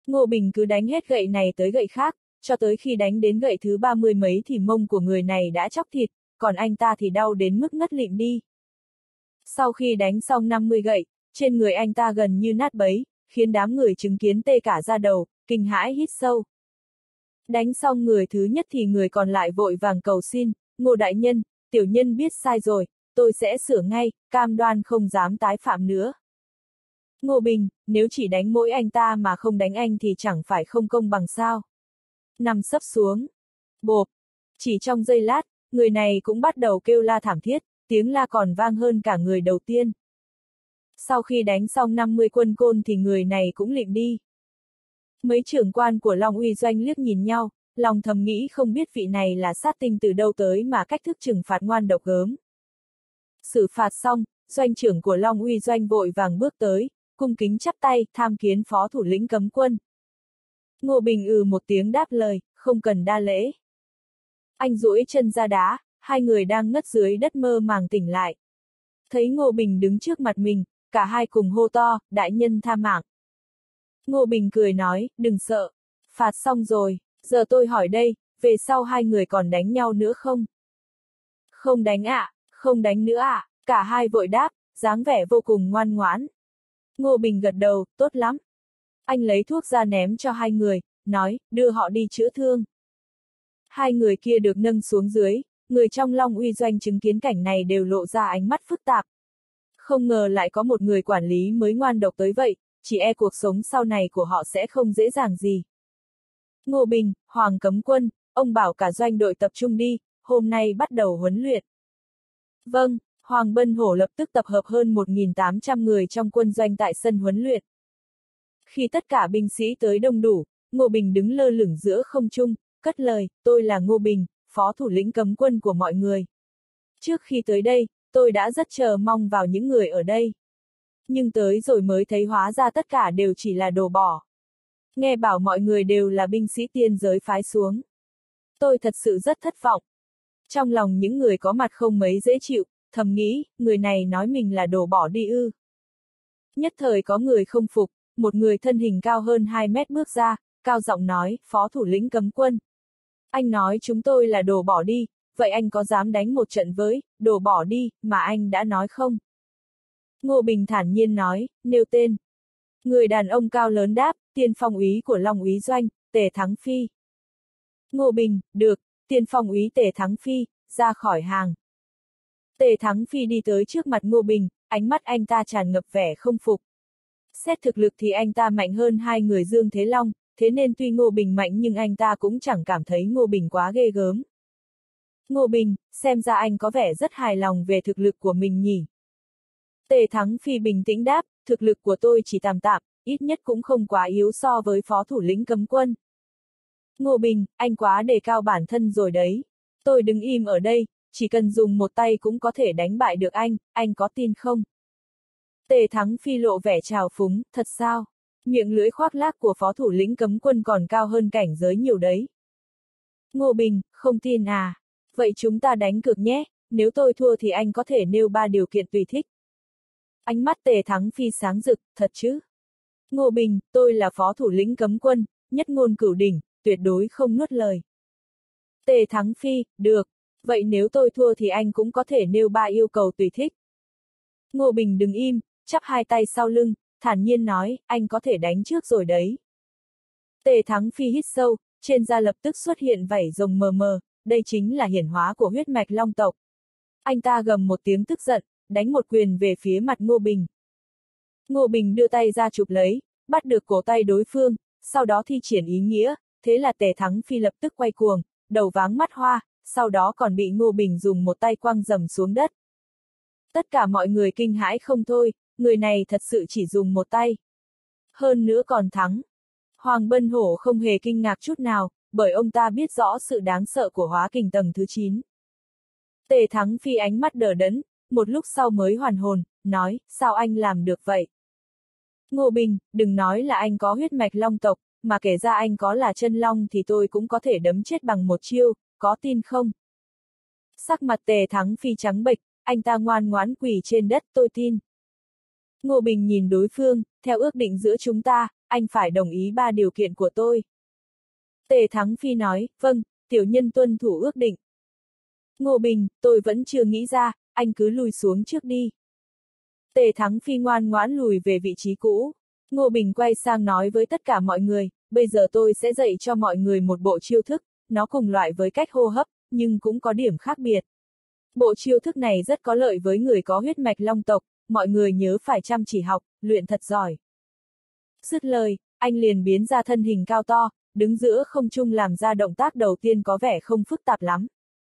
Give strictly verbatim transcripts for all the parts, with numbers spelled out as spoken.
Ngô Bình cứ đánh hết gậy này tới gậy khác, cho tới khi đánh đến gậy thứ ba mươi mấy thì mông của người này đã chóc thịt, còn anh ta thì đau đến mức ngất lịm đi. Sau khi đánh xong năm mươi gậy, trên người anh ta gần như nát bấy, khiến đám người chứng kiến tê cả da đầu, kinh hãi hít sâu. Đánh xong người thứ nhất thì người còn lại vội vàng cầu xin, Ngô đại nhân, tiểu nhân biết sai rồi, tôi sẽ sửa ngay, cam đoan không dám tái phạm nữa. Ngô Bình, nếu chỉ đánh mỗi anh ta mà không đánh anh thì chẳng phải không công bằng sao. Nằm sấp xuống. Bộp. Chỉ trong giây lát, người này cũng bắt đầu kêu la thảm thiết, tiếng la còn vang hơn cả người đầu tiên. Sau khi đánh xong năm mươi quân côn thì người này cũng lịm đi. Mấy trưởng quan của Long Uy Doanh liếc nhìn nhau, lòng thầm nghĩ không biết vị này là sát tinh từ đâu tới mà cách thức trừng phạt ngoan độc gớm. Xử phạt xong, doanh trưởng của Long Uy Doanh vội vàng bước tới, cung kính chắp tay, tham kiến phó thủ lĩnh cấm quân. Ngô Bình ừ một tiếng đáp lời, không cần đa lễ. Anh duỗi chân ra đá, hai người đang ngất dưới đất mơ màng tỉnh lại. Thấy Ngô Bình đứng trước mặt mình, cả hai cùng hô to, đại nhân tha mạng. Ngô Bình cười nói, đừng sợ, phạt xong rồi, giờ tôi hỏi đây, về sau hai người còn đánh nhau nữa không? Không đánh ạ, à, không đánh nữa ạ, à. Cả hai vội đáp, dáng vẻ vô cùng ngoan ngoãn. Ngô Bình gật đầu, tốt lắm. Anh lấy thuốc ra ném cho hai người, nói, đưa họ đi chữa thương. Hai người kia được nâng xuống dưới, người trong Long Uy Doanh chứng kiến cảnh này đều lộ ra ánh mắt phức tạp. Không ngờ lại có một người quản lý mới ngoan độc tới vậy, chỉ e cuộc sống sau này của họ sẽ không dễ dàng gì. Ngô Bình, Hoàng cấm quân, ông bảo cả doanh đội tập trung đi, hôm nay bắt đầu huấn luyện. Vâng, Hoàng Bân Hổ lập tức tập hợp hơn một nghìn tám trăm người trong quân doanh tại sân huấn luyện. Khi tất cả binh sĩ tới đông đủ, Ngô Bình đứng lơ lửng giữa không trung, cất lời, tôi là Ngô Bình, phó thủ lĩnh cấm quân của mọi người. Trước khi tới đây, tôi đã rất chờ mong vào những người ở đây. Nhưng tới rồi mới thấy hóa ra tất cả đều chỉ là đồ bỏ. Nghe bảo mọi người đều là binh sĩ tiên giới phái xuống. Tôi thật sự rất thất vọng. Trong lòng những người có mặt không mấy dễ chịu, thầm nghĩ, người này nói mình là đồ bỏ đi ư. Nhất thời có người không phục, một người thân hình cao hơn hai mét bước ra, cao giọng nói, phó thủ lĩnh cấm quân. Anh nói chúng tôi là đồ bỏ đi, vậy anh có dám đánh một trận với, đồ bỏ đi, mà anh đã nói không? Ngô Bình thản nhiên nói, nêu tên. Người đàn ông cao lớn đáp, tiên phong úy của Long Úy Doanh, Tề Thắng Phi. Ngô Bình, được, tiên phong úy Tề Thắng Phi, ra khỏi hàng. Tề Thắng Phi đi tới trước mặt Ngô Bình, ánh mắt anh ta tràn ngập vẻ không phục. Xét thực lực thì anh ta mạnh hơn hai người Dương Thế Long, thế nên tuy Ngô Bình mạnh nhưng anh ta cũng chẳng cảm thấy Ngô Bình quá ghê gớm. Ngô Bình, xem ra anh có vẻ rất hài lòng về thực lực của mình nhỉ. Tề Thắng Phi bình tĩnh đáp, thực lực của tôi chỉ tạm tạm, ít nhất cũng không quá yếu so với phó thủ lĩnh cấm quân. Ngô Bình, anh quá đề cao bản thân rồi đấy. Tôi đứng im ở đây, chỉ cần dùng một tay cũng có thể đánh bại được anh, anh có tin không? Tề Thắng Phi lộ vẻ trào phúng, thật sao? Miệng lưỡi khoác lác của phó thủ lĩnh cấm quân còn cao hơn cảnh giới nhiều đấy. Ngô Bình, không tin à? Vậy chúng ta đánh cược nhé, nếu tôi thua thì anh có thể nêu ba điều kiện tùy thích. Ánh mắt Tề Thắng Phi sáng rực, thật chứ? Ngô Bình, tôi là phó thủ lĩnh cấm quân, nhất ngôn cửu đỉnh, tuyệt đối không nuốt lời. Tề Thắng Phi, được, vậy nếu tôi thua thì anh cũng có thể nêu ba yêu cầu tùy thích. Ngô Bình đứng im, chắp hai tay sau lưng, thản nhiên nói, anh có thể đánh trước rồi đấy. Tề Thắng Phi hít sâu, trên da lập tức xuất hiện vảy rồng mờ mờ, đây chính là hiển hóa của huyết mạch Long tộc. Anh ta gầm một tiếng tức giận, đánh một quyền về phía mặt Ngô Bình. Ngô Bình đưa tay ra chụp lấy, bắt được cổ tay đối phương, sau đó thi triển ý nghĩa, thế là Tề Thắng Phi lập tức quay cuồng, đầu váng mắt hoa, sau đó còn bị Ngô Bình dùng một tay quăng dầm xuống đất. Tất cả mọi người kinh hãi không thôi, người này thật sự chỉ dùng một tay. Hơn nữa còn thắng. Hoàng Bân Hổ không hề kinh ngạc chút nào, bởi ông ta biết rõ sự đáng sợ của hóa kình tầng thứ chín. Tề Thắng Phi ánh mắt đờ đẫn, một lúc sau mới hoàn hồn, nói, sao anh làm được vậy? Ngô Bình, đừng nói là anh có huyết mạch Long tộc, mà kể ra anh có là chân Long thì tôi cũng có thể đấm chết bằng một chiêu, có tin không? Sắc mặt Tề Thắng Phi trắng bệch, anh ta ngoan ngoãn quỳ trên đất, tôi tin. Ngô Bình nhìn đối phương, theo ước định giữa chúng ta, anh phải đồng ý ba điều kiện của tôi. Tề Thắng Phi nói, vâng, tiểu nhân tuân thủ ước định. Ngô Bình, tôi vẫn chưa nghĩ ra, anh cứ lùi xuống trước đi. Tề Thắng Phi ngoan ngoãn lùi về vị trí cũ. Ngô Bình quay sang nói với tất cả mọi người, bây giờ tôi sẽ dạy cho mọi người một bộ chiêu thức, nó cùng loại với cách hô hấp, nhưng cũng có điểm khác biệt. Bộ chiêu thức này rất có lợi với người có huyết mạch long tộc, mọi người nhớ phải chăm chỉ học, luyện thật giỏi. Dứt lời, anh liền biến ra thân hình cao to, đứng giữa không trung làm ra động tác đầu tiên có vẻ không phức tạp lắm.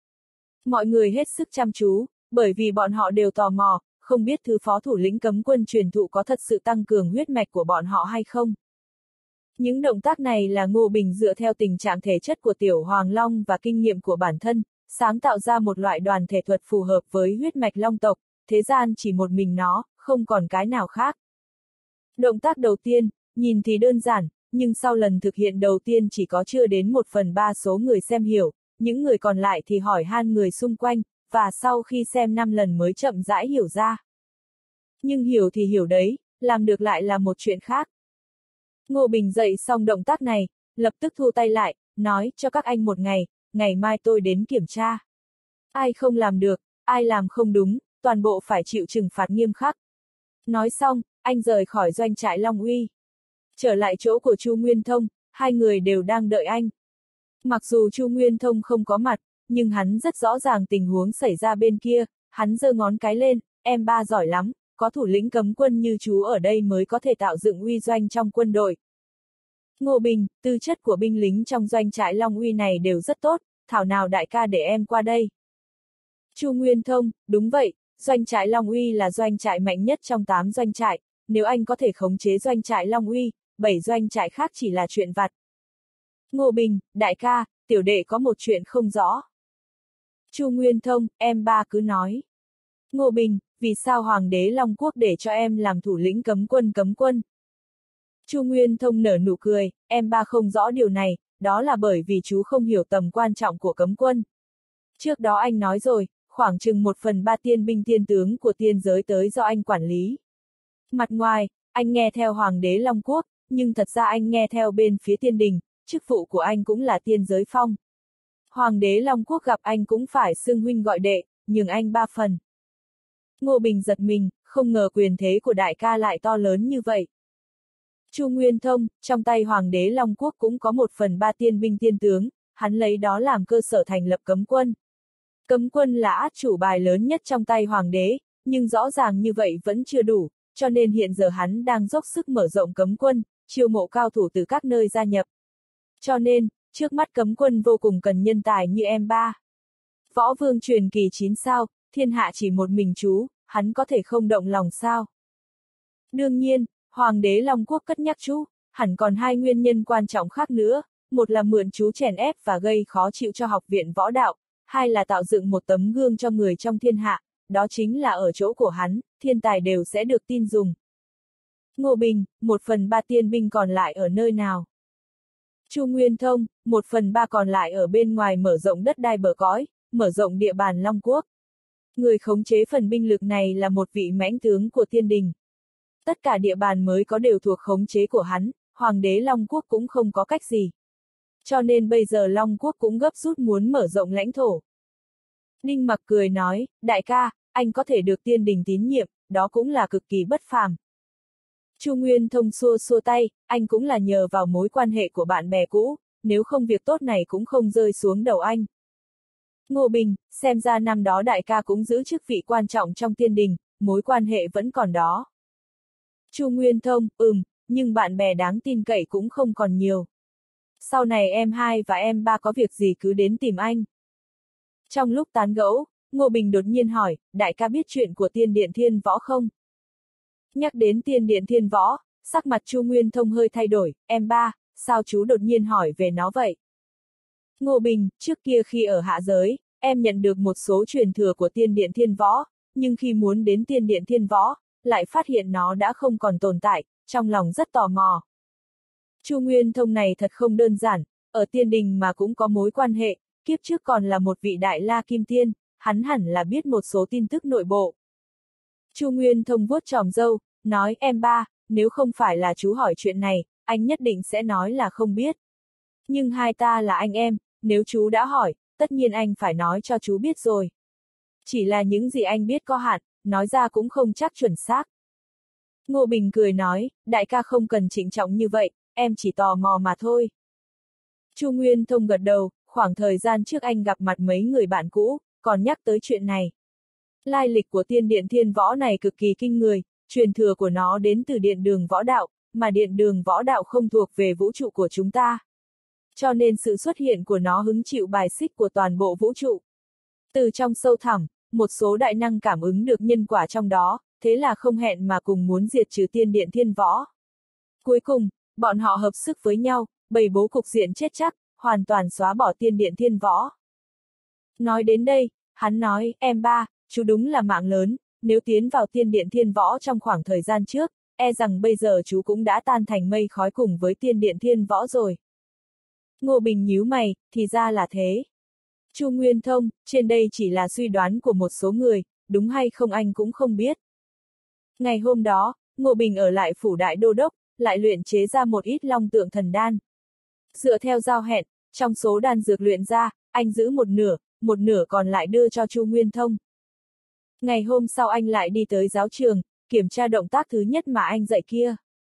Mọi người hết sức chăm chú, bởi vì bọn họ đều tò mò, không biết thứ phó thủ lĩnh cấm quân truyền thụ có thật sự tăng cường huyết mạch của bọn họ hay không. Những động tác này là Ngô Bình dựa theo tình trạng thể chất của Tiểu Hoàng Long và kinh nghiệm của bản thân, sáng tạo ra một loại đoàn thể thuật phù hợp với huyết mạch long tộc, thế gian chỉ một mình nó, không còn cái nào khác. Động tác đầu tiên, nhìn thì đơn giản, nhưng sau lần thực hiện đầu tiên chỉ có chưa đến một phần ba số người xem hiểu, những người còn lại thì hỏi han người xung quanh, và sau khi xem năm lần mới chậm rãi hiểu ra. Nhưng hiểu thì hiểu đấy, làm được lại là một chuyện khác. Ngô Bình dạy xong động tác này, lập tức thu tay lại, nói cho các anh một ngày, ngày mai tôi đến kiểm tra. Ai không làm được, ai làm không đúng, toàn bộ phải chịu trừng phạt nghiêm khắc. Nói xong, anh rời khỏi doanh trại Long Uy. Trở lại chỗ của Chu Nguyên Thông, hai người đều đang đợi anh. Mặc dù Chu Nguyên Thông không có mặt, nhưng hắn rất rõ ràng tình huống xảy ra bên kia, hắn giơ ngón cái lên, em ba giỏi lắm, có thủ lĩnh cấm quân như chú ở đây mới có thể tạo dựng uy doanh trong quân đội. Ngô Bình, tư chất của binh lính trong doanh trại Long Uy này đều rất tốt, thảo nào đại ca để em qua đây. Chu Nguyên Thông, đúng vậy, doanh trại Long Uy là doanh trại mạnh nhất trong tám doanh trại, nếu anh có thể khống chế doanh trại Long Uy, bảy doanh trại khác chỉ là chuyện vặt. Ngô Bình, đại ca, tiểu đệ có một chuyện không rõ. Chu Nguyên Thông, em ba cứ nói. Ngô Bình, vì sao Hoàng đế Long Quốc để cho em làm thủ lĩnh cấm quân cấm quân? Chu Nguyên Thông nở nụ cười, em ba không rõ điều này, đó là bởi vì chú không hiểu tầm quan trọng của cấm quân. Trước đó anh nói rồi, khoảng chừng một phần ba tiên binh tiên tướng của tiên giới tới do anh quản lý. Mặt ngoài, anh nghe theo Hoàng đế Long Quốc, nhưng thật ra anh nghe theo bên phía tiên đình, chức vụ của anh cũng là tiên giới phong. Hoàng đế Long Quốc gặp anh cũng phải xưng huynh gọi đệ, nhường anh ba phần. Ngô Bình giật mình, không ngờ quyền thế của đại ca lại to lớn như vậy. Chu Nguyên Thông, trong tay Hoàng đế Long Quốc cũng có một phần ba tiên binh tiên tướng, hắn lấy đó làm cơ sở thành lập cấm quân. Cấm quân là át chủ bài lớn nhất trong tay Hoàng đế, nhưng rõ ràng như vậy vẫn chưa đủ, cho nên hiện giờ hắn đang dốc sức mở rộng cấm quân, chiêu mộ cao thủ từ các nơi gia nhập. Cho nên, trước mắt cấm quân vô cùng cần nhân tài như em ba. Võ Vương truyền kỳ chín sao, thiên hạ chỉ một mình chú, hắn có thể không động lòng sao? Đương nhiên, Hoàng đế Long Quốc cất nhắc chú, hẳn còn hai nguyên nhân quan trọng khác nữa, một là mượn chú chèn ép và gây khó chịu cho học viện võ đạo, hai là tạo dựng một tấm gương cho người trong thiên hạ, đó chính là ở chỗ của hắn, thiên tài đều sẽ được tin dùng. Ngô Bình, một phần ba tiên binh còn lại ở nơi nào? Chu Nguyên Thông, một phần ba còn lại ở bên ngoài mở rộng đất đai bờ cõi, mở rộng địa bàn Long Quốc. Người khống chế phần binh lực này là một vị mãnh tướng của tiên đình. Tất cả địa bàn mới có đều thuộc khống chế của hắn, Hoàng đế Long Quốc cũng không có cách gì. Cho nên bây giờ Long Quốc cũng gấp rút muốn mở rộng lãnh thổ. Ninh Mặc cười nói, đại ca, anh có thể được tiên đình tín nhiệm, đó cũng là cực kỳ bất phàm. Chu Nguyên Thông xua xua tay, anh cũng là nhờ vào mối quan hệ của bạn bè cũ, nếu không việc tốt này cũng không rơi xuống đầu anh. Ngô Bình, xem ra năm đó đại ca cũng giữ chức vị quan trọng trong tiên đình, mối quan hệ vẫn còn đó. Chu Nguyên Thông, ừm, nhưng bạn bè đáng tin cậy cũng không còn nhiều. Sau này em hai và em ba có việc gì cứ đến tìm anh. Trong lúc tán gẫu, Ngô Bình đột nhiên hỏi, đại ca biết chuyện của tiên điện thiên võ không? Nhắc đến tiên điện thiên võ, sắc mặt Chu Nguyên Thông hơi thay đổi, em ba, sao chú đột nhiên hỏi về nó vậy? Ngô Bình, trước kia khi ở hạ giới, em nhận được một số truyền thừa của tiên điện thiên võ, nhưng khi muốn đến tiên điện thiên võ, lại phát hiện nó đã không còn tồn tại, trong lòng rất tò mò. Chu Nguyên Thông này thật không đơn giản, ở tiên đình mà cũng có mối quan hệ, kiếp trước còn là một vị đại la kim tiên, hắn hẳn là biết một số tin tức nội bộ. Chu Nguyên Thông vuốt tròm râu, nói em ba, nếu không phải là chú hỏi chuyện này, anh nhất định sẽ nói là không biết. Nhưng hai ta là anh em, nếu chú đã hỏi, tất nhiên anh phải nói cho chú biết rồi. Chỉ là những gì anh biết có hạn, nói ra cũng không chắc chuẩn xác. Ngô Bình cười nói, đại ca không cần trịnh trọng như vậy, em chỉ tò mò mà thôi. Chu Nguyên Thông gật đầu, khoảng thời gian trước anh gặp mặt mấy người bạn cũ, còn nhắc tới chuyện này. Lai lịch của tiên điện thiên võ này cực kỳ kinh người, truyền thừa của nó đến từ điện đường võ đạo, mà điện đường võ đạo không thuộc về vũ trụ của chúng ta. Cho nên sự xuất hiện của nó hứng chịu bài xích của toàn bộ vũ trụ. Từ trong sâu thẳm, một số đại năng cảm ứng được nhân quả trong đó, thế là không hẹn mà cùng muốn diệt trừ tiên điện thiên võ. Cuối cùng, bọn họ hợp sức với nhau, bày bố cục diện chết chắc, hoàn toàn xóa bỏ tiên điện thiên võ. Nói đến đây, hắn nói, em ba, chú đúng là mạng lớn, nếu tiến vào tiên điện thiên võ trong khoảng thời gian trước, e rằng bây giờ chú cũng đã tan thành mây khói cùng với tiên điện thiên võ rồi. Ngô Bình nhíu mày, thì ra là thế. Chu Nguyên Thông, trên đây chỉ là suy đoán của một số người, đúng hay không anh cũng không biết. Ngày hôm đó, Ngô Bình ở lại phủ đại đô đốc, lại luyện chế ra một ít long tượng thần đan. Dựa theo giao hẹn, trong số đan dược luyện ra, anh giữ một nửa, một nửa còn lại đưa cho Chu Nguyên Thông. Ngày hôm sau anh lại đi tới giáo trường, kiểm tra động tác thứ nhất mà anh dạy kia.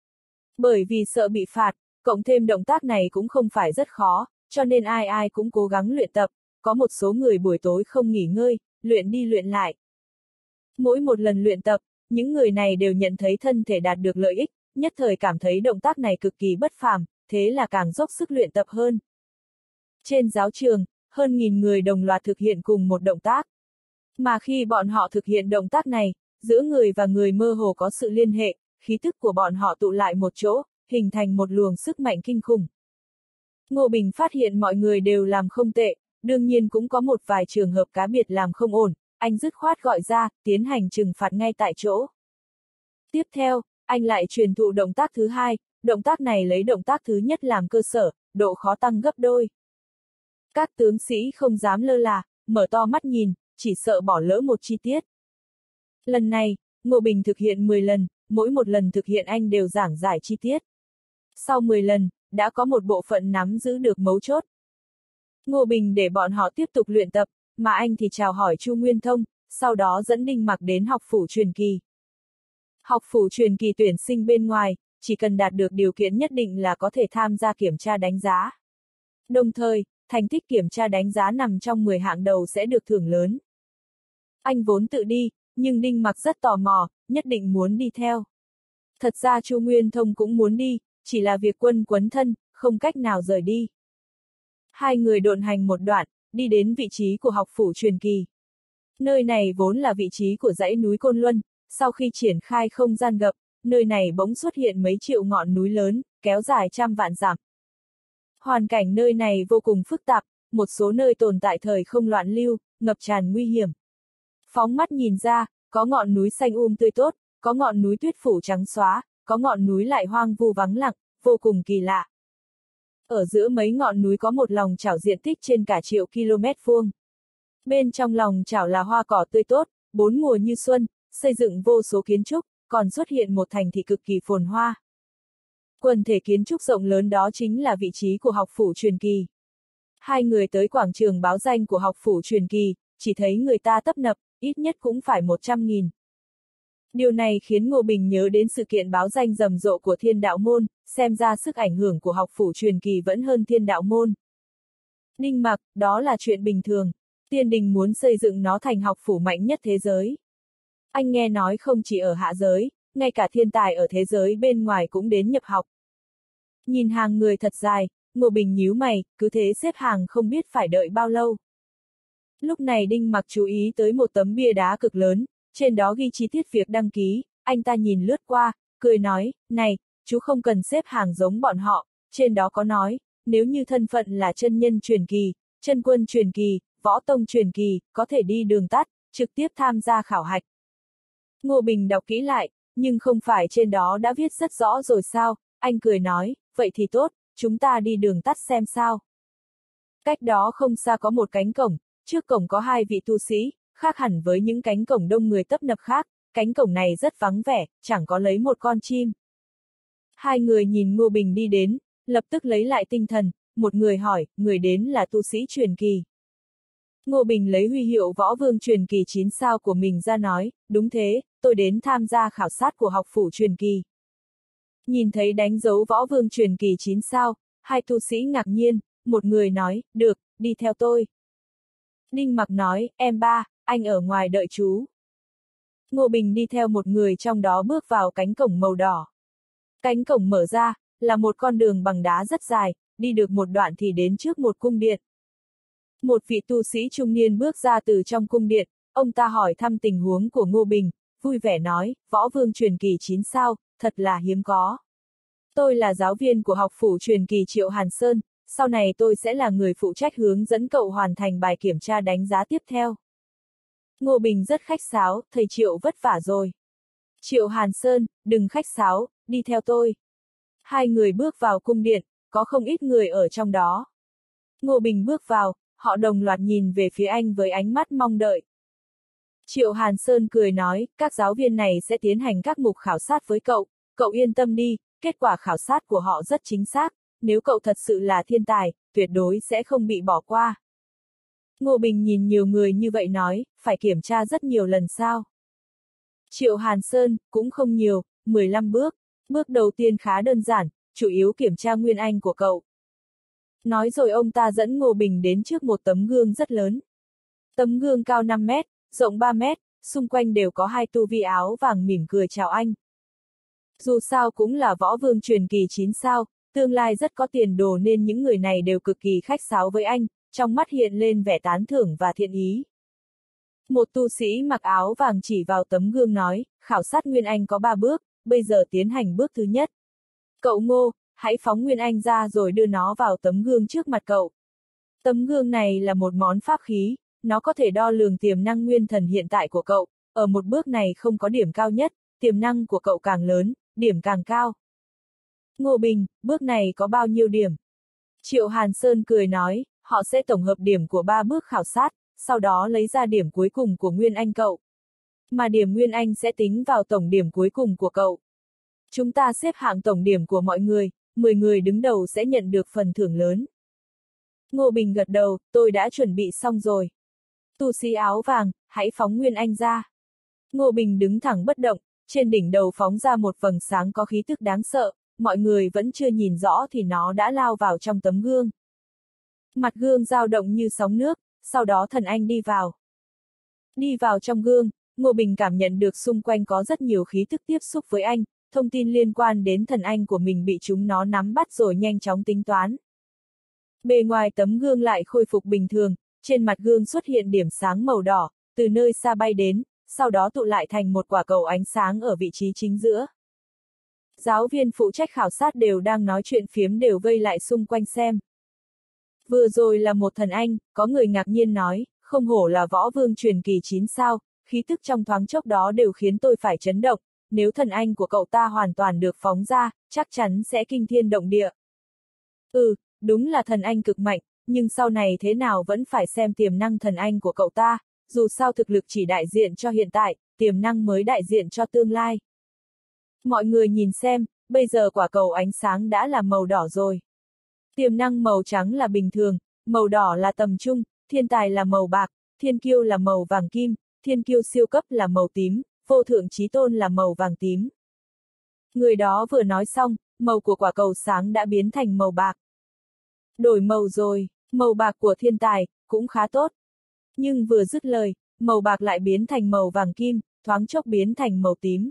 Bởi vì sợ bị phạt, cộng thêm động tác này cũng không phải rất khó, cho nên ai ai cũng cố gắng luyện tập, có một số người buổi tối không nghỉ ngơi, luyện đi luyện lại. Mỗi một lần luyện tập, những người này đều nhận thấy thân thể đạt được lợi ích, nhất thời cảm thấy động tác này cực kỳ bất phàm, thế là càng dốc sức luyện tập hơn. Trên giáo trường, hơn nghìn người đồng loạt thực hiện cùng một động tác. Mà khi bọn họ thực hiện động tác này, giữa người và người mơ hồ có sự liên hệ, khí tức của bọn họ tụ lại một chỗ, hình thành một luồng sức mạnh kinh khủng. Ngô Bình phát hiện mọi người đều làm không tệ, đương nhiên cũng có một vài trường hợp cá biệt làm không ổn, anh dứt khoát gọi ra, tiến hành trừng phạt ngay tại chỗ. Tiếp theo, anh lại truyền thụ động tác thứ hai, động tác này lấy động tác thứ nhất làm cơ sở, độ khó tăng gấp đôi. Các tướng sĩ không dám lơ là, mở to mắt nhìn, chỉ sợ bỏ lỡ một chi tiết. Lần này, Ngô Bình thực hiện mười lần, mỗi một lần thực hiện anh đều giảng giải chi tiết. Sau mười lần, đã có một bộ phận nắm giữ được mấu chốt. Ngô Bình để bọn họ tiếp tục luyện tập, mà anh thì chào hỏi Chu Nguyên Thông, sau đó dẫn Đinh Mặc đến học phủ truyền kỳ. Học phủ truyền kỳ tuyển sinh bên ngoài, chỉ cần đạt được điều kiện nhất định là có thể tham gia kiểm tra đánh giá. Đồng thời, thành tích kiểm tra đánh giá nằm trong mười hạng đầu sẽ được thưởng lớn. Anh vốn tự đi, nhưng Đinh Mặc rất tò mò, nhất định muốn đi theo. Thật ra Chu Nguyên Thông cũng muốn đi, chỉ là việc quân quấn thân, không cách nào rời đi. Hai người độn hành một đoạn, đi đến vị trí của học phủ truyền kỳ. Nơi này vốn là vị trí của dãy núi Côn Luân, sau khi triển khai không gian gập, nơi này bỗng xuất hiện mấy triệu ngọn núi lớn, kéo dài trăm vạn dặm. Hoàn cảnh nơi này vô cùng phức tạp, một số nơi tồn tại thời không loạn lưu, ngập tràn nguy hiểm. Phóng mắt nhìn ra, có ngọn núi xanh um tươi tốt, có ngọn núi tuyết phủ trắng xóa, có ngọn núi lại hoang vu vắng lặng, vô cùng kỳ lạ. Ở giữa mấy ngọn núi có một lòng chảo diện tích trên cả triệu km vuông. Bên trong lòng chảo là hoa cỏ tươi tốt, bốn mùa như xuân, xây dựng vô số kiến trúc, còn xuất hiện một thành thị cực kỳ phồn hoa. Quần thể kiến trúc rộng lớn đó chính là vị trí của học phủ truyền kỳ. Hai người tới quảng trường báo danh của học phủ truyền kỳ, chỉ thấy người ta tấp nập, ít nhất cũng phải một trăm nghìn. Điều này khiến Ngô Bình nhớ đến sự kiện báo danh rầm rộ của Thiên Đạo Môn, xem ra sức ảnh hưởng của học phủ truyền kỳ vẫn hơn Thiên Đạo Môn. Đinh Mặc, đó là chuyện bình thường. Tiên đình muốn xây dựng nó thành học phủ mạnh nhất thế giới. Anh nghe nói không chỉ ở hạ giới, ngay cả thiên tài ở thế giới bên ngoài cũng đến nhập học. Nhìn hàng người thật dài, Ngô Bình nhíu mày, cứ thế xếp hàng không biết phải đợi bao lâu. Lúc này Đinh Mặc chú ý tới một tấm bia đá cực lớn, trên đó ghi chi tiết việc đăng ký, anh ta nhìn lướt qua, cười nói, này, chú không cần xếp hàng giống bọn họ, trên đó có nói, nếu như thân phận là chân nhân truyền kỳ, chân quân truyền kỳ, võ tông truyền kỳ, có thể đi đường tắt, trực tiếp tham gia khảo hạch. Ngô Bình đọc kỹ lại, nhưng không phải trên đó đã viết rất rõ rồi sao, anh cười nói, vậy thì tốt, chúng ta đi đường tắt xem sao. Cách đó không xa có một cánh cổng, trước cổng có hai vị tu sĩ, khác hẳn với những cánh cổng đông người tấp nập khác, cánh cổng này rất vắng vẻ, chẳng có lấy một con chim. Hai người nhìn Ngô Bình đi đến, lập tức lấy lại tinh thần, một người hỏi, người đến là tu sĩ truyền kỳ. Ngô Bình lấy huy hiệu võ vương truyền kỳ chín sao của mình ra nói, đúng thế, tôi đến tham gia khảo sát của học phủ truyền kỳ. Nhìn thấy đánh dấu võ vương truyền kỳ chín sao, hai tu sĩ ngạc nhiên, một người nói, được, đi theo tôi. Ninh Mặc nói, em ba, anh ở ngoài đợi chú. Ngô Bình đi theo một người trong đó bước vào cánh cổng màu đỏ. Cánh cổng mở ra, là một con đường bằng đá rất dài, đi được một đoạn thì đến trước một cung điện. Một vị tu sĩ trung niên bước ra từ trong cung điện, ông ta hỏi thăm tình huống của Ngô Bình, vui vẻ nói, võ vương truyền kỳ chín sao, thật là hiếm có. Tôi là giáo viên của học phủ truyền kỳ Triệu Hàn Sơn, sau này tôi sẽ là người phụ trách hướng dẫn cậu hoàn thành bài kiểm tra đánh giá tiếp theo. Ngô Bình rất khách sáo, thầy Triệu vất vả rồi. Triệu Hàn Sơn, đừng khách sáo, đi theo tôi. Hai người bước vào cung điện, có không ít người ở trong đó. Ngô Bình bước vào, họ đồng loạt nhìn về phía anh với ánh mắt mong đợi. Triệu Hàn Sơn cười nói, các giáo viên này sẽ tiến hành các mục khảo sát với cậu, cậu yên tâm đi, kết quả khảo sát của họ rất chính xác, nếu cậu thật sự là thiên tài, tuyệt đối sẽ không bị bỏ qua. Ngô Bình nhìn nhiều người như vậy nói, phải kiểm tra rất nhiều lần sao? Triệu Hàn Sơn, cũng không nhiều, mười lăm bước. Bước đầu tiên khá đơn giản, chủ yếu kiểm tra nguyên anh của cậu. Nói rồi ông ta dẫn Ngô Bình đến trước một tấm gương rất lớn. Tấm gương cao năm mét, rộng ba mét, xung quanh đều có hai tu vi áo vàng mỉm cười chào anh. Dù sao cũng là võ vương truyền kỳ chín sao, tương lai rất có tiền đồ nên những người này đều cực kỳ khách sáo với anh, trong mắt hiện lên vẻ tán thưởng và thiện ý. Một tu sĩ mặc áo vàng chỉ vào tấm gương nói, khảo sát nguyên anh có ba bước, bây giờ tiến hành bước thứ nhất. Cậu Ngô, hãy phóng nguyên anh ra rồi đưa nó vào tấm gương trước mặt cậu. Tấm gương này là một món pháp khí, nó có thể đo lường tiềm năng nguyên thần hiện tại của cậu, ở một bước này không có điểm cao nhất, tiềm năng của cậu càng lớn, điểm càng cao. Ngô Bình, bước này có bao nhiêu điểm? Triệu Hàn Sơn cười nói, họ sẽ tổng hợp điểm của ba bước khảo sát, sau đó lấy ra điểm cuối cùng của nguyên anh cậu. Mà điểm nguyên anh sẽ tính vào tổng điểm cuối cùng của cậu. Chúng ta xếp hạng tổng điểm của mọi người, mười người đứng đầu sẽ nhận được phần thưởng lớn. Ngô Bình gật đầu, tôi đã chuẩn bị xong rồi. Tu sĩ áo vàng, hãy phóng nguyên anh ra. Ngô Bình đứng thẳng bất động, trên đỉnh đầu phóng ra một vầng sáng có khí tức đáng sợ, mọi người vẫn chưa nhìn rõ thì nó đã lao vào trong tấm gương. Mặt gương dao động như sóng nước, sau đó thần anh đi vào. Đi vào trong gương, Ngô Bình cảm nhận được xung quanh có rất nhiều khí tức tiếp xúc với anh, thông tin liên quan đến thần anh của mình bị chúng nó nắm bắt rồi nhanh chóng tính toán. Bề ngoài tấm gương lại khôi phục bình thường, trên mặt gương xuất hiện điểm sáng màu đỏ, từ nơi xa bay đến, sau đó tụ lại thành một quả cầu ánh sáng ở vị trí chính giữa. Giáo viên phụ trách khảo sát đều đang nói chuyện phiếm đều vây lại xung quanh xem. Vừa rồi là một thần anh, có người ngạc nhiên nói, không hổ là võ vương truyền kỳ chín sao, khí tức trong thoáng chốc đó đều khiến tôi phải chấn động, nếu thần anh của cậu ta hoàn toàn được phóng ra, chắc chắn sẽ kinh thiên động địa. Ừ, đúng là thần anh cực mạnh, nhưng sau này thế nào vẫn phải xem tiềm năng thần anh của cậu ta, dù sao thực lực chỉ đại diện cho hiện tại, tiềm năng mới đại diện cho tương lai. Mọi người nhìn xem, bây giờ quả cầu ánh sáng đã là màu đỏ rồi. Tiềm năng màu trắng là bình thường, màu đỏ là tầm trung, thiên tài là màu bạc, thiên kiêu là màu vàng kim, thiên kiêu siêu cấp là màu tím, vô thượng chí tôn là màu vàng tím. Người đó vừa nói xong, màu của quả cầu sáng đã biến thành màu bạc. Đổi màu rồi, màu bạc của thiên tài, cũng khá tốt. Nhưng vừa dứt lời, màu bạc lại biến thành màu vàng kim, thoáng chốc biến thành màu tím.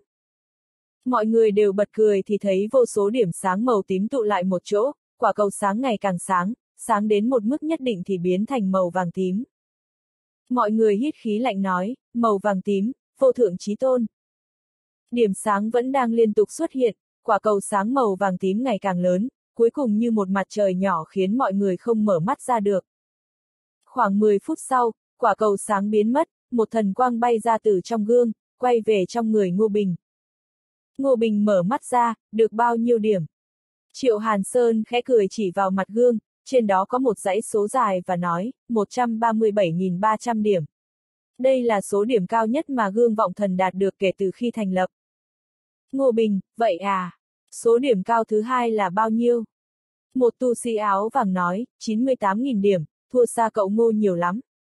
Mọi người đều bật cười thì thấy vô số điểm sáng màu tím tụ lại một chỗ, quả cầu sáng ngày càng sáng, sáng đến một mức nhất định thì biến thành màu vàng tím. Mọi người hít khí lạnh nói, màu vàng tím, vô thượng chí tôn. Điểm sáng vẫn đang liên tục xuất hiện, quả cầu sáng màu vàng tím ngày càng lớn, cuối cùng như một mặt trời nhỏ khiến mọi người không mở mắt ra được. Khoảng mười phút sau, quả cầu sáng biến mất, một thần quang bay ra từ trong gương, quay về trong người Ngô Bình. Ngô Bình mở mắt ra, được bao nhiêu điểm? Triệu Hàn Sơn khẽ cười chỉ vào mặt gương, trên đó có một dãy số dài và nói, một trăm ba mươi bảy nghìn ba trăm điểm. Đây là số điểm cao nhất mà gương vọng thần đạt được kể từ khi thành lập. Ngô Bình, vậy à? Số điểm cao thứ hai là bao nhiêu? Một tu sĩ áo vàng nói, chín mươi tám nghìn điểm, thua xa cậu Ngô nhiều lắm.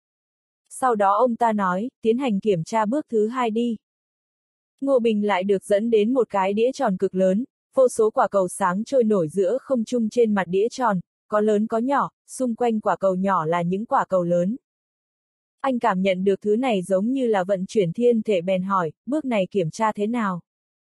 Sau đó ông ta nói, tiến hành kiểm tra bước thứ hai đi. Ngô Bình lại được dẫn đến một cái đĩa tròn cực lớn, vô số quả cầu sáng trôi nổi giữa không trung trên mặt đĩa tròn, có lớn có nhỏ, xung quanh quả cầu nhỏ là những quả cầu lớn. Anh cảm nhận được thứ này giống như là vận chuyển thiên thể bèn hỏi, bước này kiểm tra thế nào?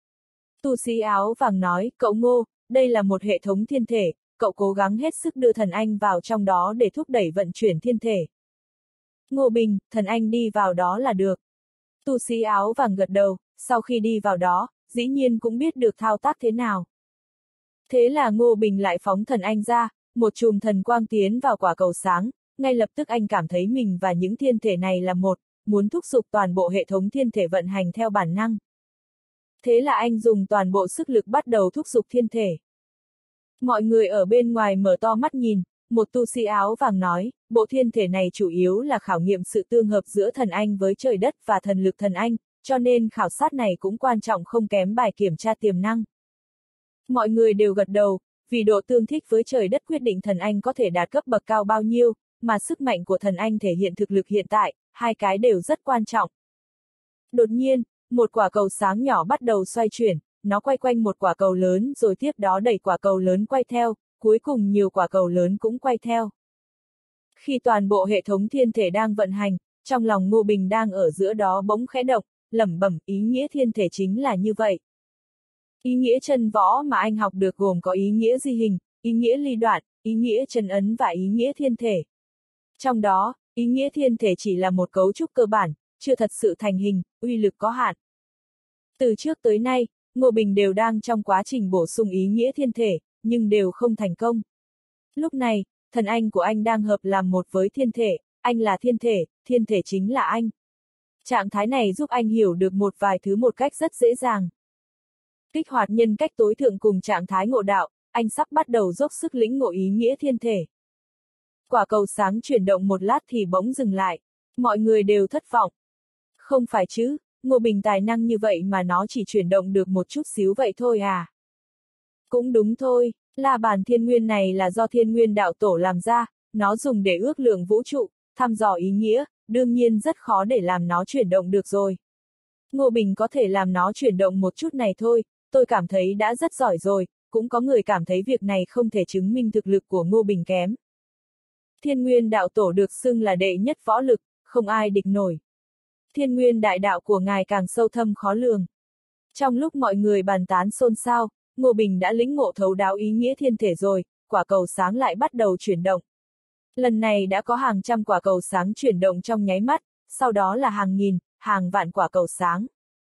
Tu sĩ áo vàng nói, cậu Ngô, đây là một hệ thống thiên thể, cậu cố gắng hết sức đưa thần anh vào trong đó để thúc đẩy vận chuyển thiên thể. Ngô Bình, thần anh đi vào đó là được. Tu sĩ áo vàng gật đầu, sau khi đi vào đó, dĩ nhiên cũng biết được thao tác thế nào. Thế là Ngô Bình lại phóng thần anh ra, một chùm thần quang tiến vào quả cầu sáng, ngay lập tức anh cảm thấy mình và những thiên thể này là một, muốn thúc giục toàn bộ hệ thống thiên thể vận hành theo bản năng. Thế là anh dùng toàn bộ sức lực bắt đầu thúc giục thiên thể. Mọi người ở bên ngoài mở to mắt nhìn, một tu sĩ áo vàng nói, bộ thiên thể này chủ yếu là khảo nghiệm sự tương hợp giữa thần anh với trời đất và thần lực thần anh, cho nên khảo sát này cũng quan trọng không kém bài kiểm tra tiềm năng. Mọi người đều gật đầu, vì độ tương thích với trời đất quyết định thần anh có thể đạt cấp bậc cao bao nhiêu, mà sức mạnh của thần anh thể hiện thực lực hiện tại, hai cái đều rất quan trọng. Đột nhiên, một quả cầu sáng nhỏ bắt đầu xoay chuyển, nó quay quanh một quả cầu lớn rồi tiếp đó đẩy quả cầu lớn quay theo, cuối cùng nhiều quả cầu lớn cũng quay theo. Khi toàn bộ hệ thống thiên thể đang vận hành, trong lòng Ngô Bình đang ở giữa đó bỗng khẽ động, lẩm bẩm, ý nghĩa thiên thể chính là như vậy. Ý nghĩa chân võ mà anh học được gồm có ý nghĩa di hình, ý nghĩa ly đoạn, ý nghĩa chân ấn và ý nghĩa thiên thể. Trong đó, ý nghĩa thiên thể chỉ là một cấu trúc cơ bản, chưa thật sự thành hình, uy lực có hạn. Từ trước tới nay, Ngô Bình đều đang trong quá trình bổ sung ý nghĩa thiên thể, nhưng đều không thành công. Lúc này, thần anh của anh đang hợp làm một với thiên thể, anh là thiên thể, thiên thể chính là anh. Trạng thái này giúp anh hiểu được một vài thứ một cách rất dễ dàng. Kích hoạt nhân cách tối thượng cùng trạng thái ngộ đạo, anh sắp bắt đầu dốc sức lĩnh ngộ ý nghĩa thiên thể. Quả cầu sáng chuyển động một lát thì bỗng dừng lại. Mọi người đều thất vọng. Không phải chứ, Ngô Bình tài năng như vậy mà nó chỉ chuyển động được một chút xíu vậy thôi à? Cũng đúng thôi, La Bàn Thiên Nguyên này là do Thiên Nguyên Đạo Tổ làm ra, nó dùng để ước lượng vũ trụ, thăm dò ý nghĩa, đương nhiên rất khó để làm nó chuyển động được rồi. Ngô Bình có thể làm nó chuyển động một chút này thôi, tôi cảm thấy đã rất giỏi rồi, cũng có người cảm thấy việc này không thể chứng minh thực lực của Ngô Bình kém. Thiên Nguyên Đạo Tổ được xưng là đệ nhất võ lực, không ai địch nổi. Thiên Nguyên đại đạo của ngài càng sâu thâm khó lường. Trong lúc mọi người bàn tán xôn xao, Ngô Bình đã lĩnh ngộ thấu đáo ý nghĩa thiên thể rồi, quả cầu sáng lại bắt đầu chuyển động. Lần này đã có hàng trăm quả cầu sáng chuyển động trong nháy mắt, sau đó là hàng nghìn, hàng vạn quả cầu sáng.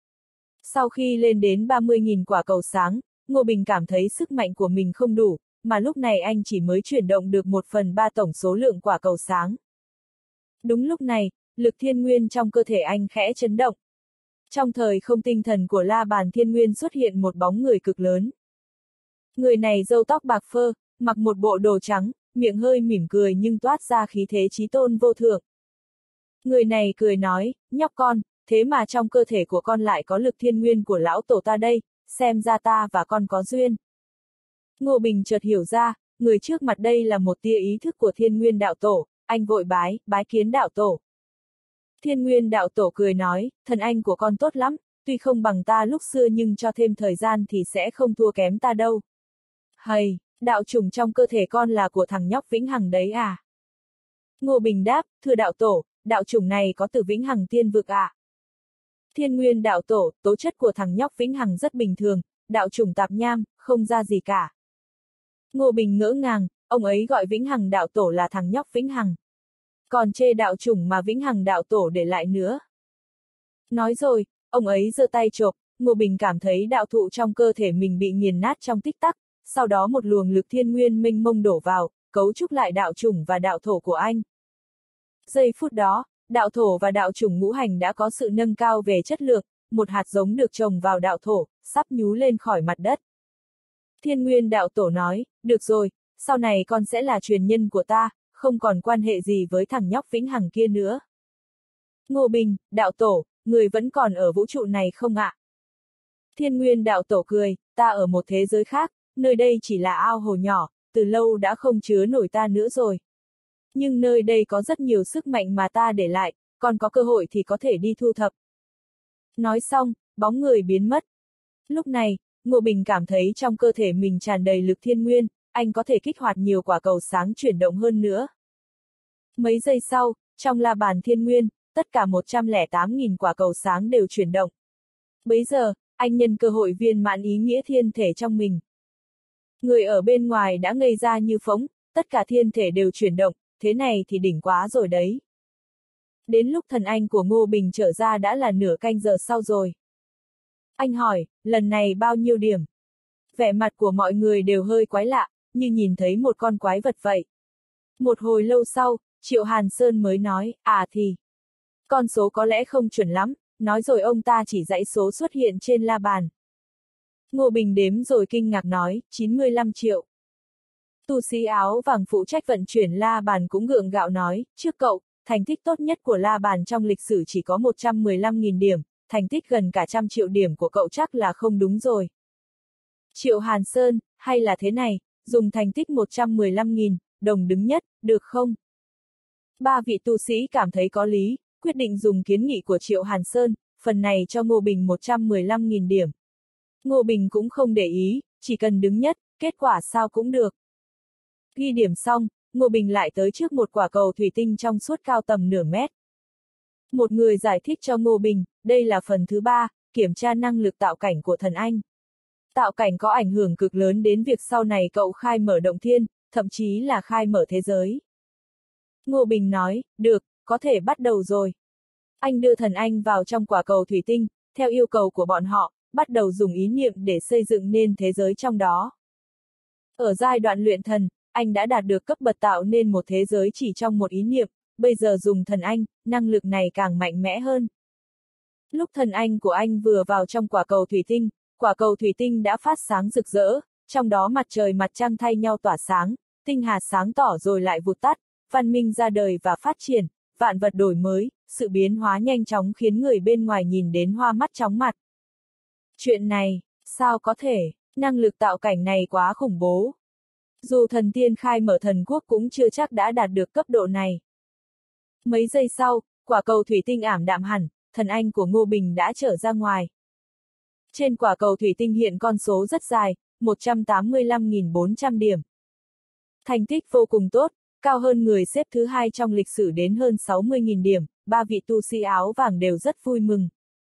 Sau khi lên đến ba mươi nghìn quả cầu sáng, Ngô Bình cảm thấy sức mạnh của mình không đủ, mà lúc này anh chỉ mới chuyển động được một phần ba tổng số lượng quả cầu sáng. Đúng lúc này, lực thiên nguyên trong cơ thể anh khẽ chấn động. Trong thời không tinh thần của La Bàn Thiên Nguyên xuất hiện một bóng người cực lớn. Người này râu tóc bạc phơ, mặc một bộ đồ trắng, miệng hơi mỉm cười nhưng toát ra khí thế chí tôn vô thượng. Người này cười nói, nhóc con, thế mà trong cơ thể của con lại có lực thiên nguyên của lão tổ ta đây, xem ra ta và con có duyên. Ngô Bình chợt hiểu ra, người trước mặt đây là một tia ý thức của Thiên Nguyên Đạo Tổ, anh vội bái, bái kiến đạo tổ. Thiên Nguyên Đạo Tổ cười nói, thần anh của con tốt lắm, tuy không bằng ta lúc xưa nhưng cho thêm thời gian thì sẽ không thua kém ta đâu. Hầy, đạo chủng trong cơ thể con là của thằng nhóc Vĩnh Hằng đấy à? Ngô Bình đáp, thưa đạo tổ, đạo chủng này có từ Vĩnh Hằng Tiên Vực à? Thiên Nguyên Đạo Tổ, tố chất của thằng nhóc Vĩnh Hằng rất bình thường, đạo chủng tạp nham, không ra gì cả. Ngô Bình ngỡ ngàng, ông ấy gọi Vĩnh Hằng Đạo Tổ là thằng nhóc Vĩnh Hằng. Còn chê đạo chủng mà Vĩnh Hằng Đạo Tổ để lại nữa. Nói rồi, ông ấy giơ tay chộp, Ngô Bình cảm thấy đạo thụ trong cơ thể mình bị nghiền nát trong tích tắc, sau đó một luồng lực thiên nguyên mênh mông đổ vào, cấu trúc lại đạo chủng và đạo thổ của anh. Giây phút đó, đạo thổ và đạo chủng ngũ hành đã có sự nâng cao về chất lượng, một hạt giống được trồng vào đạo thổ, sắp nhú lên khỏi mặt đất. Thiên Nguyên Đạo Tổ nói, được rồi, sau này con sẽ là truyền nhân của ta, không còn quan hệ gì với thằng nhóc Vĩnh Hằng kia nữa. Ngô Bình, đạo tổ, người vẫn còn ở vũ trụ này không ạ? Thiên Nguyên Đạo Tổ cười, ta ở một thế giới khác, nơi đây chỉ là ao hồ nhỏ, từ lâu đã không chứa nổi ta nữa rồi. Nhưng nơi đây có rất nhiều sức mạnh mà ta để lại, còn có cơ hội thì có thể đi thu thập. Nói xong, bóng người biến mất. Lúc này, Ngô Bình cảm thấy trong cơ thể mình tràn đầy lực thiên nguyên, anh có thể kích hoạt nhiều quả cầu sáng chuyển động hơn nữa. Mấy giây sau, trong la bàn thiên nguyên, tất cả một trăm lẻ tám nghìn quả cầu sáng đều chuyển động. Bấy giờ, anh nhân cơ hội viên mãn ý nghĩa thiên thể trong mình. Người ở bên ngoài đã ngây ra như phỗng, tất cả thiên thể đều chuyển động, thế này thì đỉnh quá rồi đấy. Đến lúc thần anh của Ngô Bình trở ra đã là nửa canh giờ sau rồi. Anh hỏi, lần này bao nhiêu điểm? Vẻ mặt của mọi người đều hơi quái lạ, như nhìn thấy một con quái vật vậy. Một hồi lâu sau, Triệu Hàn Sơn mới nói, à thì, con số có lẽ không chuẩn lắm, nói rồi ông ta chỉ dãy số xuất hiện trên la bàn. Ngô Bình đếm rồi kinh ngạc nói, chín mươi lăm triệu. Tu sĩ áo vàng phụ trách vận chuyển la bàn cũng gượng gạo nói, trước cậu, thành tích tốt nhất của la bàn trong lịch sử chỉ có một trăm mười lăm nghìn điểm, thành tích gần cả trăm triệu điểm của cậu chắc là không đúng rồi. Triệu Hàn Sơn, hay là thế này, dùng thành tích một trăm mười lăm nghìn, đồng đứng nhất, được không? Ba vị tu sĩ cảm thấy có lý, quyết định dùng kiến nghị của Triệu Hàn Sơn, phần này cho Ngô Bình một trăm mười lăm nghìn điểm. Ngô Bình cũng không để ý, chỉ cần đứng nhất, kết quả sao cũng được. Ghi điểm xong, Ngô Bình lại tới trước một quả cầu thủy tinh trong suốt cao tầm nửa mét. Một người giải thích cho Ngô Bình, đây là phần thứ ba, kiểm tra năng lực tạo cảnh của thần anh. Tạo cảnh có ảnh hưởng cực lớn đến việc sau này cậu khai mở động thiên, thậm chí là khai mở thế giới. Ngô Bình nói, được, có thể bắt đầu rồi. Anh đưa thần anh vào trong quả cầu thủy tinh, theo yêu cầu của bọn họ, bắt đầu dùng ý niệm để xây dựng nên thế giới trong đó. Ở giai đoạn luyện thần, anh đã đạt được cấp bậc tạo nên một thế giới chỉ trong một ý niệm, bây giờ dùng thần anh, năng lực này càng mạnh mẽ hơn. Lúc thần anh của anh vừa vào trong quả cầu thủy tinh, quả cầu thủy tinh đã phát sáng rực rỡ, trong đó mặt trời mặt trăng thay nhau tỏa sáng, tinh hà sáng tỏ rồi lại vụt tắt, văn minh ra đời và phát triển, vạn vật đổi mới, sự biến hóa nhanh chóng khiến người bên ngoài nhìn đến hoa mắt chóng mặt. Chuyện này, sao có thể, năng lực tạo cảnh này quá khủng bố. Dù thần tiên khai mở thần quốc cũng chưa chắc đã đạt được cấp độ này. Mấy giây sau, quả cầu thủy tinh ảm đạm hẳn, thần anh của Ngô Bình đã trở ra ngoài. Trên quả cầu thủy tinh hiện con số rất dài, một trăm tám mươi lăm nghìn bốn trăm điểm. Thành tích vô cùng tốt, cao hơn người xếp thứ hai trong lịch sử đến hơn sáu mươi nghìn điểm, ba vị tu sĩ áo vàng đều rất vui mừng.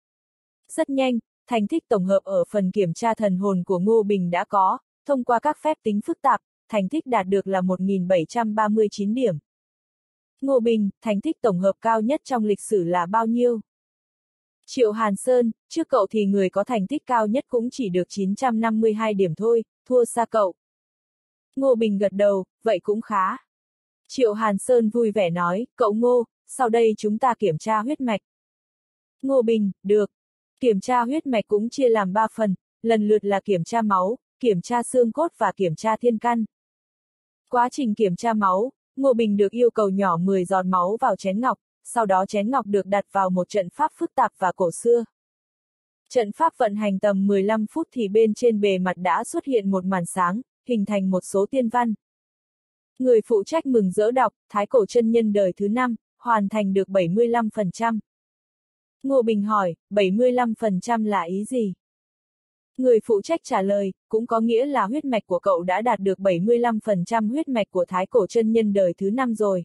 Rất nhanh, thành tích tổng hợp ở phần kiểm tra thần hồn của Ngô Bình đã có, thông qua các phép tính phức tạp, thành tích đạt được là một nghìn bảy trăm ba mươi chín điểm. Ngô Bình, thành tích tổng hợp cao nhất trong lịch sử là bao nhiêu? Triệu Hàn Sơn, trước cậu thì người có thành tích cao nhất cũng chỉ được chín trăm năm mươi hai điểm thôi, thua xa cậu. Ngô Bình gật đầu, vậy cũng khá. Triệu Hàn Sơn vui vẻ nói, cậu Ngô, sau đây chúng ta kiểm tra huyết mạch. Ngô Bình, được. Kiểm tra huyết mạch cũng chia làm ba phần, lần lượt là kiểm tra máu, kiểm tra xương cốt và kiểm tra thiên căn. Quá trình kiểm tra máu, Ngô Bình được yêu cầu nhỏ mười giọt máu vào chén ngọc, sau đó chén ngọc được đặt vào một trận pháp phức tạp và cổ xưa. Trận pháp vận hành tầm mười lăm phút thì bên trên bề mặt đã xuất hiện một màn sáng, hình thành một số tiên văn. Người phụ trách mừng rỡ đọc, Thái Cổ chân nhân đời thứ năm, hoàn thành được bảy mươi lăm phần trăm. Ngô Bình hỏi, bảy mươi lăm phần trăm là ý gì? Người phụ trách trả lời, cũng có nghĩa là huyết mạch của cậu đã đạt được bảy mươi lăm phần trăm huyết mạch của Thái Cổ chân nhân đời thứ năm rồi.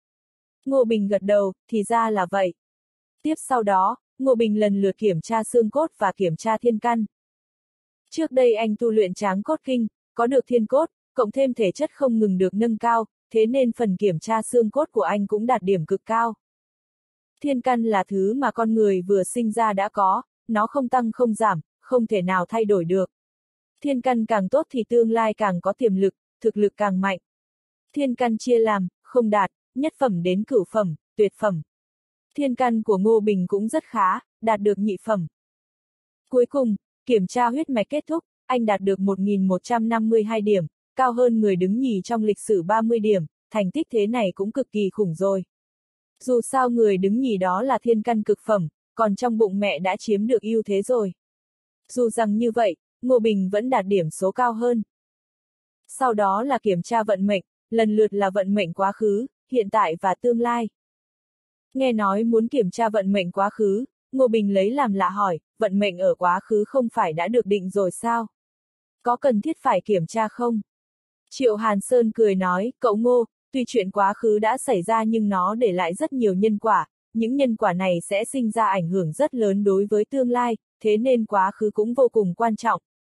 Ngô Bình gật đầu, thì ra là vậy. Tiếp sau đó, Ngô Bình lần lượt kiểm tra xương cốt và kiểm tra thiên căn. Trước đây anh tu luyện Tráng Cốt Kinh, có được thiên cốt, cộng thêm thể chất không ngừng được nâng cao, thế nên phần kiểm tra xương cốt của anh cũng đạt điểm cực cao. Thiên căn là thứ mà con người vừa sinh ra đã có, nó không tăng không giảm, không thể nào thay đổi được. Thiên căn càng tốt thì tương lai càng có tiềm lực, thực lực càng mạnh. Thiên căn chia làm, không đạt, nhất phẩm đến cửu phẩm, tuyệt phẩm. Thiên căn của Ngô Bình cũng rất khá, đạt được nhị phẩm. Cuối cùng, kiểm tra huyết mạch kết thúc, anh đạt được một nghìn một trăm năm mươi hai điểm, cao hơn người đứng nhì trong lịch sử ba mươi điểm, thành tích thế này cũng cực kỳ khủng rồi. Dù sao người đứng nhì đó là thiên căn cực phẩm, còn trong bụng mẹ đã chiếm được ưu thế rồi. Dù rằng như vậy, Ngô Bình vẫn đạt điểm số cao hơn. Sau đó là kiểm tra vận mệnh, lần lượt là vận mệnh quá khứ, hiện tại và tương lai. Nghe nói muốn kiểm tra vận mệnh quá khứ, Ngô Bình lấy làm lạ hỏi, vận mệnh ở quá khứ không phải đã được định rồi sao? Có cần thiết phải kiểm tra không? Triệu Hàn Sơn cười nói, cậu Ngô, tuy chuyện quá khứ đã xảy ra nhưng nó để lại rất nhiều nhân quả, những nhân quả này sẽ sinh ra ảnh hưởng rất lớn đối với tương lai, thế nên quá khứ cũng vô cùng quan trọng.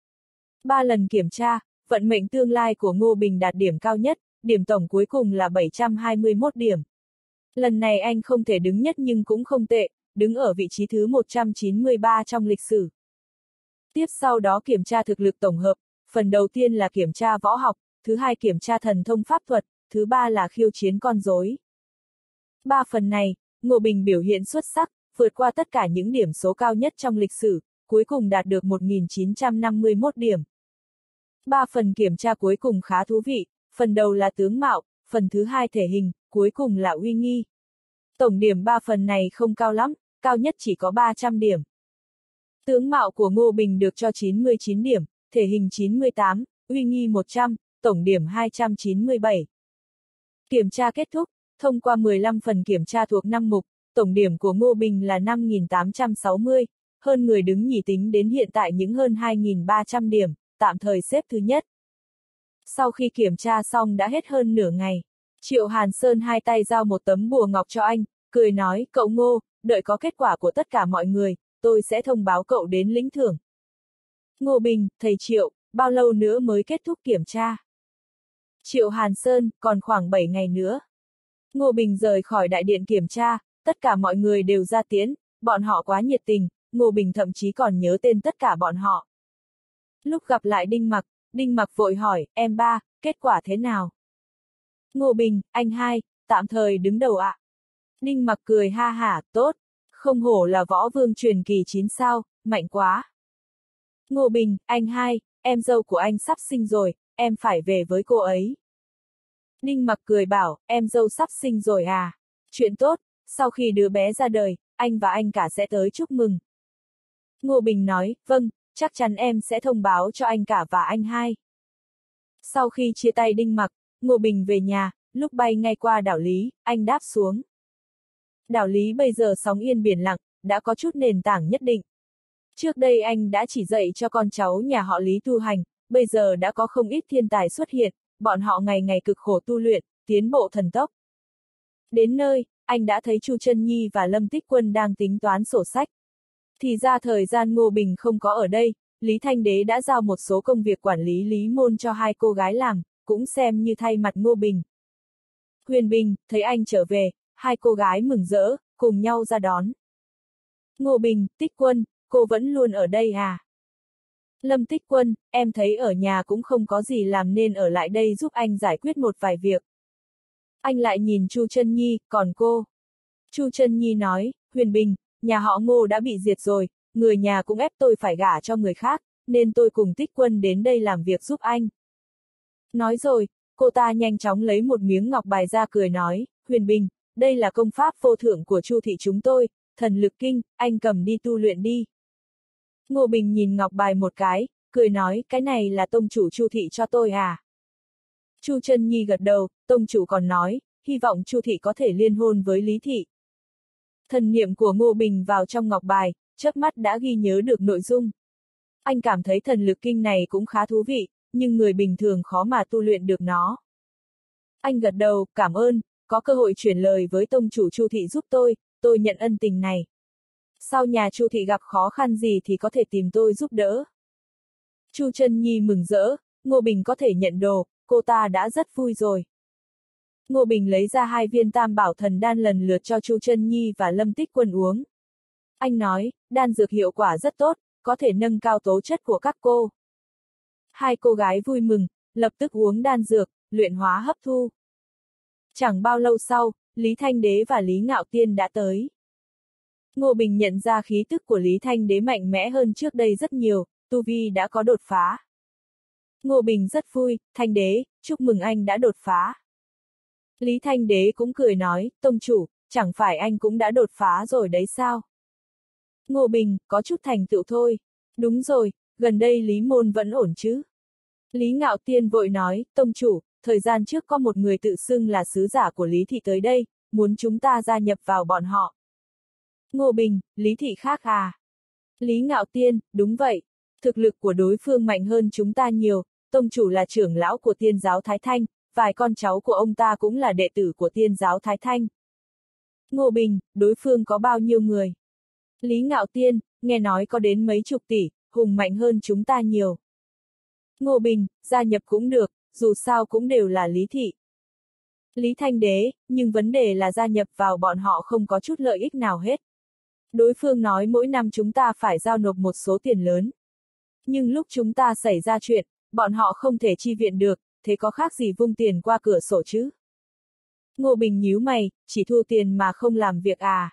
Ba lần kiểm tra, vận mệnh tương lai của Ngô Bình đạt điểm cao nhất, điểm tổng cuối cùng là bảy trăm hai mươi mốt điểm. Lần này anh không thể đứng nhất nhưng cũng không tệ, đứng ở vị trí thứ một trăm chín mươi ba trong lịch sử. Tiếp sau đó kiểm tra thực lực tổng hợp, phần đầu tiên là kiểm tra võ học, thứ hai kiểm tra thần thông pháp thuật, thứ ba là khiêu chiến con rối. Ba phần này, Ngô Bình biểu hiện xuất sắc, vượt qua tất cả những điểm số cao nhất trong lịch sử, cuối cùng đạt được một nghìn chín trăm năm mươi mốt điểm. Ba phần kiểm tra cuối cùng khá thú vị, phần đầu là tướng mạo, phần thứ hai thể hình, cuối cùng là uy nghi. Tổng điểm ba phần này không cao lắm, cao nhất chỉ có ba trăm điểm. Tướng mạo của Ngô Bình được cho chín mươi chín điểm, thể hình chín mươi tám, uy nghi một trăm, tổng điểm hai trăm chín mươi bảy. Kiểm tra kết thúc, thông qua mười lăm phần kiểm tra thuộc năm mục, tổng điểm của Ngô Bình là năm nghìn tám trăm sáu mươi, hơn người đứng nhì tính đến hiện tại những hơn hai nghìn ba trăm điểm, tạm thời xếp thứ nhất. Sau khi kiểm tra xong đã hết hơn nửa ngày, Triệu Hàn Sơn hai tay giao một tấm bùa ngọc cho anh, cười nói, cậu Ngô, đợi có kết quả của tất cả mọi người, tôi sẽ thông báo cậu đến lĩnh thưởng. Ngô Bình, thầy Triệu, bao lâu nữa mới kết thúc kiểm tra? Triệu Hàn Sơn, còn khoảng bảy ngày nữa. Ngô Bình rời khỏi đại điện kiểm tra, tất cả mọi người đều ra tiễn, bọn họ quá nhiệt tình, Ngô Bình thậm chí còn nhớ tên tất cả bọn họ. Lúc gặp lại Đinh Mặc, Đinh Mặc vội hỏi, em ba, kết quả thế nào? Ngô Bình, anh hai, tạm thời đứng đầu ạ. Đinh Mặc cười ha hả, tốt, không hổ là võ vương truyền kỳ chín sao, mạnh quá. Ngô Bình, anh hai, em dâu của anh sắp sinh rồi, em phải về với cô ấy. Đinh Mặc cười bảo, em dâu sắp sinh rồi à? Chuyện tốt, sau khi đứa bé ra đời, anh và anh cả sẽ tới chúc mừng. Ngô Bình nói, vâng, chắc chắn em sẽ thông báo cho anh cả và anh hai. Sau khi chia tay Đinh Mặc, Ngô Bình về nhà, lúc bay ngay qua đảo Lý, anh đáp xuống. Đảo Lý bây giờ sóng yên biển lặng, đã có chút nền tảng nhất định. Trước đây anh đã chỉ dạy cho con cháu nhà họ Lý tu hành, bây giờ đã có không ít thiên tài xuất hiện, bọn họ ngày ngày cực khổ tu luyện, tiến bộ thần tốc. Đến nơi, anh đã thấy Chu Chân Nhi và Lâm Tích Quân đang tính toán sổ sách. Thì ra thời gian Ngô Bình không có ở đây, Lý Thanh Đế đã giao một số công việc quản lý Lý Môn cho hai cô gái làm, cũng xem như thay mặt Ngô Bình. Huyền Bình, thấy anh trở về, hai cô gái mừng rỡ, cùng nhau ra đón. Ngô Bình, Tích Quân, cô vẫn luôn ở đây à? Lâm Tích Quân, em thấy ở nhà cũng không có gì làm nên ở lại đây giúp anh giải quyết một vài việc. Anh lại nhìn Chu Chân Nhi, còn cô? Chu Chân Nhi nói, Huyền Bình, nhà họ Ngô đã bị diệt rồi, người nhà cũng ép tôi phải gả cho người khác, nên tôi cùng Tích Quân đến đây làm việc giúp anh. Nói rồi, cô ta nhanh chóng lấy một miếng ngọc bài ra cười nói, Huyền Bình, đây là công pháp vô thượng của Chu thị chúng tôi, thần lực kinh, anh cầm đi tu luyện đi. Ngô Bình nhìn ngọc bài một cái, cười nói, cái này là tông chủ Chu thị cho tôi à? Chu Chân Nhi gật đầu, tông chủ còn nói, hy vọng Chu thị có thể liên hôn với Lý thị. Thần niệm của Ngô Bình vào trong ngọc bài, chớp mắt đã ghi nhớ được nội dung. Anh cảm thấy thần lực kinh này cũng khá thú vị, nhưng người bình thường khó mà tu luyện được nó. Anh gật đầu, cảm ơn, có cơ hội chuyển lời với tông chủ Chu thị giúp tôi, tôi nhận ân tình này. Sau nhà Chu thị gặp khó khăn gì thì có thể tìm tôi giúp đỡ. Chu Chân Nhi mừng rỡ, Ngô Bình có thể nhận đồ, cô ta đã rất vui rồi. Ngô Bình lấy ra hai viên tam bảo thần đan lần lượt cho Chu Chân Nhi và Lâm Tích Quân uống. Anh nói, đan dược hiệu quả rất tốt, có thể nâng cao tố chất của các cô. Hai cô gái vui mừng, lập tức uống đan dược, luyện hóa hấp thu. Chẳng bao lâu sau, Lý Thanh Đế và Lý Ngạo Tiên đã tới. Ngô Bình nhận ra khí tức của Lý Thanh Đế mạnh mẽ hơn trước đây rất nhiều, tu vi đã có đột phá. Ngô Bình rất vui, Thanh Đế, chúc mừng anh đã đột phá. Lý Thanh Đế cũng cười nói, tông chủ, chẳng phải anh cũng đã đột phá rồi đấy sao? Ngô Bình, có chút thành tựu thôi. Đúng rồi, gần đây Lý Môn vẫn ổn chứ? Lý Ngạo Tiên vội nói, tông chủ, thời gian trước có một người tự xưng là sứ giả của Lý Thị tới đây, muốn chúng ta gia nhập vào bọn họ. Ngô Bình, Lý Thị khác à? Lý Ngạo Tiên, đúng vậy. Thực lực của đối phương mạnh hơn chúng ta nhiều, tông chủ là trưởng lão của Tiên giáo Thái Thanh, vài con cháu của ông ta cũng là đệ tử của Tiên giáo Thái Thanh. Ngô Bình, đối phương có bao nhiêu người? Lý Ngạo Tiên, nghe nói có đến mấy chục tỷ, hùng mạnh hơn chúng ta nhiều. Ngô Bình, gia nhập cũng được, dù sao cũng đều là Lý Thị. Lý Thanh Đế, nhưng vấn đề là gia nhập vào bọn họ không có chút lợi ích nào hết. Đối phương nói mỗi năm chúng ta phải giao nộp một số tiền lớn. Nhưng lúc chúng ta xảy ra chuyện, bọn họ không thể chi viện được, thế có khác gì vung tiền qua cửa sổ chứ? Ngô Bình nhíu mày, chỉ thu tiền mà không làm việc à?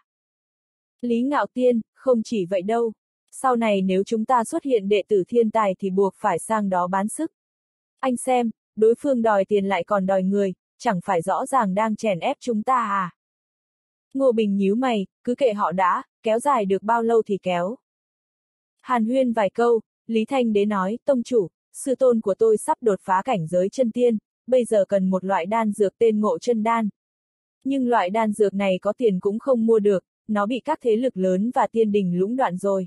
Lý Ngạo Tiên, không chỉ vậy đâu. Sau này nếu chúng ta xuất hiện đệ tử thiên tài thì buộc phải sang đó bán sức. Anh xem, đối phương đòi tiền lại còn đòi người, chẳng phải rõ ràng đang chèn ép chúng ta à? Ngô Bình nhíu mày, cứ kệ họ đã, kéo dài được bao lâu thì kéo. Hàn huyên vài câu, Lý Thanh Đế nói, tông chủ, sư tôn của tôi sắp đột phá cảnh giới chân tiên, bây giờ cần một loại đan dược tên Ngộ Chân Đan. Nhưng loại đan dược này có tiền cũng không mua được, nó bị các thế lực lớn và tiên đình lũng đoạn rồi.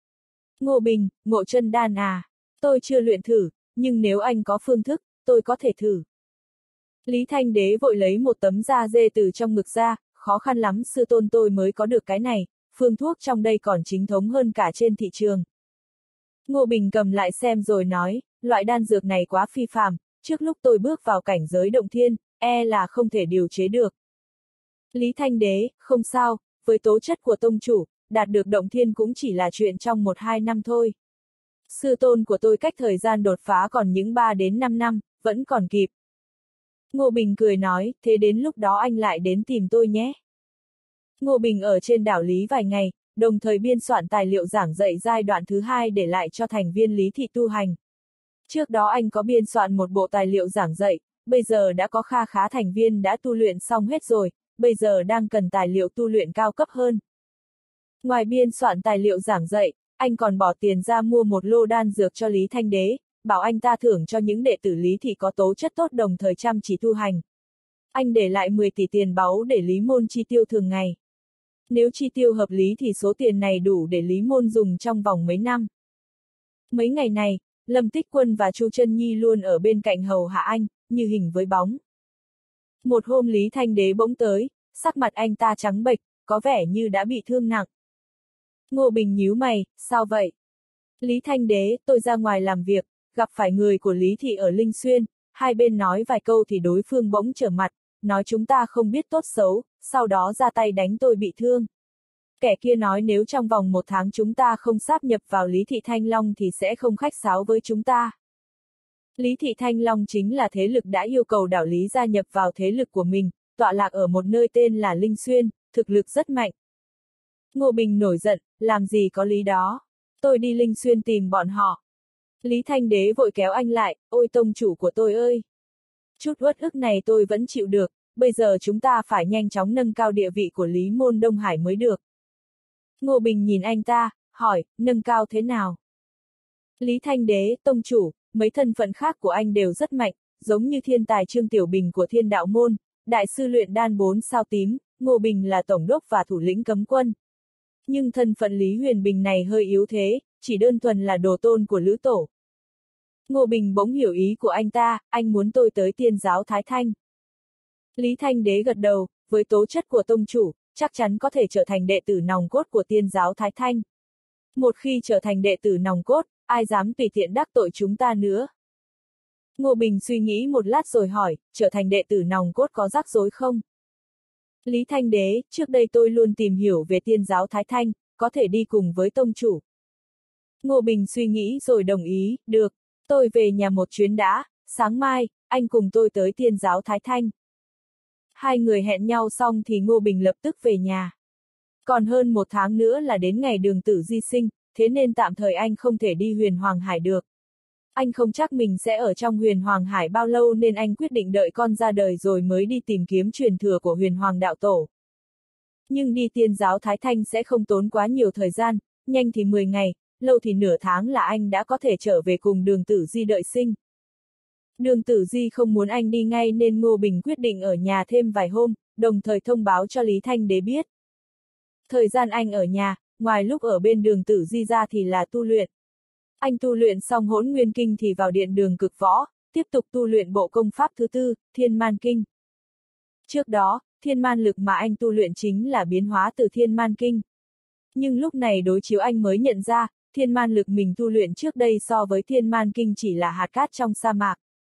Ngô Bình, Ngộ Chân Đan à? Tôi chưa luyện thử, nhưng nếu anh có phương thức, tôi có thể thử. Lý Thanh Đế vội lấy một tấm da dê từ trong ngực ra, khó khăn lắm sư tôn tôi mới có được cái này, phương thuốc trong đây còn chính thống hơn cả trên thị trường. Ngô Bình cầm lại xem rồi nói, loại đan dược này quá phi phàm, trước lúc tôi bước vào cảnh giới động thiên, e là không thể điều chế được. Lý Thanh Đế, không sao, với tố chất của tông chủ, đạt được động thiên cũng chỉ là chuyện trong một hai năm thôi. Sư tôn của tôi cách thời gian đột phá còn những ba đến năm năm, vẫn còn kịp. Ngô Bình cười nói, thế đến lúc đó anh lại đến tìm tôi nhé. Ngô Bình ở trên đảo Lý vài ngày, đồng thời biên soạn tài liệu giảng dạy giai đoạn thứ hai để lại cho thành viên Lý Thị tu hành. Trước đó anh có biên soạn một bộ tài liệu giảng dạy, bây giờ đã có kha khá thành viên đã tu luyện xong hết rồi, bây giờ đang cần tài liệu tu luyện cao cấp hơn. Ngoài biên soạn tài liệu giảng dạy, anh còn bỏ tiền ra mua một lô đan dược cho Lý Thanh Đế, bảo anh ta thưởng cho những đệ tử Lý Thị có tố chất tốt đồng thời chăm chỉ tu hành. Anh để lại mười tỷ tiền báu để Lý Môn chi tiêu thường ngày. Nếu chi tiêu hợp lý thì số tiền này đủ để Lý Môn dùng trong vòng mấy năm. Mấy ngày này, Lâm Tích Quân và Chu Chân Nhi luôn ở bên cạnh hầu hạ anh, như hình với bóng. Một hôm Lý Thanh Đế bỗng tới, sắc mặt anh ta trắng bệch, có vẻ như đã bị thương nặng. Ngô Bình nhíu mày, sao vậy? Lý Thanh Đế, tôi ra ngoài làm việc, gặp phải người của Lý Thị ở Linh Xuyên, hai bên nói vài câu thì đối phương bỗng trở mặt, nói chúng ta không biết tốt xấu, sau đó ra tay đánh tôi bị thương. Kẻ kia nói nếu trong vòng một tháng chúng ta không sáp nhập vào Lý Thị Thanh Long thì sẽ không khách sáo với chúng ta. Lý Thị Thanh Long chính là thế lực đã yêu cầu đảo Lý gia nhập vào thế lực của mình, tọa lạc ở một nơi tên là Linh Xuyên, thực lực rất mạnh. Ngô Bình nổi giận, làm gì có lý đó. Tôi đi Linh Xuyên tìm bọn họ. Lý Thanh Đế vội kéo anh lại, ôi tông chủ của tôi ơi. Chút uất ức này tôi vẫn chịu được, bây giờ chúng ta phải nhanh chóng nâng cao địa vị của Lý Môn Đông Hải mới được. Ngô Bình nhìn anh ta, hỏi, nâng cao thế nào? Lý Thanh Đế, tông chủ, mấy thân phận khác của anh đều rất mạnh, giống như thiên tài Trương Tiểu Bình của Thiên Đạo Môn, đại sư luyện đan bốn sao tím, Ngô Bình là tổng đốc và thủ lĩnh cấm quân. Nhưng thân phận Lý Huyền Bình này hơi yếu thế, chỉ đơn thuần là đồ tôn của Lữ Tổ. Ngô Bình bỗng hiểu ý của anh ta, anh muốn tôi tới Tiên giáo Thái Thanh. Lý Thanh Đế gật đầu, với tố chất của tông chủ, chắc chắn có thể trở thành đệ tử nòng cốt của Tiên giáo Thái Thanh. Một khi trở thành đệ tử nòng cốt, ai dám tùy tiện đắc tội chúng ta nữa. Ngô Bình suy nghĩ một lát rồi hỏi, trở thành đệ tử nòng cốt có rắc rối không? Lý Thanh Đế, trước đây tôi luôn tìm hiểu về Tiên giáo Thái Thanh, có thể đi cùng với tông chủ. Ngô Bình suy nghĩ rồi đồng ý, được, tôi về nhà một chuyến đã, sáng mai, anh cùng tôi tới Tiên giáo Thái Thanh. Hai người hẹn nhau xong thì Ngô Bình lập tức về nhà. Còn hơn một tháng nữa là đến ngày Đường Tử di sinh, thế nên tạm thời anh không thể đi Huyền Hoàng Hải được. Anh không chắc mình sẽ ở trong Huyền Hoàng Hải bao lâu nên anh quyết định đợi con ra đời rồi mới đi tìm kiếm truyền thừa của Huyền Hoàng Đạo Tổ. Nhưng đi Tiên giáo Thái Thanh sẽ không tốn quá nhiều thời gian, nhanh thì mười ngày, lâu thì nửa tháng là anh đã có thể trở về cùng Đường Tử Di đợi sinh. Đường Tử Di không muốn anh đi ngay nên Ngô Bình quyết định ở nhà thêm vài hôm, đồng thời thông báo cho Lý Thanh Đế biết. Thời gian anh ở nhà, ngoài lúc ở bên Đường Tử Di ra thì là tu luyện. Anh tu luyện xong Hỗn Nguyên Kinh thì vào điện Đường Cực Võ, tiếp tục tu luyện bộ công pháp thứ tư, Thiên Man Kinh. Trước đó, thiên man lực mà anh tu luyện chính là biến hóa từ Thiên Man Kinh. Nhưng lúc này đối chiếu anh mới nhận ra, thiên man lực mình tu luyện trước đây so với Thiên Man Kinh chỉ là hạt cát trong sa mạc.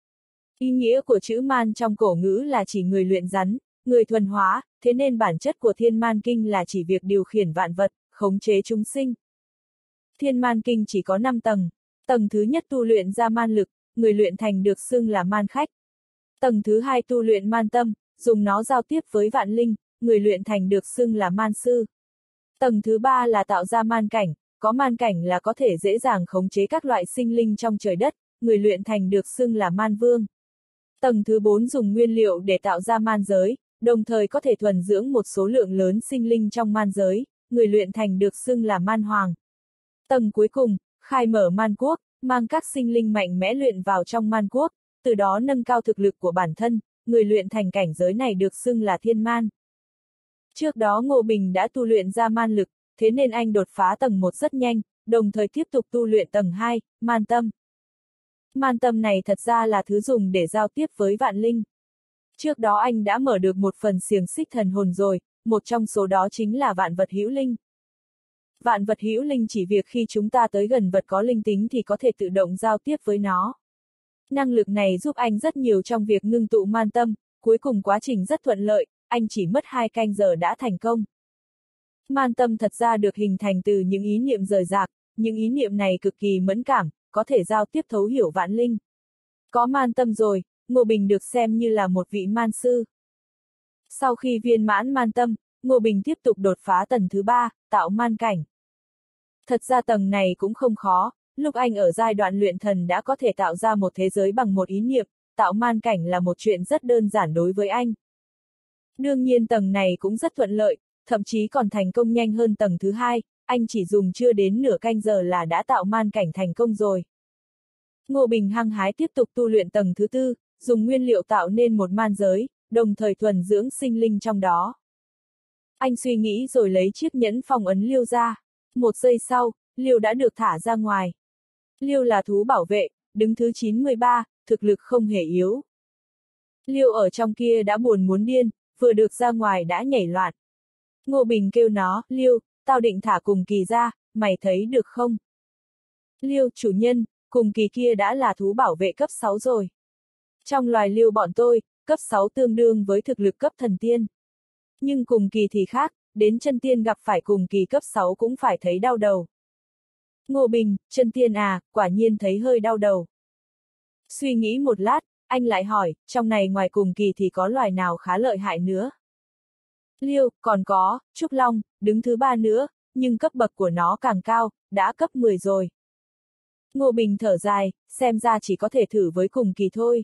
Ý nghĩa của chữ man trong cổ ngữ là chỉ người luyện rắn, người thuần hóa, thế nên bản chất của Thiên Man Kinh là chỉ việc điều khiển vạn vật, khống chế chúng sinh. Thiên Man Kinh chỉ có năm tầng. Tầng thứ nhất tu luyện ra man lực, người luyện thành được xưng là man khách. Tầng thứ hai tu luyện man tâm, dùng nó giao tiếp với vạn linh, người luyện thành được xưng là man sư. Tầng thứ ba là tạo ra man cảnh, có man cảnh là có thể dễ dàng khống chế các loại sinh linh trong trời đất, người luyện thành được xưng là man vương. Tầng thứ bốn dùng nguyên liệu để tạo ra man giới, đồng thời có thể thuần dưỡng một số lượng lớn sinh linh trong man giới, người luyện thành được xưng là man hoàng. Tầng cuối cùng, khai mở man quốc, mang các sinh linh mạnh mẽ luyện vào trong man quốc, từ đó nâng cao thực lực của bản thân, người luyện thành cảnh giới này được xưng là thiên man. Trước đó Ngô Bình đã tu luyện ra man lực, thế nên anh đột phá tầng một rất nhanh, đồng thời tiếp tục tu luyện tầng hai, man tâm. Man tâm này thật ra là thứ dùng để giao tiếp với vạn linh. Trước đó anh đã mở được một phần xiềng xích thần hồn rồi, một trong số đó chính là vạn vật hữu linh. Vạn vật hữu linh chỉ việc khi chúng ta tới gần vật có linh tính thì có thể tự động giao tiếp với nó. Năng lực này giúp anh rất nhiều trong việc ngưng tụ man tâm, cuối cùng quá trình rất thuận lợi, anh chỉ mất hai canh giờ đã thành công. Man tâm thật ra được hình thành từ những ý niệm rời rạc, những ý niệm này cực kỳ mẫn cảm, có thể giao tiếp thấu hiểu vạn linh. Có man tâm rồi, Ngô Bình được xem như là một vị man sư. Sau khi viên mãn man tâm, Ngô Bình tiếp tục đột phá tầng thứ ba, tạo man cảnh. Thật ra tầng này cũng không khó, lúc anh ở giai đoạn luyện thần đã có thể tạo ra một thế giới bằng một ý niệm, tạo man cảnh là một chuyện rất đơn giản đối với anh. Đương nhiên tầng này cũng rất thuận lợi, thậm chí còn thành công nhanh hơn tầng thứ hai, anh chỉ dùng chưa đến nửa canh giờ là đã tạo man cảnh thành công rồi. Ngô Bình hăng hái tiếp tục tu luyện tầng thứ tư, dùng nguyên liệu tạo nên một man giới, đồng thời thuần dưỡng sinh linh trong đó. Anh suy nghĩ rồi lấy chiếc nhẫn phong ấn Liêu ra. Một giây sau, Liêu đã được thả ra ngoài. Liêu là thú bảo vệ, đứng thứ chín mươi ba, thực lực không hề yếu. Liêu ở trong kia đã buồn muốn điên, vừa được ra ngoài đã nhảy loạn. Ngô Bình kêu nó, Liêu, tao định thả Cùng Kỳ ra, mày thấy được không? Liêu, chủ nhân, Cùng Kỳ kia đã là thú bảo vệ cấp sáu rồi. Trong loài Liêu bọn tôi, cấp sáu tương đương với thực lực cấp thần tiên. Nhưng Cùng Kỳ thì khác, đến chân tiên gặp phải Cùng Kỳ cấp sáu cũng phải thấy đau đầu. Ngô Bình, chân tiên à, quả nhiên thấy hơi đau đầu. Suy nghĩ một lát, anh lại hỏi, trong này ngoài Cùng Kỳ thì có loài nào khá lợi hại nữa? Liêu, còn có, Trúc Long, đứng thứ ba nữa, nhưng cấp bậc của nó càng cao, đã cấp mười rồi. Ngô Bình thở dài, xem ra chỉ có thể thử với Cùng Kỳ thôi.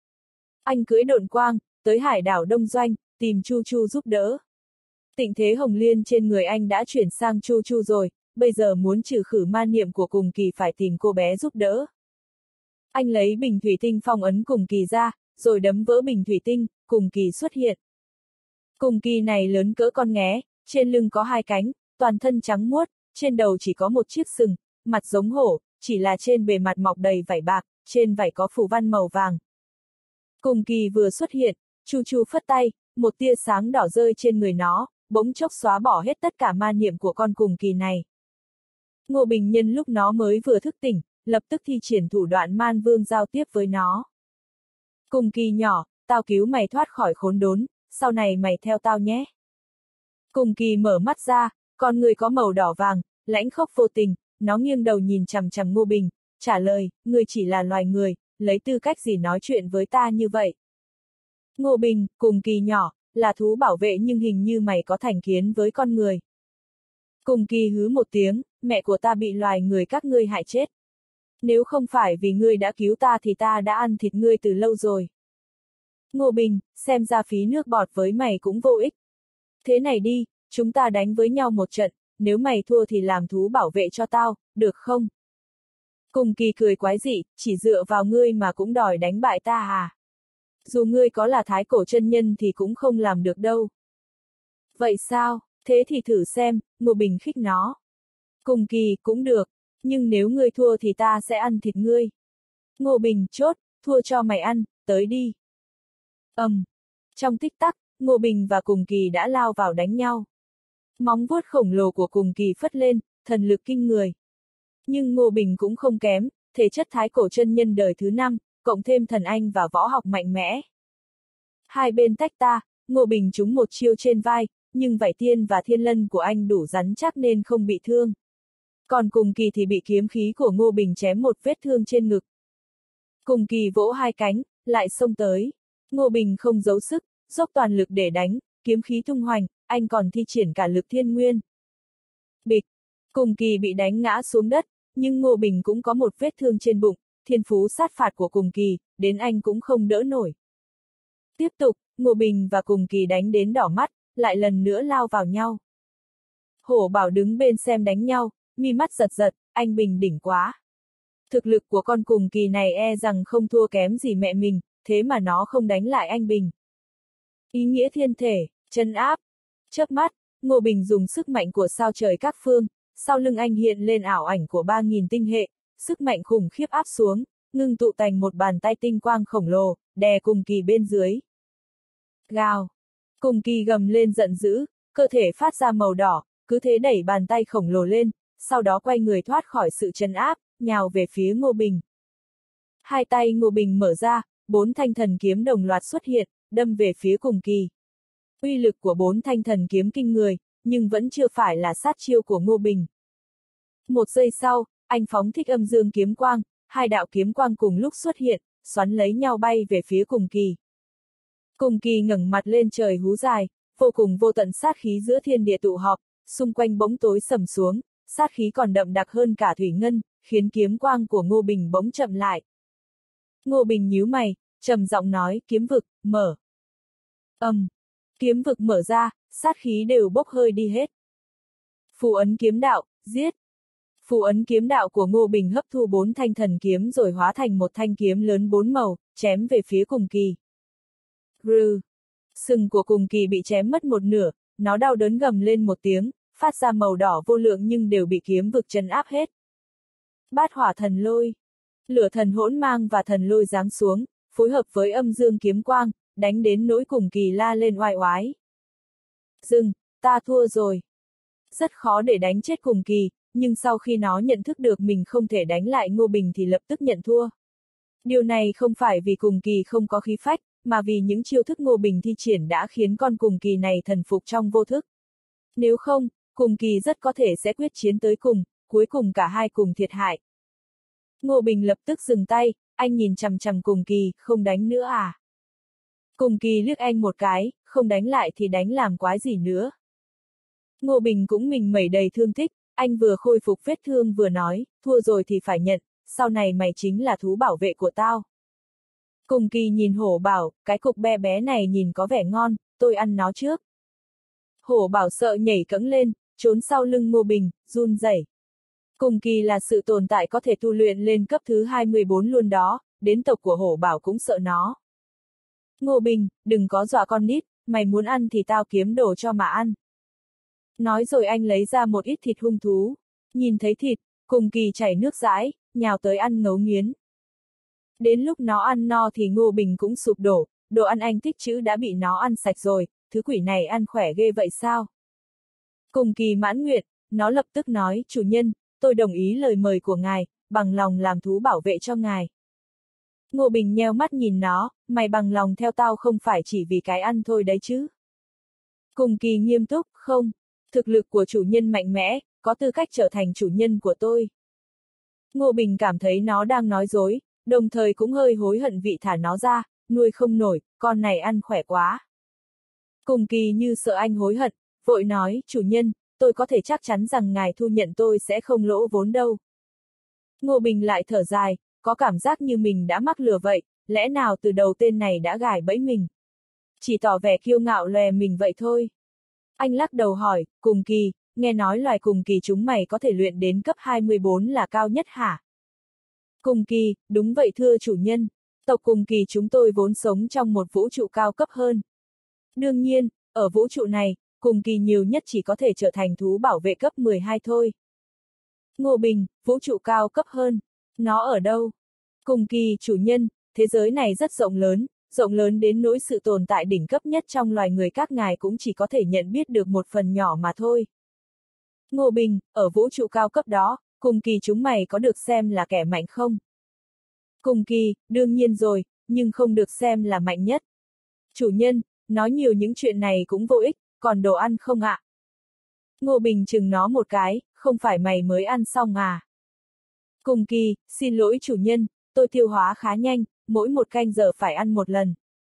Anh cưỡi độn quang, tới hải đảo Đông Doanh, tìm Chu Chu giúp đỡ. Tịnh thế hồng liên trên người anh đã chuyển sang Chu Chu rồi, bây giờ muốn trừ khử ma niệm của Cùng Kỳ phải tìm cô bé giúp đỡ. Anh lấy bình thủy tinh phong ấn Cùng Kỳ ra, rồi đấm vỡ bình thủy tinh, Cùng Kỳ xuất hiện. Cùng Kỳ này lớn cỡ con nghé, trên lưng có hai cánh, toàn thân trắng muốt, trên đầu chỉ có một chiếc sừng, mặt giống hổ, chỉ là trên bề mặt mọc đầy vảy bạc, trên vảy có phù văn màu vàng. Cùng Kỳ vừa xuất hiện, Chu Chu phất tay, một tia sáng đỏ rơi trên người nó, bỗng chốc xóa bỏ hết tất cả ma niệm của con Cùng Kỳ này. Ngô Bình nhân lúc nó mới vừa thức tỉnh, lập tức thi triển thủ đoạn man vương giao tiếp với nó. Cùng Kỳ nhỏ, tao cứu mày thoát khỏi khốn đốn, sau này mày theo tao nhé. Cùng Kỳ mở mắt ra, con người có màu đỏ vàng, lãnh khốc vô tình, nó nghiêng đầu nhìn chằm chằm Ngô Bình, trả lời, ngươi chỉ là loài người, lấy tư cách gì nói chuyện với ta như vậy? Ngô Bình, Cùng Kỳ nhỏ, là thú bảo vệ nhưng hình như mày có thành kiến với con người. Cùng Kỳ hứ một tiếng, mẹ của ta bị loài người các ngươi hại chết. Nếu không phải vì ngươi đã cứu ta thì ta đã ăn thịt ngươi từ lâu rồi. Ngô Bình, xem ra phí nước bọt với mày cũng vô ích. Thế này đi, chúng ta đánh với nhau một trận, nếu mày thua thì làm thú bảo vệ cho tao, được không? Cùng Kỳ cười quái dị, chỉ dựa vào ngươi mà cũng đòi đánh bại ta à? Dù ngươi có là thái cổ chân nhân thì cũng không làm được đâu. Vậy sao, thế thì thử xem, Ngô Bình khích nó. Cùng Kỳ, cũng được, nhưng nếu ngươi thua thì ta sẽ ăn thịt ngươi. Ngô Bình, chốt, thua cho mày ăn, tới đi. ầm, um, trong tích tắc, Ngô Bình và Cùng Kỳ đã lao vào đánh nhau. Móng vuốt khổng lồ của Cùng Kỳ phất lên, thần lực kinh người. Nhưng Ngô Bình cũng không kém, thể chất thái cổ chân nhân đời thứ năm, cộng thêm thần anh và võ học mạnh mẽ. Hai bên tách ta, Ngô Bình trúng một chiêu trên vai, nhưng vảy tiên và thiên lân của anh đủ rắn chắc nên không bị thương. Còn Cùng Kỳ thì bị kiếm khí của Ngô Bình chém một vết thương trên ngực. Cùng Kỳ vỗ hai cánh, lại xông tới. Ngô Bình không giấu sức, dốc toàn lực để đánh, kiếm khí tung hoành, anh còn thi triển cả lực thiên nguyên. Bịch! Cùng Kỳ bị đánh ngã xuống đất, nhưng Ngô Bình cũng có một vết thương trên bụng, thiên phú sát phạt của Cùng Kỳ, đến anh cũng không đỡ nổi. Tiếp tục, Ngô Bình và Cùng Kỳ đánh đến đỏ mắt, lại lần nữa lao vào nhau. Hổ Bảo đứng bên xem đánh nhau, mi mắt giật giật, anh bình đỉnh quá. Thực lực của con Cùng Kỳ này e rằng không thua kém gì mẹ mình, thế mà nó không đánh lại anh Bình. Ý nghĩa thiên thể, chân áp. Chớp mắt, Ngô Bình dùng sức mạnh của sao trời các phương, sau lưng anh hiện lên ảo ảnh của ba nghìn tinh hệ, sức mạnh khủng khiếp áp xuống, ngưng tụ thành một bàn tay tinh quang khổng lồ, đè Cùng Kỳ bên dưới. Gào! Cùng Kỳ gầm lên giận dữ, cơ thể phát ra màu đỏ, cứ thế đẩy bàn tay khổng lồ lên, sau đó quay người thoát khỏi sự trấn áp, nhào về phía Ngô Bình. Hai tay Ngô Bình mở ra, bốn thanh thần kiếm đồng loạt xuất hiện, đâm về phía Cùng Kỳ. Uy lực của bốn thanh thần kiếm kinh người, nhưng vẫn chưa phải là sát chiêu của Ngô Bình. Một giây sau, anh phóng thích âm dương kiếm quang, hai đạo kiếm quang cùng lúc xuất hiện, xoắn lấy nhau bay về phía Cùng Kỳ. Cùng Kỳ ngẩng mặt lên trời hú dài, vô cùng vô tận sát khí giữa thiên địa tụ họp, xung quanh bỗng tối sầm xuống, sát khí còn đậm đặc hơn cả thủy ngân, khiến kiếm quang của Ngô Bình bỗng chậm lại. Ngô Bình nhíu mày, trầm giọng nói, kiếm vực, mở. ầm, um, kiếm vực mở ra, sát khí đều bốc hơi đi hết. Phù ấn kiếm đạo, giết. Phù ấn kiếm đạo của Ngô Bình hấp thu bốn thanh thần kiếm rồi hóa thành một thanh kiếm lớn bốn màu, chém về phía Cùng Kỳ. Rừ. Sừng của Cùng Kỳ bị chém mất một nửa, nó đau đớn gầm lên một tiếng, phát ra màu đỏ vô lượng nhưng đều bị kiếm vực trấn áp hết. Bát hỏa thần lôi. Lửa thần hỗn mang và thần lôi giáng xuống, phối hợp với âm dương kiếm quang, đánh đến nỗi Cùng Kỳ la lên oai oái. Dừng, ta thua rồi. Rất khó để đánh chết Cùng Kỳ, nhưng sau khi nó nhận thức được mình không thể đánh lại Ngô Bình thì lập tức nhận thua. Điều này không phải vì Cùng Kỳ không có khí phách, mà vì những chiêu thức Ngô Bình thi triển đã khiến con Cùng Kỳ này thần phục trong vô thức. Nếu không, Cùng Kỳ rất có thể sẽ quyết chiến tới cùng, cuối cùng cả hai cùng thiệt hại. Ngô Bình lập tức dừng tay, anh nhìn chằm chằm Cùng Kỳ, không đánh nữa à? Cùng Kỳ liếc anh một cái, không đánh lại thì đánh làm quái gì nữa. Ngô Bình cũng mình mẩy đầy thương tích, anh vừa khôi phục vết thương vừa nói, thua rồi thì phải nhận, sau này mày chính là thú bảo vệ của tao. Cùng Kỳ nhìn Hổ Bảo, cái cục bé bé này nhìn có vẻ ngon, tôi ăn nó trước. Hổ Bảo sợ nhảy cẫng lên, trốn sau lưng Ngô Bình, run rẩy. Cùng Kỳ là sự tồn tại có thể tu luyện lên cấp thứ hai mươi bốn luôn đó, đến tộc của Hổ Bảo cũng sợ nó. Ngô Bình, đừng có dọa con nít, mày muốn ăn thì tao kiếm đồ cho mà ăn. Nói rồi anh lấy ra một ít thịt hung thú. Nhìn thấy thịt, Cùng Kỳ chảy nước dãi, nhào tới ăn ngấu nghiến. Đến lúc nó ăn no thì Ngô Bình cũng sụp đổ, đồ ăn anh tích trữ đã bị nó ăn sạch rồi, thứ quỷ này ăn khỏe ghê vậy sao? Cùng Kỳ mãn nguyện, nó lập tức nói, chủ nhân, tôi đồng ý lời mời của ngài, bằng lòng làm thú bảo vệ cho ngài. Ngô Bình nheo mắt nhìn nó, mày bằng lòng theo tao không phải chỉ vì cái ăn thôi đấy chứ? Cùng Kỳ nghiêm túc, không, thực lực của chủ nhân mạnh mẽ, có tư cách trở thành chủ nhân của tôi. Ngô Bình cảm thấy nó đang nói dối, đồng thời cũng hơi hối hận vị thả nó ra, nuôi không nổi, con này ăn khỏe quá. Cùng Kỳ như sợ anh hối hận, vội nói, chủ nhân, tôi có thể chắc chắn rằng ngài thu nhận tôi sẽ không lỗ vốn đâu. Ngô Bình lại thở dài, có cảm giác như mình đã mắc lừa vậy, lẽ nào từ đầu tên này đã gài bẫy mình. Chỉ tỏ vẻ kiêu ngạo lòe mình vậy thôi. Anh lắc đầu hỏi, Cùng Kỳ, nghe nói loài cùng kỳ chúng mày có thể luyện đến cấp hai mươi bốn là cao nhất hả? Cùng kỳ, đúng vậy thưa chủ nhân. Tộc cùng kỳ chúng tôi vốn sống trong một vũ trụ cao cấp hơn. Đương nhiên, ở vũ trụ này, cùng kỳ nhiều nhất chỉ có thể trở thành thú bảo vệ cấp mười hai thôi. Ngô Bình, vũ trụ cao cấp hơn. Nó ở đâu? Cùng kỳ, chủ nhân, thế giới này rất rộng lớn, rộng lớn đến nỗi sự tồn tại đỉnh cấp nhất trong loài người các ngài cũng chỉ có thể nhận biết được một phần nhỏ mà thôi. Ngô Bình, ở vũ trụ cao cấp đó, cùng kỳ chúng mày có được xem là kẻ mạnh không? Cùng kỳ, đương nhiên rồi, nhưng không được xem là mạnh nhất. Chủ nhân, nói nhiều những chuyện này cũng vô ích, còn đồ ăn không ạ? Ngô Bình chừng nó một cái, không phải mày mới ăn xong à? Cùng kỳ, xin lỗi chủ nhân, tôi tiêu hóa khá nhanh, mỗi một canh giờ phải ăn một lần.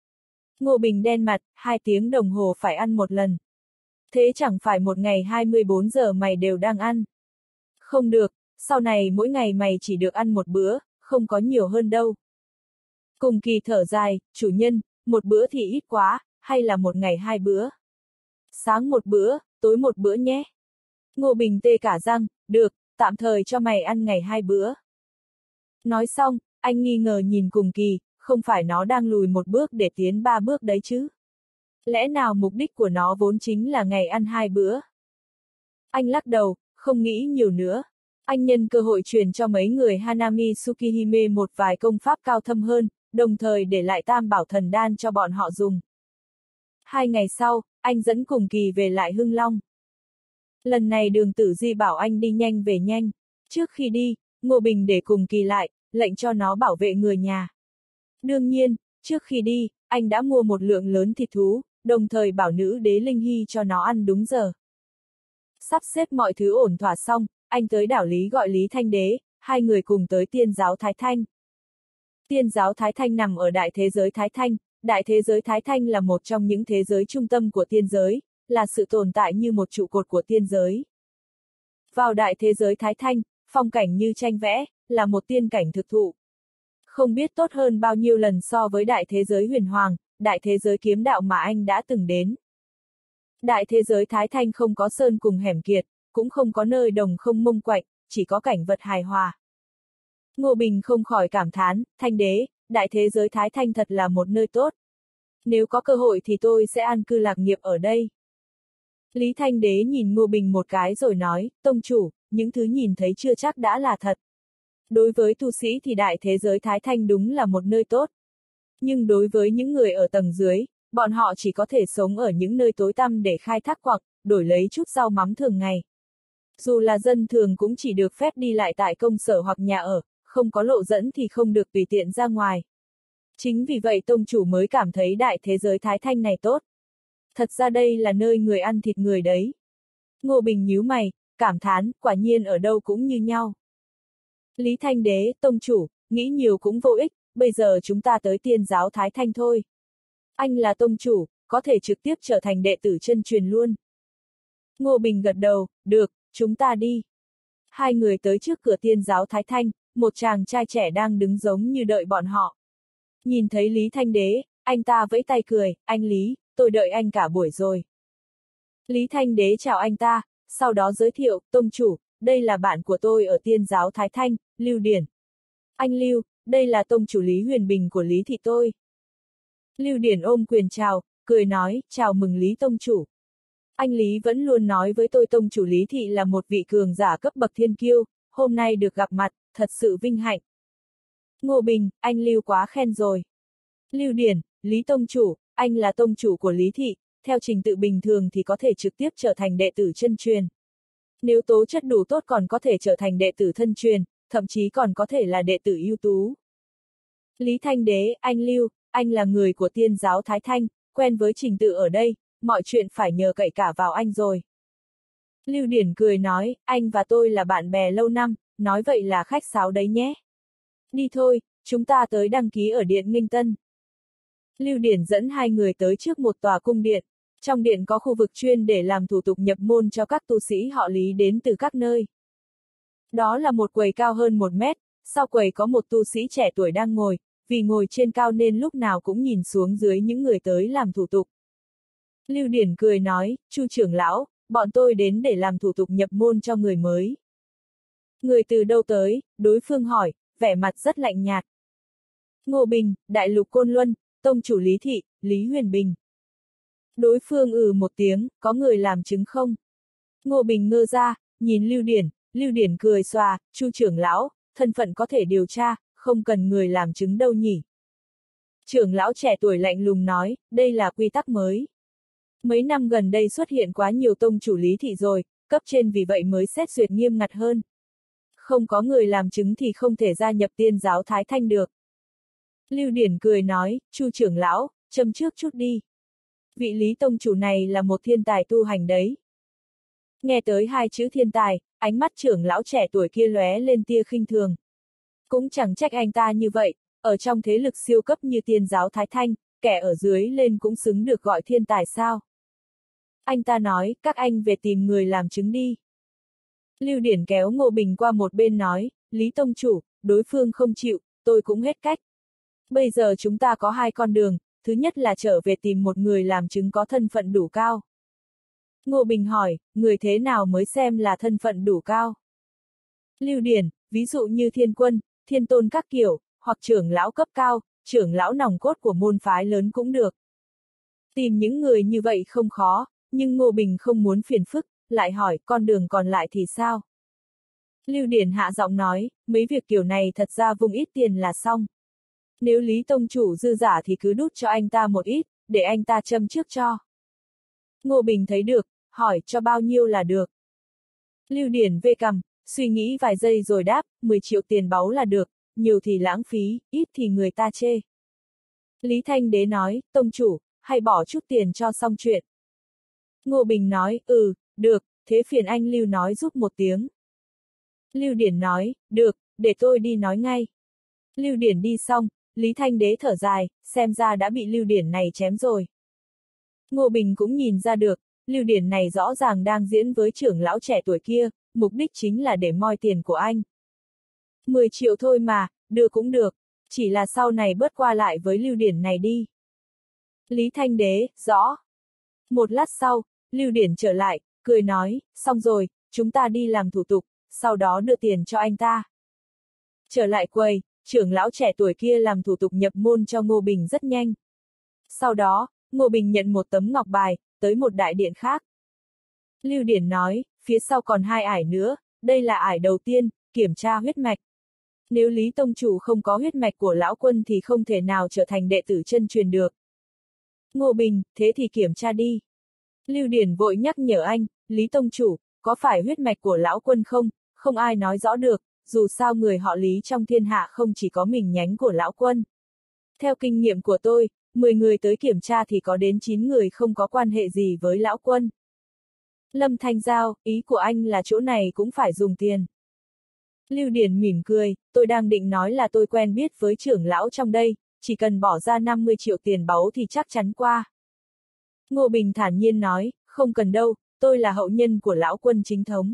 Ngô Bình đen mặt, hai tiếng đồng hồ phải ăn một lần. Thế chẳng phải một ngày hai mươi bốn giờ mày đều đang ăn. Không được, sau này mỗi ngày mày chỉ được ăn một bữa, không có nhiều hơn đâu. Cùng kỳ thở dài, chủ nhân, một bữa thì ít quá, hay là một ngày hai bữa? Sáng một bữa, tối một bữa nhé. Ngô Bình tê cả răng, được, tạm thời cho mày ăn ngày hai bữa. Nói xong, anh nghi ngờ nhìn cùng kỳ, không phải nó đang lùi một bước để tiến ba bước đấy chứ? Lẽ nào mục đích của nó vốn chính là ngày ăn hai bữa? Anh lắc đầu, không nghĩ nhiều nữa. Anh nhân cơ hội truyền cho mấy người Hanami Tsukihime một vài công pháp cao thâm hơn, đồng thời để lại tam bảo thần đan cho bọn họ dùng. Hai ngày sau, anh dẫn cùng kỳ về lại Hưng Long. Lần này Đường Tử Di bảo anh đi nhanh về nhanh. Trước khi đi, Ngô Bình để cùng kỳ lại, lệnh cho nó bảo vệ người nhà. Đương nhiên, trước khi đi, anh đã mua một lượng lớn thịt thú, đồng thời bảo nữ đế Linh Hy cho nó ăn đúng giờ. Sắp xếp mọi thứ ổn thỏa xong, anh tới đảo Lý gọi Lý Thanh Đế, hai người cùng tới Tiên giáo Thái Thanh. Tiên giáo Thái Thanh nằm ở đại thế giới Thái Thanh, đại thế giới Thái Thanh là một trong những thế giới trung tâm của tiên giới, là sự tồn tại như một trụ cột của tiên giới. Vào đại thế giới Thái Thanh, phong cảnh như tranh vẽ, là một tiên cảnh thực thụ. Không biết tốt hơn bao nhiêu lần so với đại thế giới huyền hoàng, đại thế giới kiếm đạo mà anh đã từng đến. Đại thế giới Thái Thanh không có sơn cùng hẻm kiệt, cũng không có nơi đồng không mông quạnh, chỉ có cảnh vật hài hòa. Ngô Bình không khỏi cảm thán, Thanh Đế, đại thế giới Thái Thanh thật là một nơi tốt. Nếu có cơ hội thì tôi sẽ an cư lạc nghiệp ở đây. Lý Thanh Đế nhìn Ngô Bình một cái rồi nói, tông chủ, những thứ nhìn thấy chưa chắc đã là thật. Đối với tu sĩ thì đại thế giới Thái Thanh đúng là một nơi tốt. Nhưng đối với những người ở tầng dưới, bọn họ chỉ có thể sống ở những nơi tối tăm để khai thác quặng, đổi lấy chút rau mắm thường ngày. Dù là dân thường cũng chỉ được phép đi lại tại công sở hoặc nhà ở, không có lộ dẫn thì không được tùy tiện ra ngoài. Chính vì vậy tông chủ mới cảm thấy đại thế giới Thái Thanh này tốt. Thật ra đây là nơi người ăn thịt người đấy. Ngô Bình nhíu mày, cảm thán, quả nhiên ở đâu cũng như nhau. Lý Thanh Đế, tông chủ, nghĩ nhiều cũng vô ích, bây giờ chúng ta tới Tiên giáo Thái Thanh thôi. Anh là tông chủ, có thể trực tiếp trở thành đệ tử chân truyền luôn. Ngô Bình gật đầu, được, chúng ta đi. Hai người tới trước cửa Tiên giáo Thái Thanh, một chàng trai trẻ đang đứng giống như đợi bọn họ. Nhìn thấy Lý Thanh Đế, anh ta vẫy tay cười, anh Lý, tôi đợi anh cả buổi rồi. Lý Thanh Đế chào anh ta, sau đó giới thiệu, tông chủ, đây là bạn của tôi ở Tiên giáo Thái Thanh, Lưu Điển. Anh Lưu, đây là tông chủ Lý Huyền Bình của Lý thị tôi. Lưu Điển ôm quyền chào, cười nói, chào mừng Lý tông chủ. Anh Lý vẫn luôn nói với tôi tông chủ Lý thị là một vị cường giả cấp bậc thiên kiêu, hôm nay được gặp mặt, thật sự vinh hạnh. Ngô Bình, anh Lưu quá khen rồi. Lưu Điển, Lý tông chủ, anh là tông chủ của Lý thị, theo trình tự bình thường thì có thể trực tiếp trở thành đệ tử chân truyền. Nếu tố chất đủ tốt còn có thể trở thành đệ tử thân truyền, thậm chí còn có thể là đệ tử ưu tú. Lý Thanh Đế, anh Lưu, anh là người của Tiên giáo Thái Thanh, quen với trình tự ở đây, mọi chuyện phải nhờ cậy cả vào anh rồi. Lưu Điển cười nói, anh và tôi là bạn bè lâu năm, nói vậy là khách sáo đấy nhé. Đi thôi, chúng ta tới đăng ký ở Điện Nghinh Tân. Lưu Điển dẫn hai người tới trước một tòa cung điện. Trong điện có khu vực chuyên để làm thủ tục nhập môn cho các tu sĩ họ Lý đến từ các nơi. Đó là một quầy cao hơn một mét, sau quầy có một tu sĩ trẻ tuổi đang ngồi, vì ngồi trên cao nên lúc nào cũng nhìn xuống dưới những người tới làm thủ tục. Lưu Điển cười nói, Chu trưởng lão, bọn tôi đến để làm thủ tục nhập môn cho người mới. Người từ đâu tới, đối phương hỏi, vẻ mặt rất lạnh nhạt. Ngô Bình, Đại Lục Côn Luân, tông chủ Lý Thị, Lý Huyền Bình. Đối phương ừ một tiếng, có người làm chứng không? Ngô Bình ngơ ra, nhìn Lưu Điển, Lưu Điển cười xòa, Chu trưởng lão, thân phận có thể điều tra, không cần người làm chứng đâu nhỉ. Trưởng lão trẻ tuổi lạnh lùng nói, đây là quy tắc mới. Mấy năm gần đây xuất hiện quá nhiều tông chủ Lý Thị rồi, cấp trên vì vậy mới xét duyệt nghiêm ngặt hơn. Không có người làm chứng thì không thể gia nhập Tiên giáo Thái Thanh được. Lưu Điển cười nói, Chu trưởng lão, châm trước chút đi. Vị Lý tông chủ này là một thiên tài tu hành đấy. Nghe tới hai chữ thiên tài, ánh mắt trưởng lão trẻ tuổi kia lóe lên tia khinh thường. Cũng chẳng trách anh ta như vậy, ở trong thế lực siêu cấp như Tiên giáo Thái Thanh, kẻ ở dưới lên cũng xứng được gọi thiên tài sao. Anh ta nói, các anh về tìm người làm chứng đi. Lưu Điển kéo Ngô Bình qua một bên nói, Lý tông chủ, đối phương không chịu, tôi cũng hết cách. Bây giờ chúng ta có hai con đường, thứ nhất là trở về tìm một người làm chứng có thân phận đủ cao. Ngô Bình hỏi, người thế nào mới xem là thân phận đủ cao? Lưu Điển, ví dụ như thiên quân, thiên tôn các kiểu, hoặc trưởng lão cấp cao, trưởng lão nòng cốt của môn phái lớn cũng được. Tìm những người như vậy không khó, nhưng Ngô Bình không muốn phiền phức, lại hỏi, con đường còn lại thì sao? Lưu Điển hạ giọng nói, mấy việc kiểu này thật ra vùng ít tiền là xong. Nếu Lý tông chủ dư giả thì cứ đút cho anh ta một ít, để anh ta châm trước cho. Ngô Bình thấy được, hỏi cho bao nhiêu là được. Lưu Điển vê cằm, suy nghĩ vài giây rồi đáp, mười triệu tiền báu là được, nhiều thì lãng phí, ít thì người ta chê. Lý Thanh Đế nói, tông chủ, hay bỏ chút tiền cho xong chuyện. Ngô Bình nói, ừ, được, thế phiền anh Lưu nói giúp một tiếng. Lưu Điển nói, được, để tôi đi nói ngay. Lưu Điển đi xong, Lý Thanh Đế thở dài, xem ra đã bị Lưu Điển này chém rồi. Ngô Bình cũng nhìn ra được, Lưu Điển này rõ ràng đang diễn với trưởng lão trẻ tuổi kia, mục đích chính là để moi tiền của anh. mười triệu thôi mà, đưa cũng được, chỉ là sau này bớt qua lại với Lưu Điển này đi. Lý Thanh Đế, rõ. Một lát sau, Lưu Điển trở lại, cười nói, xong rồi, chúng ta đi làm thủ tục, sau đó đưa tiền cho anh ta. Trở lại quầy, trưởng lão trẻ tuổi kia làm thủ tục nhập môn cho Ngô Bình rất nhanh. Sau đó, Ngô Bình nhận một tấm ngọc bài, tới một đại điện khác. Lưu Điển nói, phía sau còn hai ải nữa, đây là ải đầu tiên, kiểm tra huyết mạch. Nếu Lý tông chủ không có huyết mạch của lão quân thì không thể nào trở thành đệ tử chân truyền được. Ngô Bình, thế thì kiểm tra đi. Lưu Điển vội nhắc nhở anh, Lý tông chủ, có phải huyết mạch của lão quân không? Không ai nói rõ được, dù sao người họ Lý trong thiên hạ không chỉ có mình nhánh của lão quân. Theo kinh nghiệm của tôi, mười người tới kiểm tra thì có đến chín người không có quan hệ gì với lão quân. Lâm Thanh Giao, ý của anh là chỗ này cũng phải dùng tiền. Lưu Điển mỉm cười, tôi đang định nói là tôi quen biết với trưởng lão trong đây, chỉ cần bỏ ra năm mươi triệu tiền báu thì chắc chắn qua. Ngô Bình thản nhiên nói, không cần đâu, tôi là hậu nhân của lão quân chính thống.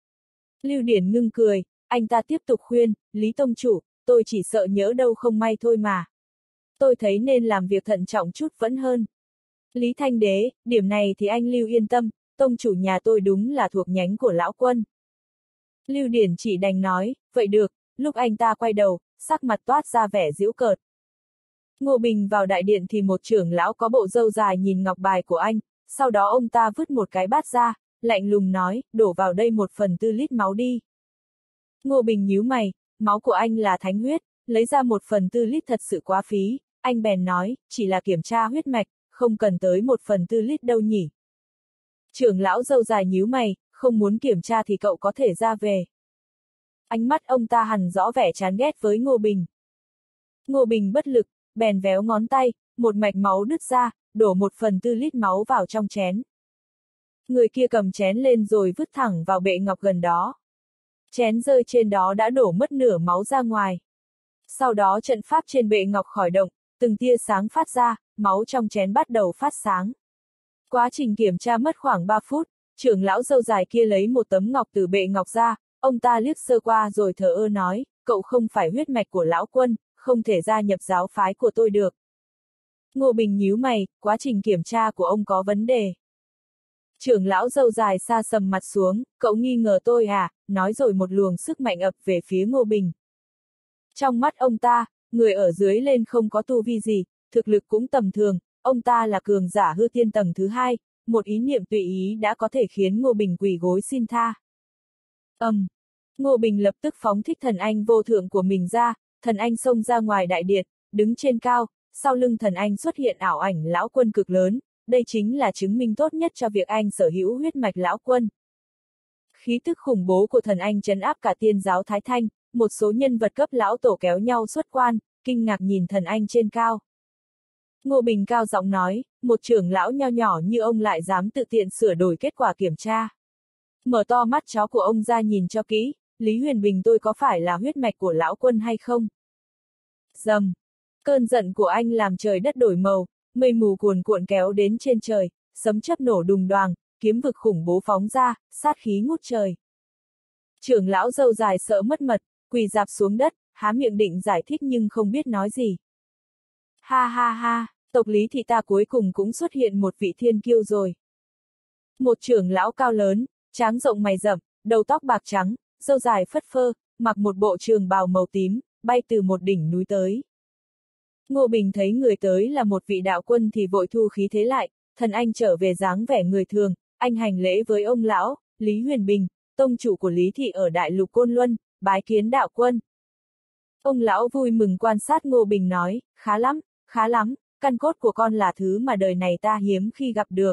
Lưu Điển ngưng cười, anh ta tiếp tục khuyên, Lý tông chủ, tôi chỉ sợ nhỡ đâu không may thôi mà. Tôi thấy nên làm việc thận trọng chút vẫn hơn. Lý Thanh Đế, điểm này thì anh Lưu yên tâm, tông chủ nhà tôi đúng là thuộc nhánh của lão quân. Lưu Điển chỉ đành nói, vậy được, lúc anh ta quay đầu, sắc mặt toát ra vẻ giễu cợt. Ngô Bình vào đại điện thì một trưởng lão có bộ râu dài nhìn ngọc bài của anh, sau đó ông ta vứt một cái bát ra, lạnh lùng nói, đổ vào đây một phần tư lít máu đi. Ngô Bình nhíu mày, máu của anh là thánh huyết, lấy ra một phần tư lít thật sự quá phí, anh bèn nói, chỉ là kiểm tra huyết mạch, không cần tới một phần tư lít đâu nhỉ. Trưởng lão râu dài nhíu mày, không muốn kiểm tra thì cậu có thể ra về. Ánh mắt ông ta hằn rõ vẻ chán ghét với Ngô Bình. Ngô Bình bất lực, bèn véo ngón tay, một mạch máu đứt ra, đổ một phần tư lít máu vào trong chén. Người kia cầm chén lên rồi vứt thẳng vào bệ ngọc gần đó. Chén rơi trên đó đã đổ mất nửa máu ra ngoài. Sau đó trận pháp trên bệ ngọc khởi động, từng tia sáng phát ra, máu trong chén bắt đầu phát sáng. Quá trình kiểm tra mất khoảng ba phút, trưởng lão râu dài kia lấy một tấm ngọc từ bệ ngọc ra, ông ta liếc sơ qua rồi thờ ơ nói, cậu không phải huyết mạch của lão quân, không thể gia nhập giáo phái của tôi được. Ngô Bình nhíu mày, quá trình kiểm tra của ông có vấn đề. Trưởng lão râu dài xa sầm mặt xuống, cậu nghi ngờ tôi à, nói rồi một luồng sức mạnh ập về phía Ngô Bình. Trong mắt ông ta, người ở dưới lên không có tu vi gì, thực lực cũng tầm thường, ông ta là cường giả hư tiên tầng thứ hai, một ý niệm tùy ý đã có thể khiến Ngô Bình quỳ gối xin tha. Ầm, um, Ngô Bình lập tức phóng thích thần anh vô thượng của mình ra, thần anh xông ra ngoài đại điện, đứng trên cao, sau lưng thần anh xuất hiện ảo ảnh lão quân cực lớn, đây chính là chứng minh tốt nhất cho việc anh sở hữu huyết mạch lão quân. Khí tức khủng bố của thần anh trấn áp cả tiên giáo Thái Thanh, một số nhân vật cấp lão tổ kéo nhau xuất quan, kinh ngạc nhìn thần anh trên cao. Ngô Bình cao giọng nói, một trưởng lão nho nhỏ như ông lại dám tự tiện sửa đổi kết quả kiểm tra. Mở to mắt chó của ông ra nhìn cho kỹ, Lý Huyền Bình tôi có phải là huyết mạch của lão quân hay không? Dầm! Cơn giận của anh làm trời đất đổi màu, mây mù cuồn cuộn kéo đến trên trời, sấm chớp nổ đùng đoàng, kiếm vực khủng bố phóng ra, sát khí ngút trời. Trưởng lão râu dài sợ mất mật, quỳ rạp xuống đất, há miệng định giải thích nhưng không biết nói gì. Ha ha ha, tộc Lý thị ta cuối cùng cũng xuất hiện một vị thiên kiêu rồi. Một trưởng lão cao lớn, tráng rộng mày rậm, đầu tóc bạc trắng, râu dài phất phơ, mặc một bộ trường bào màu tím, bay từ một đỉnh núi tới. Ngô Bình thấy người tới là một vị đạo quân thì vội thu khí thế lại, thần anh trở về dáng vẻ người thường, anh hành lễ với ông lão, Lý Huyền Bình, tông chủ của Lý thị ở Đại Lục Côn Luân, bái kiến đạo quân. Ông lão vui mừng quan sát Ngô Bình nói, khá lắm, khá lắm, căn cốt của con là thứ mà đời này ta hiếm khi gặp được.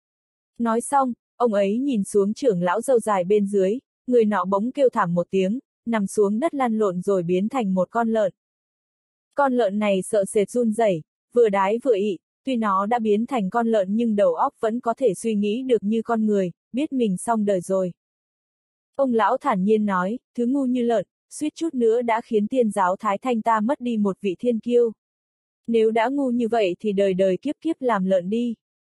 Nói xong, ông ấy nhìn xuống trưởng lão râu dài bên dưới, người nọ bỗng kêu thảm một tiếng, nằm xuống đất lăn lộn rồi biến thành một con lợn. Con lợn này sợ sệt run rẩy, vừa đái vừa ị, tuy nó đã biến thành con lợn nhưng đầu óc vẫn có thể suy nghĩ được như con người, biết mình xong đời rồi. Ông lão thản nhiên nói, thứ ngu như lợn, suýt chút nữa đã khiến tiên giáo Thái Thanh ta mất đi một vị thiên kiêu. Nếu đã ngu như vậy thì đời đời kiếp kiếp làm lợn đi.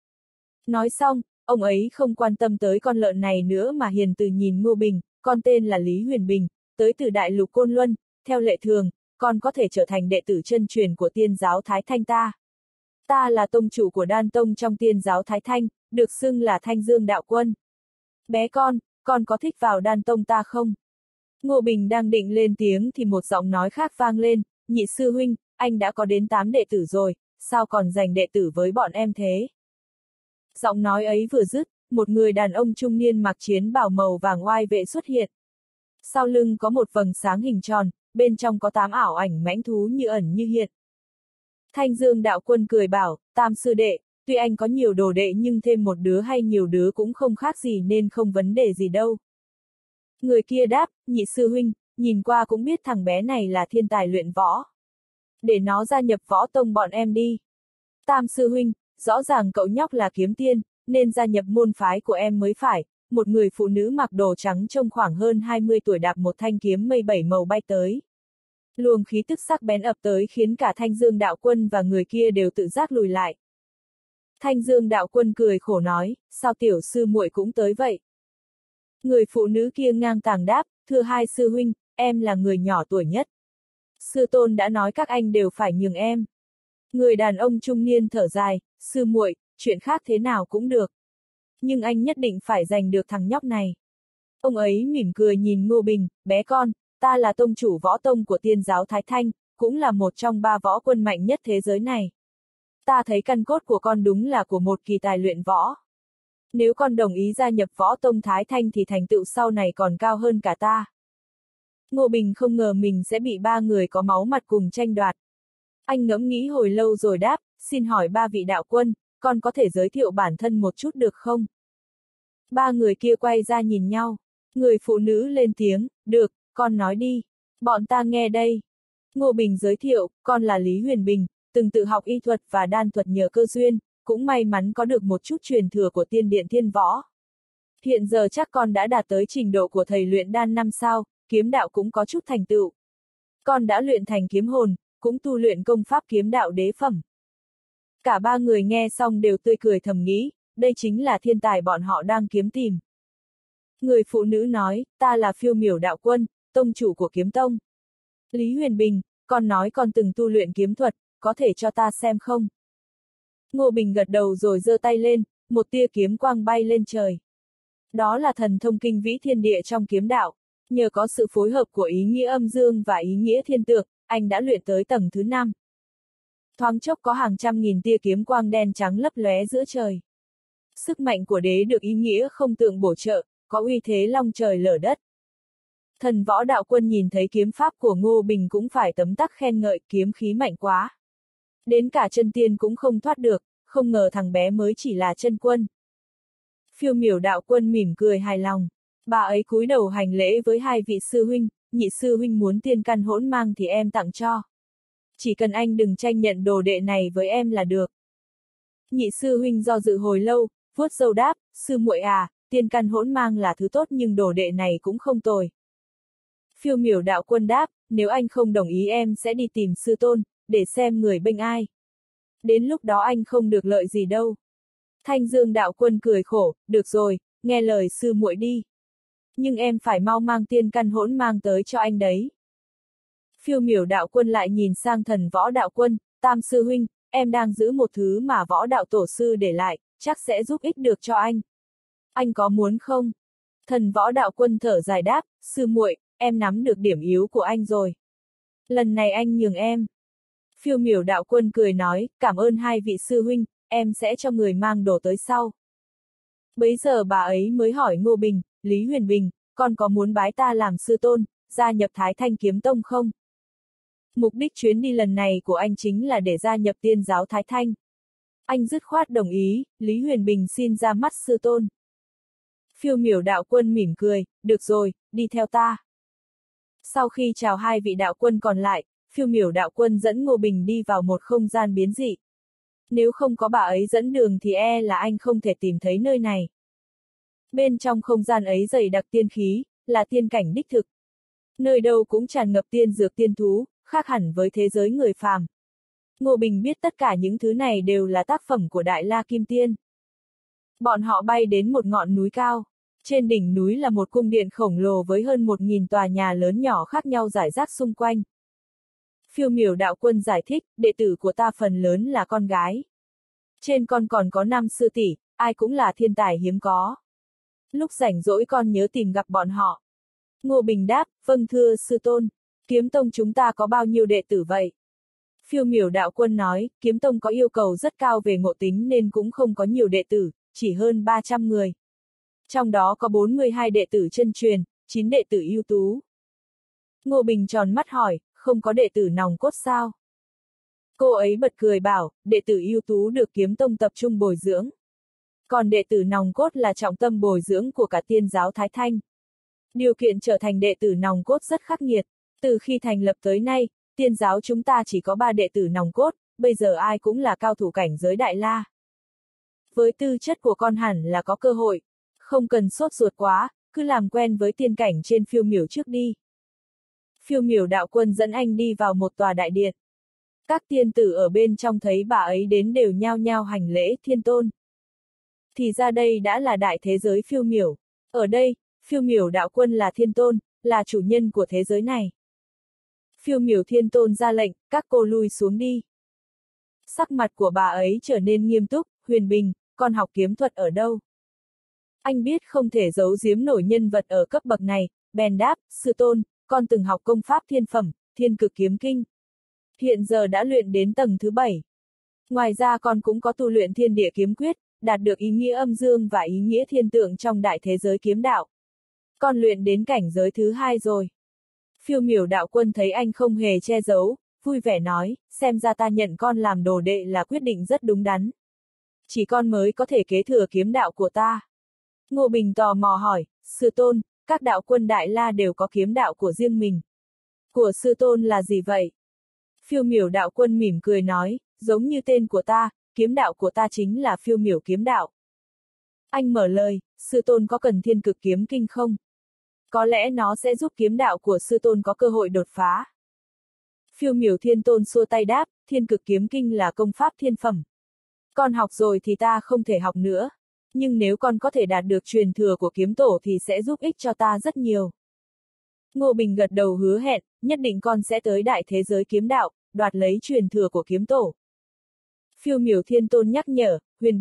Nói xong, ông ấy không quan tâm tới con lợn này nữa mà hiền từ nhìn Ngô Bình, con tên là Lý Huyền Bình, tới từ Đại Lục Côn Luân, theo lệ thường, con có thể trở thành đệ tử chân truyền của tiên giáo Thái Thanh ta. Ta là tông chủ của đan tông trong tiên giáo Thái Thanh, được xưng là Thanh Dương đạo quân. Bé con, con có thích vào đan tông ta không? Ngô Bình đang định lên tiếng thì một giọng nói khác vang lên, nhị sư huynh, anh đã có đến tám đệ tử rồi, sao còn giành đệ tử với bọn em thế? Giọng nói ấy vừa dứt, một người đàn ông trung niên mặc chiến bào màu vàng oai vệ xuất hiện. Sau lưng có một vầng sáng hình tròn, bên trong có tám ảo ảnh mãnh thú như ẩn như hiện. Thanh Dương đạo quân cười bảo, tam sư đệ, tuy anh có nhiều đồ đệ nhưng thêm một đứa hay nhiều đứa cũng không khác gì nên không vấn đề gì đâu. Người kia đáp, nhị sư huynh, nhìn qua cũng biết thằng bé này là thiên tài luyện võ. Để nó gia nhập võ tông bọn em đi. Tam sư huynh, rõ ràng cậu nhóc là kiếm tiên, nên gia nhập môn phái của em mới phải. Một người phụ nữ mặc đồ trắng trông khoảng hơn hai mươi tuổi đạp một thanh kiếm mây bảy màu bay tới. Luồng khí tức sắc bén ập tới khiến cả Thanh Dương đạo quân và người kia đều tự giác lùi lại. Thanh Dương đạo quân cười khổ nói, sao tiểu sư muội cũng tới vậy? Người phụ nữ kia ngang tàng đáp, thưa hai sư huynh, em là người nhỏ tuổi nhất. Sư tôn đã nói các anh đều phải nhường em. Người đàn ông trung niên thở dài, sư muội, chuyện khác thế nào cũng được. Nhưng anh nhất định phải giành được thằng nhóc này. Ông ấy mỉm cười nhìn Ngô Bình, bé con, ta là tông chủ võ tông của tiên giáo Thái Thanh, cũng là một trong ba võ quân mạnh nhất thế giới này. Ta thấy căn cốt của con đúng là của một kỳ tài luyện võ. Nếu con đồng ý gia nhập võ tông Thái Thanh thì thành tựu sau này còn cao hơn cả ta. Ngô Bình không ngờ mình sẽ bị ba người có máu mặt cùng tranh đoạt. Anh ngẫm nghĩ hồi lâu rồi đáp, xin hỏi ba vị đạo quân, con có thể giới thiệu bản thân một chút được không? Ba người kia quay ra nhìn nhau. Người phụ nữ lên tiếng, được, con nói đi. Bọn ta nghe đây. Ngô Bình giới thiệu, con là Lý Huyền Bình, từng tự học y thuật và đan thuật nhờ cơ duyên, cũng may mắn có được một chút truyền thừa của tiên điện thiên võ. Hiện giờ chắc con đã đạt tới trình độ của thầy luyện đan năm sao, kiếm đạo cũng có chút thành tựu. Con đã luyện thành kiếm hồn, cũng tu luyện công pháp kiếm đạo đế phẩm. Cả ba người nghe xong đều tươi cười thầm nghĩ, đây chính là thiên tài bọn họ đang kiếm tìm. Người phụ nữ nói, ta là Phiêu Miểu đạo quân, tông chủ của kiếm tông. Lý Huyền Bình, con nói con từng tu luyện kiếm thuật, có thể cho ta xem không? Ngô Bình gật đầu rồi giơ tay lên, một tia kiếm quang bay lên trời. Đó là thần thông kinh vĩ thiên địa trong kiếm đạo. Nhờ có sự phối hợp của ý nghĩa âm dương và ý nghĩa thiên tượng, anh đã luyện tới tầng thứ năm. Thoáng chốc có hàng trăm nghìn tia kiếm quang đen trắng lấp lóe giữa trời. Sức mạnh của đế được ý nghĩa không tượng bổ trợ, có uy thế long trời lở đất. Thần Võ Đạo Quân nhìn thấy kiếm pháp của Ngô Bình cũng phải tấm tắc khen ngợi, kiếm khí mạnh quá. Đến cả chân tiên cũng không thoát được, không ngờ thằng bé mới chỉ là chân quân. Phiêu Miểu Đạo Quân mỉm cười hài lòng. Bà ấy cúi đầu hành lễ với hai vị sư huynh, nhị sư huynh muốn tiên căn hỗn mang thì em tặng cho. Chỉ cần anh đừng tranh nhận đồ đệ này với em là được. Nhị sư huynh do dự hồi lâu, vuốt râu đáp, sư muội à, tiên căn hỗn mang là thứ tốt nhưng đồ đệ này cũng không tồi. Phiêu Miểu Đạo Quân đáp, nếu anh không đồng ý em sẽ đi tìm sư tôn, để xem người bênh ai. Đến lúc đó anh không được lợi gì đâu. Thanh Dương Đạo Quân cười khổ, được rồi, nghe lời sư muội đi. Nhưng em phải mau mang tiên căn hỗn mang tới cho anh đấy. Phiêu Miểu Đạo Quân lại nhìn sang Thần Võ Đạo Quân, Tam sư huynh, em đang giữ một thứ mà Võ Đạo Tổ sư để lại, chắc sẽ giúp ích được cho anh. Anh có muốn không? Thần Võ Đạo Quân thở dài đáp, sư muội, em nắm được điểm yếu của anh rồi. Lần này anh nhường em. Phiêu Miểu Đạo Quân cười nói, cảm ơn hai vị sư huynh, em sẽ cho người mang đồ tới sau. Bấy giờ bà ấy mới hỏi Ngô Bình, Lý Huyền Bình, con có muốn bái ta làm sư tôn, gia nhập Thái Thanh Kiếm Tông không? Mục đích chuyến đi lần này của anh chính là để gia nhập tiên giáo Thái Thanh. Anh dứt khoát đồng ý, Lý Huyền Bình xin ra mắt sư tôn. Phiêu Miểu Đạo Quân mỉm cười, được rồi, đi theo ta. Sau khi chào hai vị đạo quân còn lại, Phiêu Miểu Đạo Quân dẫn Ngô Bình đi vào một không gian biến dị. Nếu không có bà ấy dẫn đường thì e là anh không thể tìm thấy nơi này. Bên trong không gian ấy dày đặc tiên khí, là tiên cảnh đích thực. Nơi đâu cũng tràn ngập tiên dược tiên thú, khác hẳn với thế giới người phàm. Ngô Bình biết tất cả những thứ này đều là tác phẩm của Đại La Kim Tiên. Bọn họ bay đến một ngọn núi cao. Trên đỉnh núi là một cung điện khổng lồ với hơn một nghìn tòa nhà lớn nhỏ khác nhau rải rác xung quanh. Phiêu Miểu Đạo Quân giải thích, đệ tử của ta phần lớn là con gái. Trên con còn có năm sư tỷ, ai cũng là thiên tài hiếm có. Lúc rảnh rỗi con nhớ tìm gặp bọn họ. Ngô Bình đáp, vâng thưa sư tôn, Kiếm Tông chúng ta có bao nhiêu đệ tử vậy? Phiêu Miểu Đạo Quân nói, Kiếm Tông có yêu cầu rất cao về ngộ tính nên cũng không có nhiều đệ tử, chỉ hơn ba trăm người. Trong đó có bốn mươi hai đệ tử chân truyền, chín đệ tử ưu tú. Ngô Bình tròn mắt hỏi, không có đệ tử nòng cốt sao? Cô ấy bật cười bảo, đệ tử ưu tú được Kiếm Tông tập trung bồi dưỡng. Còn đệ tử nòng cốt là trọng tâm bồi dưỡng của cả tiên giáo Thái Thanh. Điều kiện trở thành đệ tử nòng cốt rất khắc nghiệt. Từ khi thành lập tới nay, tiên giáo chúng ta chỉ có ba đệ tử nòng cốt, bây giờ ai cũng là cao thủ cảnh giới Đại La. Với tư chất của con hẳn là có cơ hội. Không cần sốt ruột quá, cứ làm quen với tiên cảnh trên Phiêu Miểu trước đi. Phiêu Miểu Đạo Quân dẫn anh đi vào một tòa đại điện. Các tiên tử ở bên trong thấy bà ấy đến đều nhao nhao hành lễ thiên tôn. Thì ra đây đã là đại thế giới Phiêu Miểu. Ở đây, Phiêu Miểu Đạo Quân là thiên tôn, là chủ nhân của thế giới này. Phiêu Miểu Thiên Tôn ra lệnh, các cô lui xuống đi. Sắc mặt của bà ấy trở nên nghiêm túc, Huyền Bình, con học kiếm thuật ở đâu? Anh biết không thể giấu giếm nổi nhân vật ở cấp bậc này, bèn đáp, sư tôn, con từng học công pháp thiên phẩm, thiên cực kiếm kinh. Hiện giờ đã luyện đến tầng thứ bảy. Ngoài ra con cũng có tu luyện thiên địa kiếm quyết, đạt được ý nghĩa âm dương và ý nghĩa thiên tượng trong đại thế giới kiếm đạo. Con luyện đến cảnh giới thứ hai rồi. Phiêu Miểu Đạo Quân thấy anh không hề che giấu, vui vẻ nói, xem ra ta nhận con làm đồ đệ là quyết định rất đúng đắn. Chỉ con mới có thể kế thừa kiếm đạo của ta. Ngô Bình tò mò hỏi, sư tôn, các đạo quân Đại La đều có kiếm đạo của riêng mình. Của sư tôn là gì vậy? Phiêu Miểu Đạo Quân mỉm cười nói, giống như tên của ta, kiếm đạo của ta chính là Phiêu Miểu kiếm đạo. Anh mở lời, sư tôn có cần thiên cực kiếm kinh không? Có lẽ nó sẽ giúp kiếm đạo của sư tôn có cơ hội đột phá. Phiêu Miểu Thiên Tôn xua tay đáp, thiên cực kiếm kinh là công pháp thiên phẩm. Con học rồi thì ta không thể học nữa. Nhưng nếu con có thể đạt được truyền thừa của kiếm tổ thì sẽ giúp ích cho ta rất nhiều. Ngô Bình gật đầu hứa hẹn, nhất định con sẽ tới đại thế giới kiếm đạo, đoạt lấy truyền thừa của kiếm tổ. Phiêu Miểu Thiên Tôn nhắc nhở, Huyền Bình,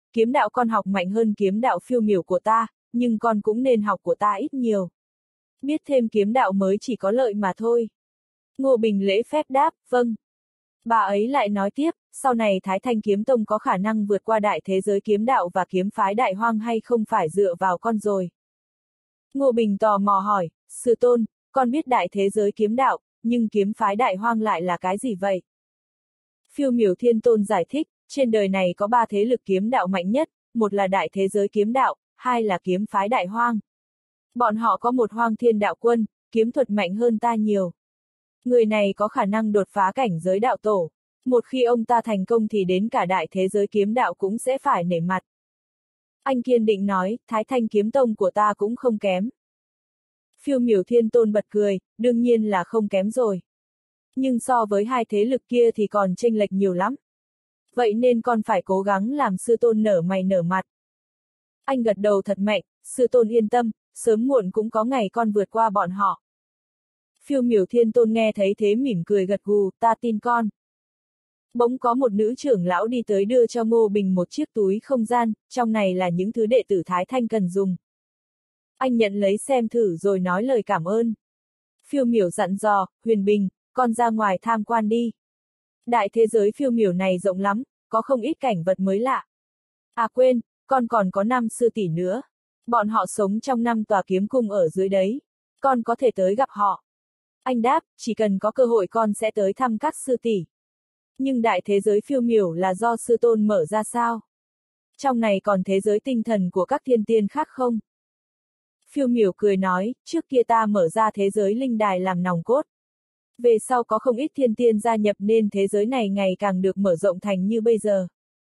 kiếm đạo con học mạnh hơn kiếm đạo phiêu miểu của ta, nhưng con cũng nên học của ta ít nhiều. Biết thêm kiếm đạo mới chỉ có lợi mà thôi. Ngô Bình lễ phép đáp, vâng. Bà ấy lại nói tiếp, sau này Thái Thanh Kiếm Tông có khả năng vượt qua đại thế giới kiếm đạo và kiếm phái Đại Hoang hay không phải dựa vào con rồi. Ngô Bình tò mò hỏi, sư tôn, con biết đại thế giới kiếm đạo, nhưng kiếm phái Đại Hoang lại là cái gì vậy? Phiêu Miểu Thiên Tôn giải thích, trên đời này có ba thế lực kiếm đạo mạnh nhất, một là đại thế giới kiếm đạo, hai là kiếm phái Đại Hoang. Bọn họ có một Hoang Thiên Đạo Quân, kiếm thuật mạnh hơn ta nhiều. Người này có khả năng đột phá cảnh giới đạo tổ. Một khi ông ta thành công thì đến cả đại thế giới kiếm đạo cũng sẽ phải nể mặt. Anh kiên định nói, Thái Thanh Kiếm Tông của ta cũng không kém. Phiêu Miểu Thiên Tôn bật cười, đương nhiên là không kém rồi. Nhưng so với hai thế lực kia thì còn chênh lệch nhiều lắm. Vậy nên con phải cố gắng làm sư tôn nở mày nở mặt. Anh gật đầu thật mạnh, sư tôn yên tâm, sớm muộn cũng có ngày con vượt qua bọn họ. Phiêu Miểu Thiên Tôn nghe thấy thế mỉm cười gật gù, ta tin con. Bỗng có một nữ trưởng lão đi tới đưa cho Ngô Bình một chiếc túi không gian, trong này là những thứ đệ tử Thái Thanh cần dùng. Anh nhận lấy xem thử rồi nói lời cảm ơn. Phiêu Miểu dặn dò, Huyền Bình, con ra ngoài tham quan đi. Đại thế giới phiêu miểu này rộng lắm, có không ít cảnh vật mới lạ. À quên, con còn có năm sư tỷ nữa. Bọn họ sống trong năm tòa kiếm cung ở dưới đấy. Con có thể tới gặp họ. Anh đáp, chỉ cần có cơ hội con sẽ tới thăm các sư tỷ. Nhưng đại thế giới phiêu miểu là do sư tôn mở ra sao? Trong này còn thế giới tinh thần của các thiên tiên khác không? Phiêu miểu cười nói, trước kia ta mở ra thế giới linh đài làm nòng cốt. Về sau có không ít thiên tiên gia nhập nên thế giới này ngày càng được mở rộng thành như bây giờ.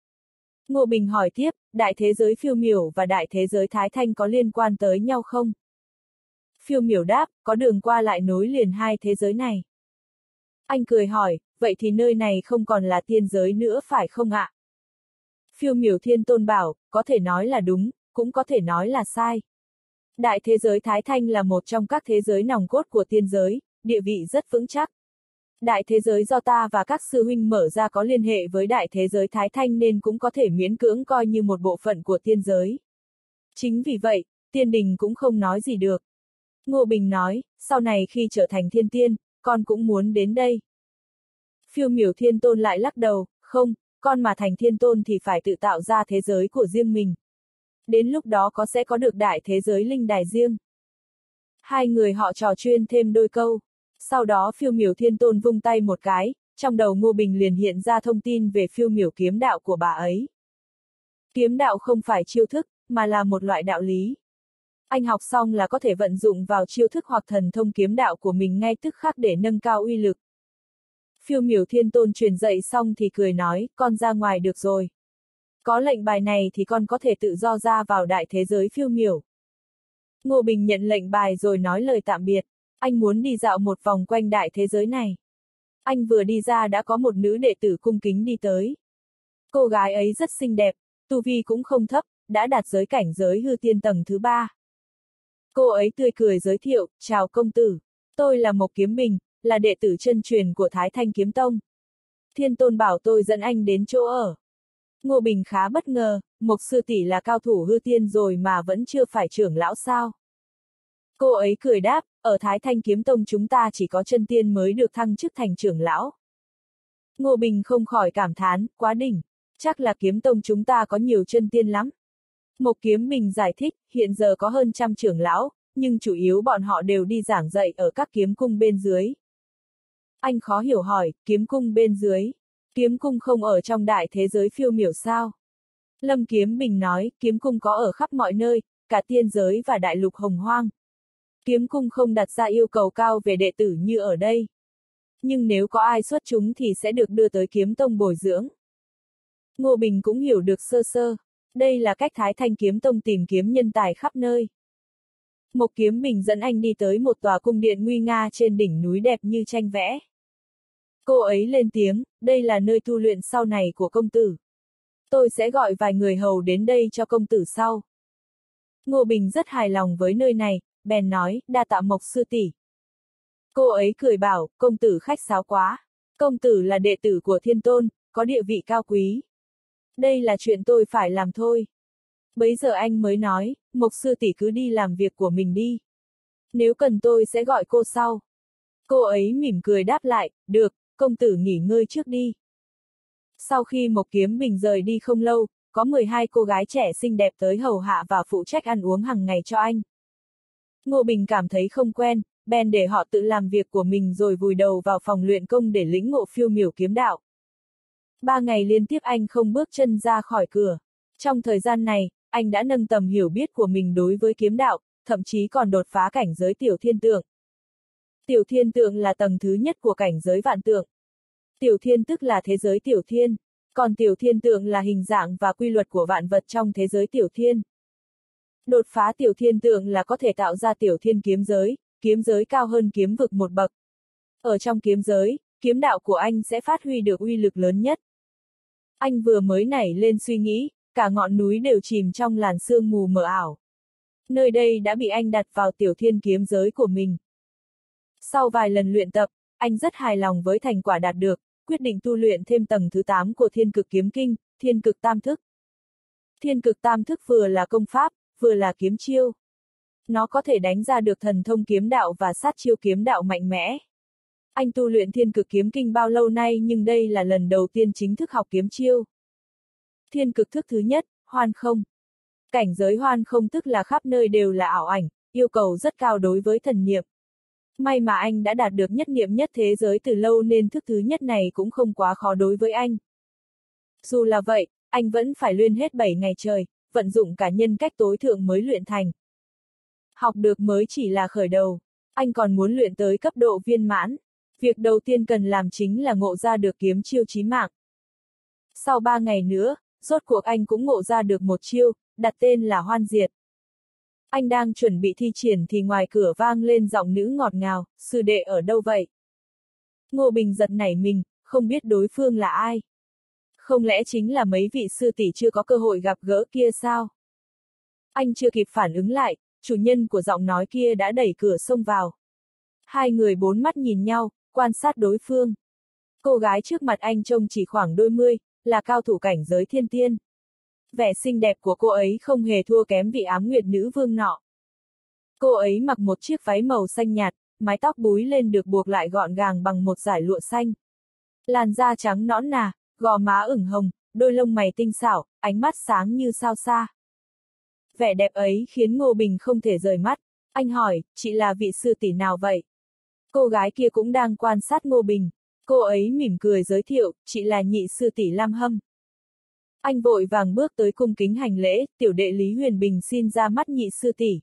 Ngô Bình hỏi tiếp, đại thế giới phiêu miểu và đại thế giới Thái Thanh có liên quan tới nhau không? Phiêu miểu đáp, có đường qua lại nối liền hai thế giới này. Anh cười hỏi, vậy thì nơi này không còn là tiên giới nữa phải không ạ? Phiêu miểu Thiên Tôn bảo, có thể nói là đúng, cũng có thể nói là sai. Đại thế giới Thái Thanh là một trong các thế giới nòng cốt của tiên giới, địa vị rất vững chắc. Đại thế giới do ta và các sư huynh mở ra có liên hệ với đại thế giới Thái Thanh nên cũng có thể miễn cưỡng coi như một bộ phận của tiên giới. Chính vì vậy, tiên đình cũng không nói gì được. Ngô Bình nói, sau này khi trở thành thiên tiên, con cũng muốn đến đây. Phiêu miểu Thiên Tôn lại lắc đầu, không, con mà thành thiên tôn thì phải tự tạo ra thế giới của riêng mình. Đến lúc đó có sẽ có được đại thế giới linh đài riêng. Hai người họ trò chuyện thêm đôi câu. Sau đó phiêu miểu Thiên Tôn vung tay một cái, trong đầu Ngô Bình liền hiện ra thông tin về phiêu miểu kiếm đạo của bà ấy. Kiếm đạo không phải chiêu thức, mà là một loại đạo lý. Anh học xong là có thể vận dụng vào chiêu thức hoặc thần thông kiếm đạo của mình ngay tức khắc để nâng cao uy lực. Phiêu miểu Thiên Tôn truyền dạy xong thì cười nói, con ra ngoài được rồi. Có lệnh bài này thì con có thể tự do ra vào đại thế giới phiêu miểu. Ngô Bình nhận lệnh bài rồi nói lời tạm biệt. Anh muốn đi dạo một vòng quanh đại thế giới này. Anh vừa đi ra đã có một nữ đệ tử cung kính đi tới. Cô gái ấy rất xinh đẹp, tu vi cũng không thấp, đã đạt giới cảnh giới hư tiên tầng thứ ba. Cô ấy tươi cười giới thiệu, chào công tử. Tôi là Mộc Kiếm Bình, là đệ tử chân truyền của Thái Thanh Kiếm Tông. Thiên Tôn bảo tôi dẫn anh đến chỗ ở. Ngô Bình khá bất ngờ, Mộc sư tỷ là cao thủ hư tiên rồi mà vẫn chưa phải trưởng lão sao. Cô ấy cười đáp, ở Thái Thanh Kiếm Tông chúng ta chỉ có chân tiên mới được thăng chức thành trưởng lão. Ngô Bình không khỏi cảm thán, quá đỉnh, chắc là kiếm tông chúng ta có nhiều chân tiên lắm. Mộc Kiếm Bình giải thích, hiện giờ có hơn trăm trưởng lão, nhưng chủ yếu bọn họ đều đi giảng dạy ở các kiếm cung bên dưới. Anh khó hiểu hỏi, kiếm cung bên dưới, kiếm cung không ở trong đại thế giới phiêu miểu sao? Lâm Kiếm Bình nói, kiếm cung có ở khắp mọi nơi, cả tiên giới và đại lục hồng hoang. Kiếm cung không đặt ra yêu cầu cao về đệ tử như ở đây. Nhưng nếu có ai xuất chúng thì sẽ được đưa tới kiếm tông bồi dưỡng. Ngô Bình cũng hiểu được sơ sơ. Đây là cách Thái Thanh Kiếm Tông tìm kiếm nhân tài khắp nơi. Mộc Kiếm Bình dẫn anh đi tới một tòa cung điện nguy nga trên đỉnh núi đẹp như tranh vẽ. Cô ấy lên tiếng, đây là nơi tu luyện sau này của công tử. Tôi sẽ gọi vài người hầu đến đây cho công tử sau. Ngô Bình rất hài lòng với nơi này, bèn nói, đa tạ Mộc sư tỷ. Cô ấy cười bảo, công tử khách sáo quá. Công tử là đệ tử của Thiên Tôn, có địa vị cao quý. Đây là chuyện tôi phải làm thôi. Bấy giờ anh mới nói, Mộc sư tỷ cứ đi làm việc của mình đi. Nếu cần tôi sẽ gọi cô sau. Cô ấy mỉm cười đáp lại, được, công tử nghỉ ngơi trước đi. Sau khi Mộc Kiếm Bình rời đi không lâu, có mười hai cô gái trẻ xinh đẹp tới hầu hạ và phụ trách ăn uống hàng ngày cho anh. Ngô Bình cảm thấy không quen, bèn để họ tự làm việc của mình rồi vùi đầu vào phòng luyện công để lĩnh ngộ phiêu miểu kiếm đạo. Ba ngày liên tiếp anh không bước chân ra khỏi cửa. Trong thời gian này, anh đã nâng tầm hiểu biết của mình đối với kiếm đạo, thậm chí còn đột phá cảnh giới tiểu thiên tượng. Tiểu thiên tượng là tầng thứ nhất của cảnh giới vạn tượng. Tiểu thiên tức là thế giới tiểu thiên, còn tiểu thiên tượng là hình dạng và quy luật của vạn vật trong thế giới tiểu thiên. Đột phá tiểu thiên tượng là có thể tạo ra tiểu thiên kiếm giới, kiếm giới cao hơn kiếm vực một bậc. Ở trong kiếm giới, kiếm đạo của anh sẽ phát huy được uy lực lớn nhất. Anh vừa mới nảy lên suy nghĩ, cả ngọn núi đều chìm trong làn sương mù mờ ảo. Nơi đây đã bị anh đặt vào tiểu thiên kiếm giới của mình. Sau vài lần luyện tập, anh rất hài lòng với thành quả đạt được, quyết định tu luyện thêm tầng thứ tám của Thiên Cực Kiếm Kinh, Thiên Cực Tam Thức. Thiên Cực Tam Thức vừa là công pháp, vừa là kiếm chiêu. Nó có thể đánh ra được thần thông kiếm đạo và sát chiêu kiếm đạo mạnh mẽ. Anh tu luyện Thiên Cực Kiếm Kinh bao lâu nay nhưng đây là lần đầu tiên chính thức học kiếm chiêu. Thiên Cực Thức thứ nhất, hoan không. Cảnh giới hoan không tức là khắp nơi đều là ảo ảnh, yêu cầu rất cao đối với thần niệm. May mà anh đã đạt được nhất niệm nhất thế giới từ lâu nên thức thứ nhất này cũng không quá khó đối với anh. Dù là vậy, anh vẫn phải luyện hết bảy ngày trời, vận dụng cả nhân cách tối thượng mới luyện thành. Học được mới chỉ là khởi đầu, anh còn muốn luyện tới cấp độ viên mãn. Việc đầu tiên cần làm chính là ngộ ra được kiếm chiêu chí mạng. Sau ba ngày nữa, rốt cuộc anh cũng ngộ ra được một chiêu, đặt tên là Hoan Diệt. Anh đang chuẩn bị thi triển thì ngoài cửa vang lên giọng nữ ngọt ngào, sư đệ ở đâu vậy? Ngô Bình giật nảy mình, không biết đối phương là ai. Không lẽ chính là mấy vị sư tỷ chưa có cơ hội gặp gỡ kia sao? Anh chưa kịp phản ứng lại, chủ nhân của giọng nói kia đã đẩy cửa xông vào. Hai người bốn mắt nhìn nhau, quan sát đối phương. Cô gái trước mặt anh trông chỉ khoảng đôi mươi, là cao thủ cảnh giới thiên tiên. Vẻ xinh đẹp của cô ấy không hề thua kém vị ám nguyệt nữ vương nọ. Cô ấy mặc một chiếc váy màu xanh nhạt, mái tóc búi lên được buộc lại gọn gàng bằng một dải lụa xanh. Làn da trắng nõn nà, gò má ửng hồng, đôi lông mày tinh xảo, ánh mắt sáng như sao xa. Vẻ đẹp ấy khiến Ngô Bình không thể rời mắt. Anh hỏi, chị là vị sư tỷ nào vậy? Cô gái kia cũng đang quan sát Ngô Bình. Cô ấy mỉm cười giới thiệu, chị là nhị sư tỷ Lam Hâm. Anh vội vàng bước tới cung kính hành lễ, tiểu đệ Lý Huyền Bình xin ra mắt nhị sư tỷ.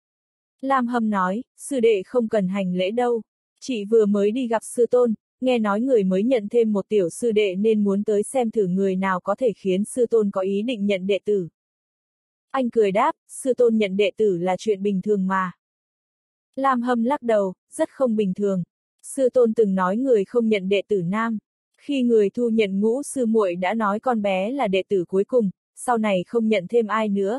Lam Hâm nói, sư đệ không cần hành lễ đâu. Chị vừa mới đi gặp sư tôn, nghe nói người mới nhận thêm một tiểu sư đệ nên muốn tới xem thử người nào có thể khiến sư tôn có ý định nhận đệ tử. Anh cười đáp, sư tôn nhận đệ tử là chuyện bình thường mà. Lam Hâm lắc đầu, rất không bình thường. Sư tôn từng nói người không nhận đệ tử nam. Khi người thu nhận ngũ sư muội đã nói con bé là đệ tử cuối cùng, sau này không nhận thêm ai nữa.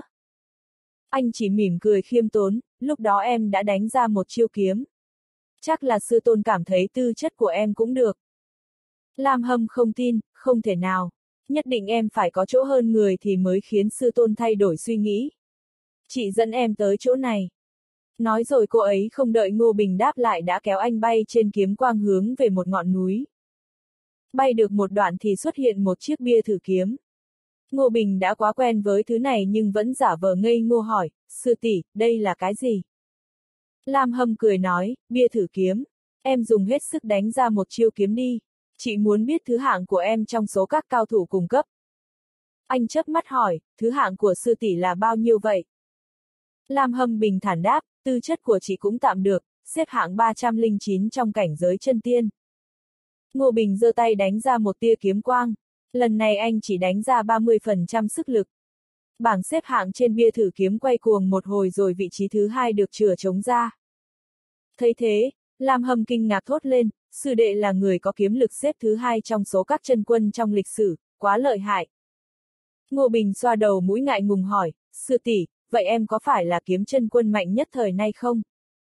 Anh chỉ mỉm cười khiêm tốn, lúc đó em đã đánh ra một chiêu kiếm. Chắc là sư tôn cảm thấy tư chất của em cũng được. Lam Hâm không tin, không thể nào. Nhất định em phải có chỗ hơn người thì mới khiến sư tôn thay đổi suy nghĩ. Chị dẫn em tới chỗ này. Nói rồi cô ấy không đợi Ngô Bình đáp lại đã kéo anh bay trên kiếm quang hướng về một ngọn núi. Bay được một đoạn thì xuất hiện một chiếc bia thử kiếm. Ngô Bình đã quá quen với thứ này nhưng vẫn giả vờ ngây ngô hỏi, sư tỷ, đây là cái gì? Lam Hâm cười nói, bia thử kiếm. Em dùng hết sức đánh ra một chiêu kiếm đi. Chị muốn biết thứ hạng của em trong số các cao thủ cùng cấp. Anh chớp mắt hỏi, thứ hạng của sư tỷ là bao nhiêu vậy? Lam Hâm bình thản đáp, tư chất của chị cũng tạm được, xếp hạng ba trăm lẻ chín trong cảnh giới chân tiên. Ngô Bình giơ tay đánh ra một tia kiếm quang. Lần này anh chỉ đánh ra ba mươi phần trăm sức lực. Bảng xếp hạng trên bia thử kiếm quay cuồng một hồi rồi vị trí thứ hai được chừa trống ra. Thấy thế, Lam Hâm kinh ngạc thốt lên, sư đệ là người có kiếm lực xếp thứ hai trong số các chân quân trong lịch sử, quá lợi hại. Ngô Bình xoa đầu mũi ngại ngùng hỏi, sư tỷ, vậy em có phải là kiếm chân quân mạnh nhất thời nay không?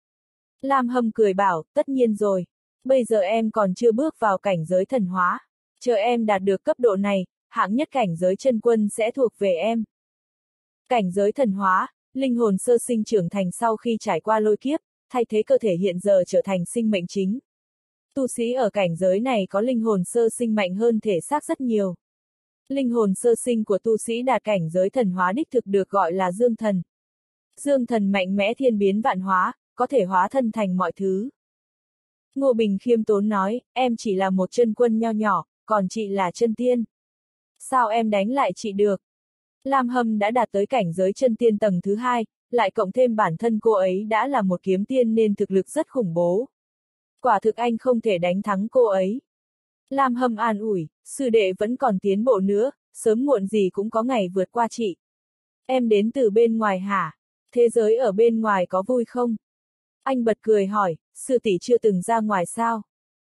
Lam Hâm cười bảo, tất nhiên rồi. Bây giờ em còn chưa bước vào cảnh giới thần hóa. Chờ em đạt được cấp độ này, hạng nhất cảnh giới chân quân sẽ thuộc về em. Cảnh giới thần hóa, linh hồn sơ sinh trưởng thành sau khi trải qua lôi kiếp, thay thế cơ thể hiện giờ trở thành sinh mệnh chính. Tu sĩ ở cảnh giới này có linh hồn sơ sinh mạnh hơn thể xác rất nhiều. Linh hồn sơ sinh của tu sĩ đạt cảnh giới thần hóa đích thực được gọi là dương thần. Dương thần mạnh mẽ thiên biến vạn hóa, có thể hóa thân thành mọi thứ. Ngô Bình khiêm tốn nói, em chỉ là một chân quân nho nhỏ, còn chị là chân tiên. Sao em đánh lại chị được? Lam Hâm đã đạt tới cảnh giới chân tiên tầng thứ hai, lại cộng thêm bản thân cô ấy đã là một kiếm tiên nên thực lực rất khủng bố. Quả thực anh không thể đánh thắng cô ấy. Lam Hâm an ủi, sư đệ vẫn còn tiến bộ nữa, sớm muộn gì cũng có ngày vượt qua chị. Em đến từ bên ngoài hả? Thế giới ở bên ngoài có vui không? Anh bật cười hỏi, sư tỷ chưa từng ra ngoài sao?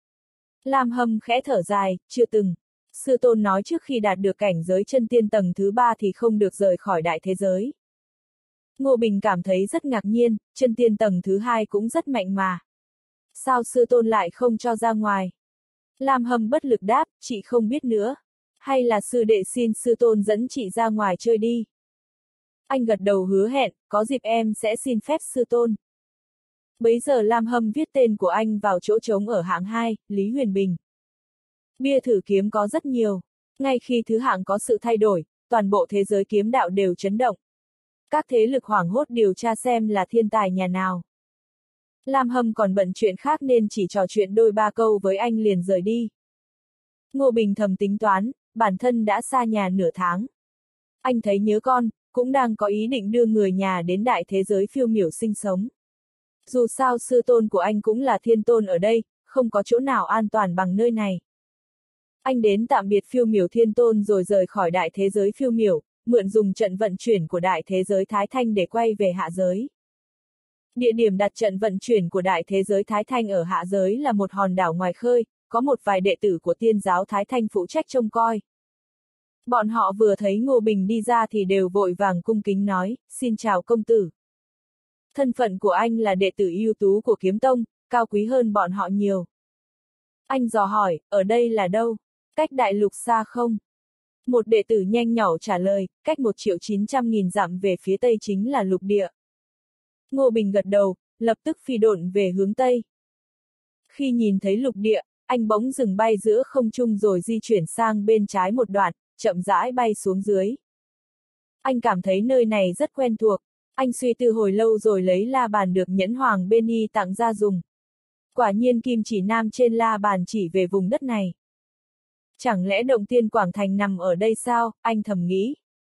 Lam Hâm khẽ thở dài, chưa từng. Sư tôn nói trước khi đạt được cảnh giới chân tiên tầng thứ ba thì không được rời khỏi đại thế giới. Ngô Bình cảm thấy rất ngạc nhiên, chân tiên tầng thứ hai cũng rất mạnh mà. Sao sư tôn lại không cho ra ngoài? Lam Hâm bất lực đáp, chị không biết nữa. Hay là sư đệ xin sư tôn dẫn chị ra ngoài chơi đi? Anh gật đầu hứa hẹn, có dịp em sẽ xin phép sư tôn. Bấy giờ Lam Hâm viết tên của anh vào chỗ trống ở hạng hai, Lý Huyền Bình. Bia thử kiếm có rất nhiều. Ngay khi thứ hạng có sự thay đổi, toàn bộ thế giới kiếm đạo đều chấn động. Các thế lực hoảng hốt điều tra xem là thiên tài nhà nào. Lam Hâm còn bận chuyện khác nên chỉ trò chuyện đôi ba câu với anh liền rời đi. Ngô Bình thầm tính toán, bản thân đã xa nhà nửa tháng. Anh thấy nhớ con, cũng đang có ý định đưa người nhà đến đại thế giới phiêu miểu sinh sống. Dù sao sư tôn của anh cũng là thiên tôn ở đây, không có chỗ nào an toàn bằng nơi này. Anh đến tạm biệt phiêu miểu thiên tôn rồi rời khỏi đại thế giới phiêu miểu, mượn dùng trận vận chuyển của đại thế giới Thái Thanh để quay về hạ giới. Địa điểm đặt trận vận chuyển của đại thế giới Thái Thanh ở hạ giới là một hòn đảo ngoài khơi, có một vài đệ tử của tiên giáo Thái Thanh phụ trách trông coi. Bọn họ vừa thấy Ngô Bình đi ra thì đều vội vàng cung kính nói, xin chào công tử. Thân phận của anh là đệ tử ưu tú của kiếm tông, cao quý hơn bọn họ nhiều. Anh dò hỏi, ở đây là đâu? Cách đại lục xa không? Một đệ tử nhanh nhỏ trả lời, cách một triệu chín trăm nghìn dặm về phía tây chính là lục địa. Ngô Bình gật đầu, lập tức phi độn về hướng tây. Khi nhìn thấy lục địa, anh bỗng dừng bay giữa không trung rồi di chuyển sang bên trái một đoạn, chậm rãi bay xuống dưới. Anh cảm thấy nơi này rất quen thuộc, anh suy tư hồi lâu rồi lấy la bàn được nhẫn hoàng bên y tặng ra dùng. Quả nhiên kim chỉ nam trên la bàn chỉ về vùng đất này. Chẳng lẽ động tiên Quảng Thành nằm ở đây sao, anh thầm nghĩ.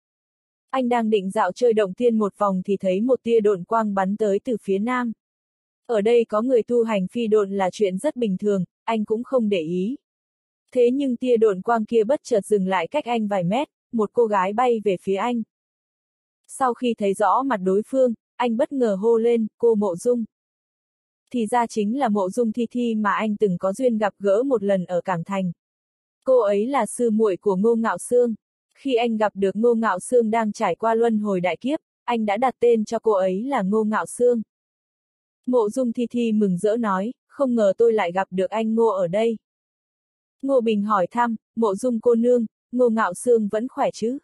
Anh đang định dạo chơi động tiên một vòng thì thấy một tia độn quang bắn tới từ phía nam. Ở đây có người tu hành phi độn là chuyện rất bình thường, anh cũng không để ý. Thế nhưng tia độn quang kia bất chợt dừng lại cách anh vài mét, một cô gái bay về phía anh. Sau khi thấy rõ mặt đối phương, anh bất ngờ hô lên, cô Mộ Dung. Thì ra chính là Mộ Dung Thi Thi mà anh từng có duyên gặp gỡ một lần ở Cảng Thành. Cô ấy là sư muội của Ngô Ngạo Sương. Khi anh gặp được Ngô Ngạo Sương đang trải qua luân hồi đại kiếp, anh đã đặt tên cho cô ấy là Ngô Ngạo Sương. Mộ Dung Thi Thi mừng rỡ nói, không ngờ tôi lại gặp được anh Ngô ở đây. Ngô Bình hỏi thăm, Mộ Dung cô nương, Ngô Ngạo Sương vẫn khỏe chứ?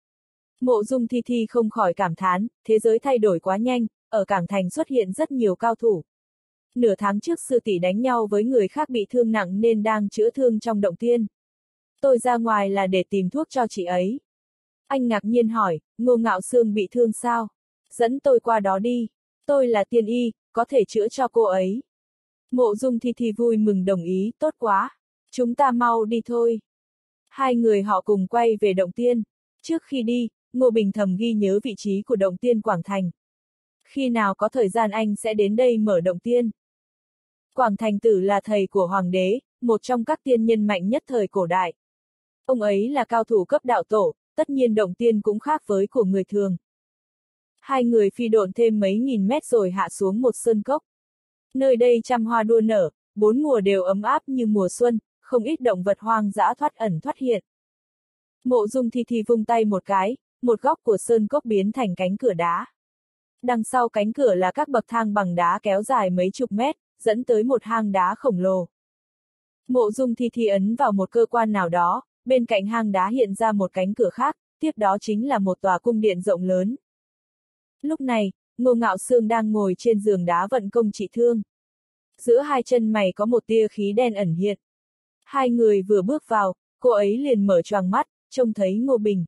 Mộ Dung Thi Thi không khỏi cảm thán, thế giới thay đổi quá nhanh, ở Cảng Thành xuất hiện rất nhiều cao thủ. Nửa tháng trước sư tỷ đánh nhau với người khác bị thương nặng nên đang chữa thương trong động tiên. Tôi ra ngoài là để tìm thuốc cho chị ấy. Anh ngạc nhiên hỏi, Ngô Ngạo Sương bị thương sao? Dẫn tôi qua đó đi. Tôi là tiên y, có thể chữa cho cô ấy. Mộ Dung Thi Thi vui mừng đồng ý, tốt quá. Chúng ta mau đi thôi. Hai người họ cùng quay về động tiên. Trước khi đi, Ngô Bình thầm ghi nhớ vị trí của động tiên Quảng Thành. Khi nào có thời gian anh sẽ đến đây mở động tiên. Quảng Thành Tử là thầy của Hoàng đế, một trong các tiên nhân mạnh nhất thời cổ đại. Ông ấy là cao thủ cấp đạo tổ, tất nhiên động tiên cũng khác với của người thường. Hai người phi độn thêm mấy nghìn mét rồi hạ xuống một sơn cốc. Nơi đây trăm hoa đua nở, bốn mùa đều ấm áp như mùa xuân, không ít động vật hoang dã thoát ẩn thoát hiện. Mộ Dung Thi Thi vung tay một cái, một góc của sơn cốc biến thành cánh cửa đá. Đằng sau cánh cửa là các bậc thang bằng đá kéo dài mấy chục mét, dẫn tới một hang đá khổng lồ. Mộ Dung Thi Thi ấn vào một cơ quan nào đó, bên cạnh hang đá hiện ra một cánh cửa khác, tiếp đó chính là một tòa cung điện rộng lớn. Lúc này, Ngô Ngạo Sương đang ngồi trên giường đá vận công trị thương. Giữa hai chân mày có một tia khí đen ẩn hiện. Hai người vừa bước vào, cô ấy liền mở choàng mắt, trông thấy Ngô Bình.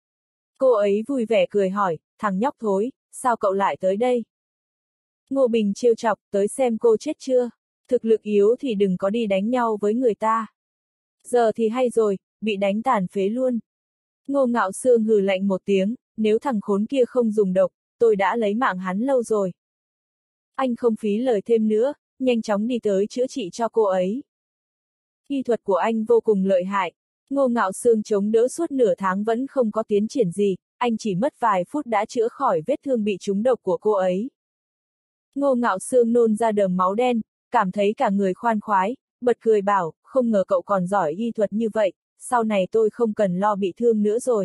Cô ấy vui vẻ cười hỏi, thằng nhóc thối, sao cậu lại tới đây? Ngô Bình trêu chọc, tới xem cô chết chưa? Thực lực yếu thì đừng có đi đánh nhau với người ta. Giờ thì hay rồi, bị đánh tàn phế luôn. Ngô Ngạo Sương hừ lạnh một tiếng, nếu thằng khốn kia không dùng độc, tôi đã lấy mạng hắn lâu rồi. Anh không phí lời thêm nữa, nhanh chóng đi tới chữa trị cho cô ấy. Y thuật của anh vô cùng lợi hại. Ngô Ngạo Sương chống đỡ suốt nửa tháng vẫn không có tiến triển gì, anh chỉ mất vài phút đã chữa khỏi vết thương bị trúng độc của cô ấy. Ngô Ngạo Sương nôn ra đờm máu đen, cảm thấy cả người khoan khoái, bật cười bảo, không ngờ cậu còn giỏi y thuật như vậy, sau này tôi không cần lo bị thương nữa rồi.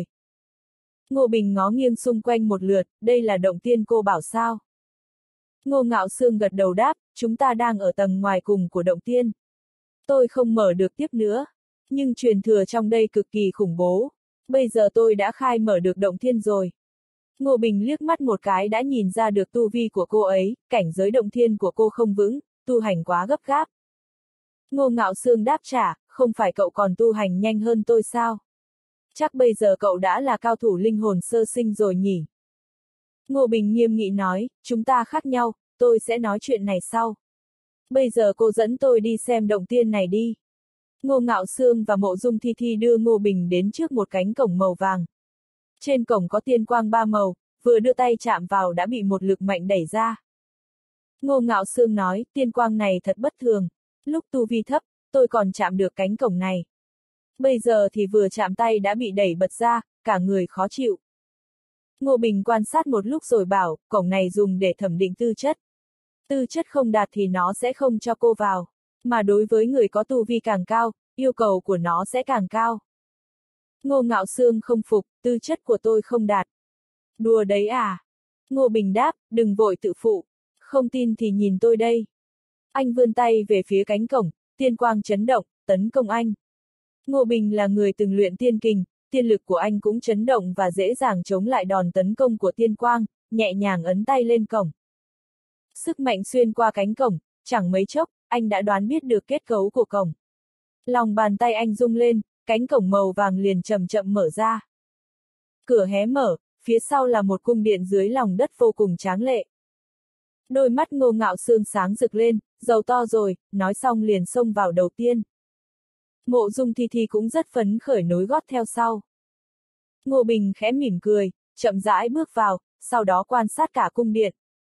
Ngô Bình ngó nghiêng xung quanh một lượt, đây là động tiên cô bảo sao? Ngô Ngạo Sương gật đầu đáp, chúng ta đang ở tầng ngoài cùng của động tiên. Tôi không mở được tiếp nữa, nhưng truyền thừa trong đây cực kỳ khủng bố. Bây giờ tôi đã khai mở được động thiên rồi. Ngô Bình liếc mắt một cái đã nhìn ra được tu vi của cô ấy, cảnh giới động thiên của cô không vững, tu hành quá gấp gáp. Ngô Ngạo Sương đáp trả, không phải cậu còn tu hành nhanh hơn tôi sao? Chắc bây giờ cậu đã là cao thủ linh hồn sơ sinh rồi nhỉ? Ngô Bình nghiêm nghị nói, chúng ta khác nhau, tôi sẽ nói chuyện này sau. Bây giờ cô dẫn tôi đi xem động tiên này đi. Ngô Ngạo Sương và Mộ Dung Thi Thi đưa Ngô Bình đến trước một cánh cổng màu vàng. Trên cổng có tiên quang ba màu, vừa đưa tay chạm vào đã bị một lực mạnh đẩy ra. Ngô Ngạo Sương nói, tiên quang này thật bất thường. Lúc tu vi thấp, tôi còn chạm được cánh cổng này. Bây giờ thì vừa chạm tay đã bị đẩy bật ra, cả người khó chịu. Ngô Bình quan sát một lúc rồi bảo, cổng này dùng để thẩm định tư chất. Tư chất không đạt thì nó sẽ không cho cô vào. Mà đối với người có tu vi càng cao, yêu cầu của nó sẽ càng cao. Ngô Ngạo Sương không phục, tư chất của tôi không đạt. Đùa đấy à? Ngô Bình đáp, đừng vội tự phụ. Không tin thì nhìn tôi đây. Anh vươn tay về phía cánh cổng, tiên quang chấn động, tấn công anh. Ngô Bình là người từng luyện tiên kình, tiên lực của anh cũng chấn động và dễ dàng chống lại đòn tấn công của tiên quang, nhẹ nhàng ấn tay lên cổng. Sức mạnh xuyên qua cánh cổng, chẳng mấy chốc, anh đã đoán biết được kết cấu của cổng. Lòng bàn tay anh rung lên, cánh cổng màu vàng liền chậm chậm mở ra. Cửa hé mở, phía sau là một cung điện dưới lòng đất vô cùng tráng lệ. Đôi mắt Ngô Ngạo Sương sáng rực lên, giàu to rồi, nói xong liền xông vào đầu tiên. Mộ Dung Thi Thi cũng rất phấn khởi nối gót theo sau. Ngô Bình khẽ mỉm cười, chậm rãi bước vào, sau đó quan sát cả cung điện.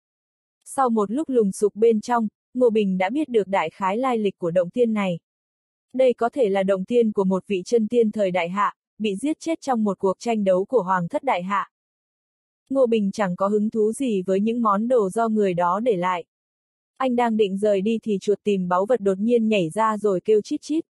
Sau một lúc lùng sục bên trong, Ngô Bình đã biết được đại khái lai lịch của động tiên này. Đây có thể là động tiên của một vị chân tiên thời Đại Hạ, bị giết chết trong một cuộc tranh đấu của Hoàng thất Đại Hạ. Ngô Bình chẳng có hứng thú gì với những món đồ do người đó để lại. Anh đang định rời đi thì chuột tìm báu vật đột nhiên nhảy ra rồi kêu chít chít.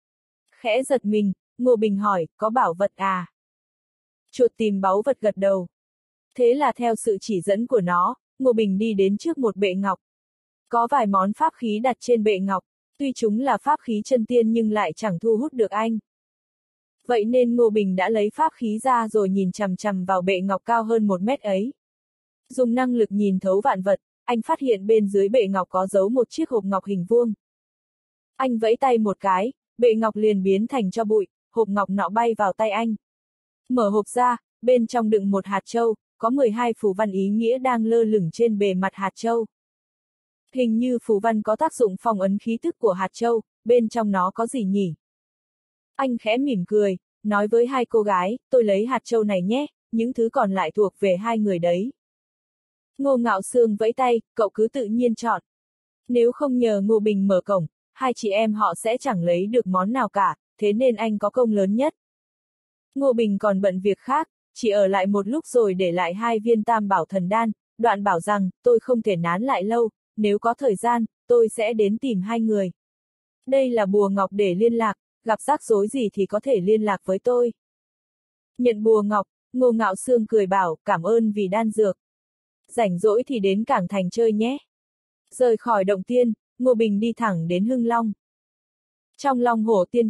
Khẽ giật mình, Ngô Bình hỏi, có bảo vật à? Chuột tìm báu vật gật đầu. Thế là theo sự chỉ dẫn của nó, Ngô Bình đi đến trước một bệ ngọc. Có vài món pháp khí đặt trên bệ ngọc, tuy chúng là pháp khí chân tiên nhưng lại chẳng thu hút được anh. Vậy nên Ngô Bình đã lấy pháp khí ra rồi nhìn chằm chằm vào bệ ngọc cao hơn một mét ấy. Dùng năng lực nhìn thấu vạn vật, anh phát hiện bên dưới bệ ngọc có giấu một chiếc hộp ngọc hình vuông. Anh vẫy tay một cái, bệ ngọc liền biến thành tro bụi, hộp ngọc nọ bay vào tay anh. Mở hộp ra, bên trong đựng một hạt châu, có mười hai phù văn ý nghĩa đang lơ lửng trên bề mặt hạt châu. Hình như phù văn có tác dụng phong ấn khí tức của hạt châu, bên trong nó có gì nhỉ? Anh khẽ mỉm cười, nói với hai cô gái, tôi lấy hạt châu này nhé, những thứ còn lại thuộc về hai người đấy. Ngô Ngạo Sương vẫy tay, cậu cứ tự nhiên chọn. Nếu không nhờ Ngô Bình mở cổng, hai chị em họ sẽ chẳng lấy được món nào cả, thế nên anh có công lớn nhất. Ngô Bình còn bận việc khác, chỉ ở lại một lúc rồi để lại hai viên tam bảo thần đan, đoạn bảo rằng, tôi không thể nán lại lâu, nếu có thời gian, tôi sẽ đến tìm hai người. Đây là bùa ngọc để liên lạc, gặp rắc rối gì thì có thể liên lạc với tôi. Nhận bùa ngọc, Ngô Ngạo Sương cười bảo, cảm ơn vì đan dược. Rảnh rỗi thì đến Cảng Thành chơi nhé. Rời khỏi động tiên, Ngô Bình đi thẳng đến Hưng Long. Trong Long Hổ tiên cảnh,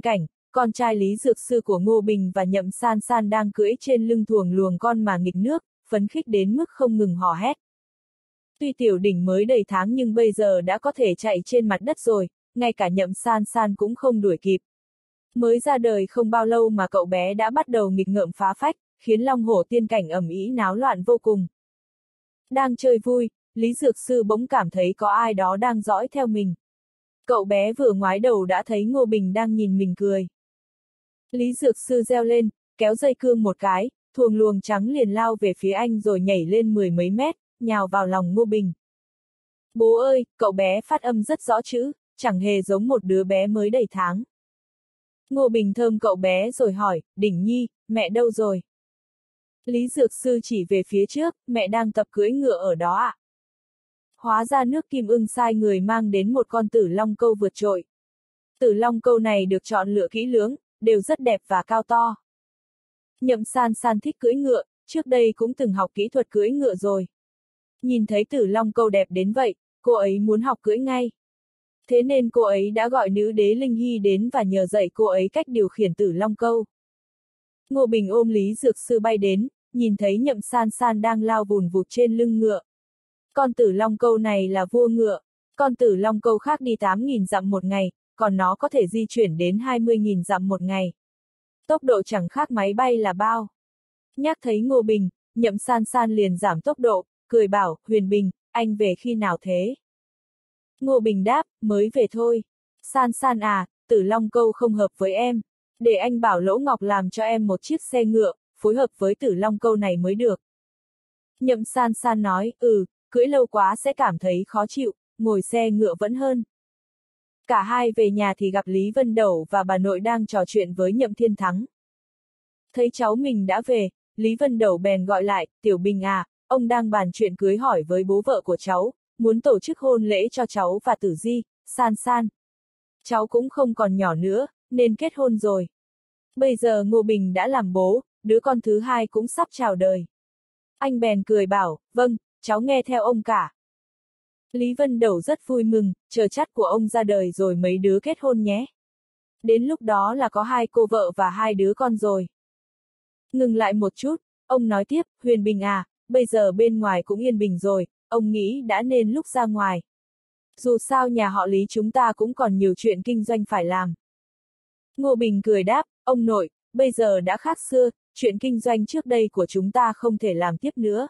con trai Lý Dược Sư của Ngô Bình và Nhậm San San đang cưỡi trên lưng thuồng luồng con mà nghịch nước, phấn khích đến mức không ngừng hò hét. Tuy Tiểu Đỉnh mới đầy tháng nhưng bây giờ đã có thể chạy trên mặt đất rồi, ngay cả Nhậm San San cũng không đuổi kịp. Mới ra đời không bao lâu mà cậu bé đã bắt đầu nghịch ngợm phá phách, khiến Long Hổ tiên cảnh ầm ĩ náo loạn vô cùng. Đang chơi vui, Lý Dược Sư bỗng cảm thấy có ai đó đang dõi theo mình. Cậu bé vừa ngoái đầu đã thấy Ngô Bình đang nhìn mình cười. Lý Dược Sư reo lên, kéo dây cương một cái, thuồng luồng trắng liền lao về phía anh rồi nhảy lên mười mấy mét, nhào vào lòng Ngô Bình. Bố ơi, cậu bé phát âm rất rõ chữ, chẳng hề giống một đứa bé mới đầy tháng. Ngô Bình thơm cậu bé rồi hỏi, Đỉnh Nhi, mẹ đâu rồi? Lý Dược Sư chỉ về phía trước, mẹ đang tập cưỡi ngựa ở đó ạ. À? Hóa ra nước Kim Ưng sai người mang đến một con tử long câu vượt trội. Tử long câu này được chọn lựa kỹ lưỡng, đều rất đẹp và cao to. Nhậm San San thích cưỡi ngựa, trước đây cũng từng học kỹ thuật cưỡi ngựa rồi. Nhìn thấy tử long câu đẹp đến vậy, cô ấy muốn học cưỡi ngay. Thế nên cô ấy đã gọi nữ đế Linh Hy đến và nhờ dạy cô ấy cách điều khiển tử long câu. Ngô Bình ôm Lý Dược Sư bay đến, nhìn thấy Nhậm San San đang lao vùn vụt trên lưng ngựa. Con tử long câu này là vua ngựa, con tử long câu khác đi tám nghìn dặm một ngày, còn nó có thể di chuyển đến hai mươi nghìn dặm một ngày. Tốc độ chẳng khác máy bay là bao. Nhắc thấy Ngô Bình, Nhậm San San liền giảm tốc độ, cười bảo, Huyền Bình, anh về khi nào thế? Ngô Bình đáp, mới về thôi. San San à, tử long câu không hợp với em. Để anh bảo Lỗ Ngọc làm cho em một chiếc xe ngựa, phối hợp với tử long câu này mới được. Nhậm San San nói, ừ, cưỡi lâu quá sẽ cảm thấy khó chịu, ngồi xe ngựa vẫn hơn. Cả hai về nhà thì gặp Lý Vân Đẩu và bà nội đang trò chuyện với Nhậm Thiên Thắng. Thấy cháu mình đã về, Lý Vân Đẩu bèn gọi lại, Tiểu Bình à, ông đang bàn chuyện cưới hỏi với bố vợ của cháu, muốn tổ chức hôn lễ cho cháu và Tử Di, San San. Cháu cũng không còn nhỏ nữa, nên kết hôn rồi. Bây giờ Ngô Bình đã làm bố, đứa con thứ hai cũng sắp chào đời. Anh bèn cười bảo, vâng, cháu nghe theo ông cả. Lý Vân Đẩu rất vui mừng, chờ chắt của ông ra đời rồi mấy đứa kết hôn nhé. Đến lúc đó là có hai cô vợ và hai đứa con rồi. Ngừng lại một chút, ông nói tiếp, Huyền Bình à, bây giờ bên ngoài cũng yên bình rồi, ông nghĩ đã nên lúc ra ngoài. Dù sao nhà họ Lý chúng ta cũng còn nhiều chuyện kinh doanh phải làm. Ngô Bình cười đáp, ông nội, bây giờ đã khác xưa, chuyện kinh doanh trước đây của chúng ta không thể làm tiếp nữa.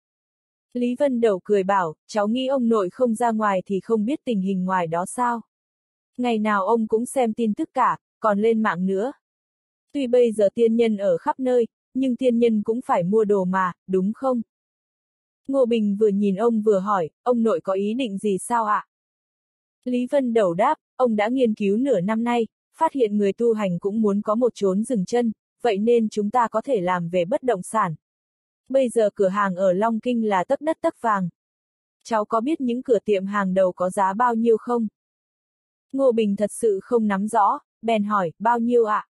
Lý Vân Đẩu cười bảo, cháu nghĩ ông nội không ra ngoài thì không biết tình hình ngoài đó sao. Ngày nào ông cũng xem tin tức cả, còn lên mạng nữa. Tuy bây giờ tiên nhân ở khắp nơi, nhưng tiên nhân cũng phải mua đồ mà, đúng không? Ngô Bình vừa nhìn ông vừa hỏi, ông nội có ý định gì sao ạ? Lý Vân Đẩu đáp, ông đã nghiên cứu nửa năm nay, phát hiện người tu hành cũng muốn có một chốn dừng chân, vậy nên chúng ta có thể làm về bất động sản. Bây giờ cửa hàng ở Long Kinh là tấc đất tấc vàng. Cháu có biết những cửa tiệm hàng đầu có giá bao nhiêu không? Ngô Bình thật sự không nắm rõ, bèn hỏi, bao nhiêu ạ?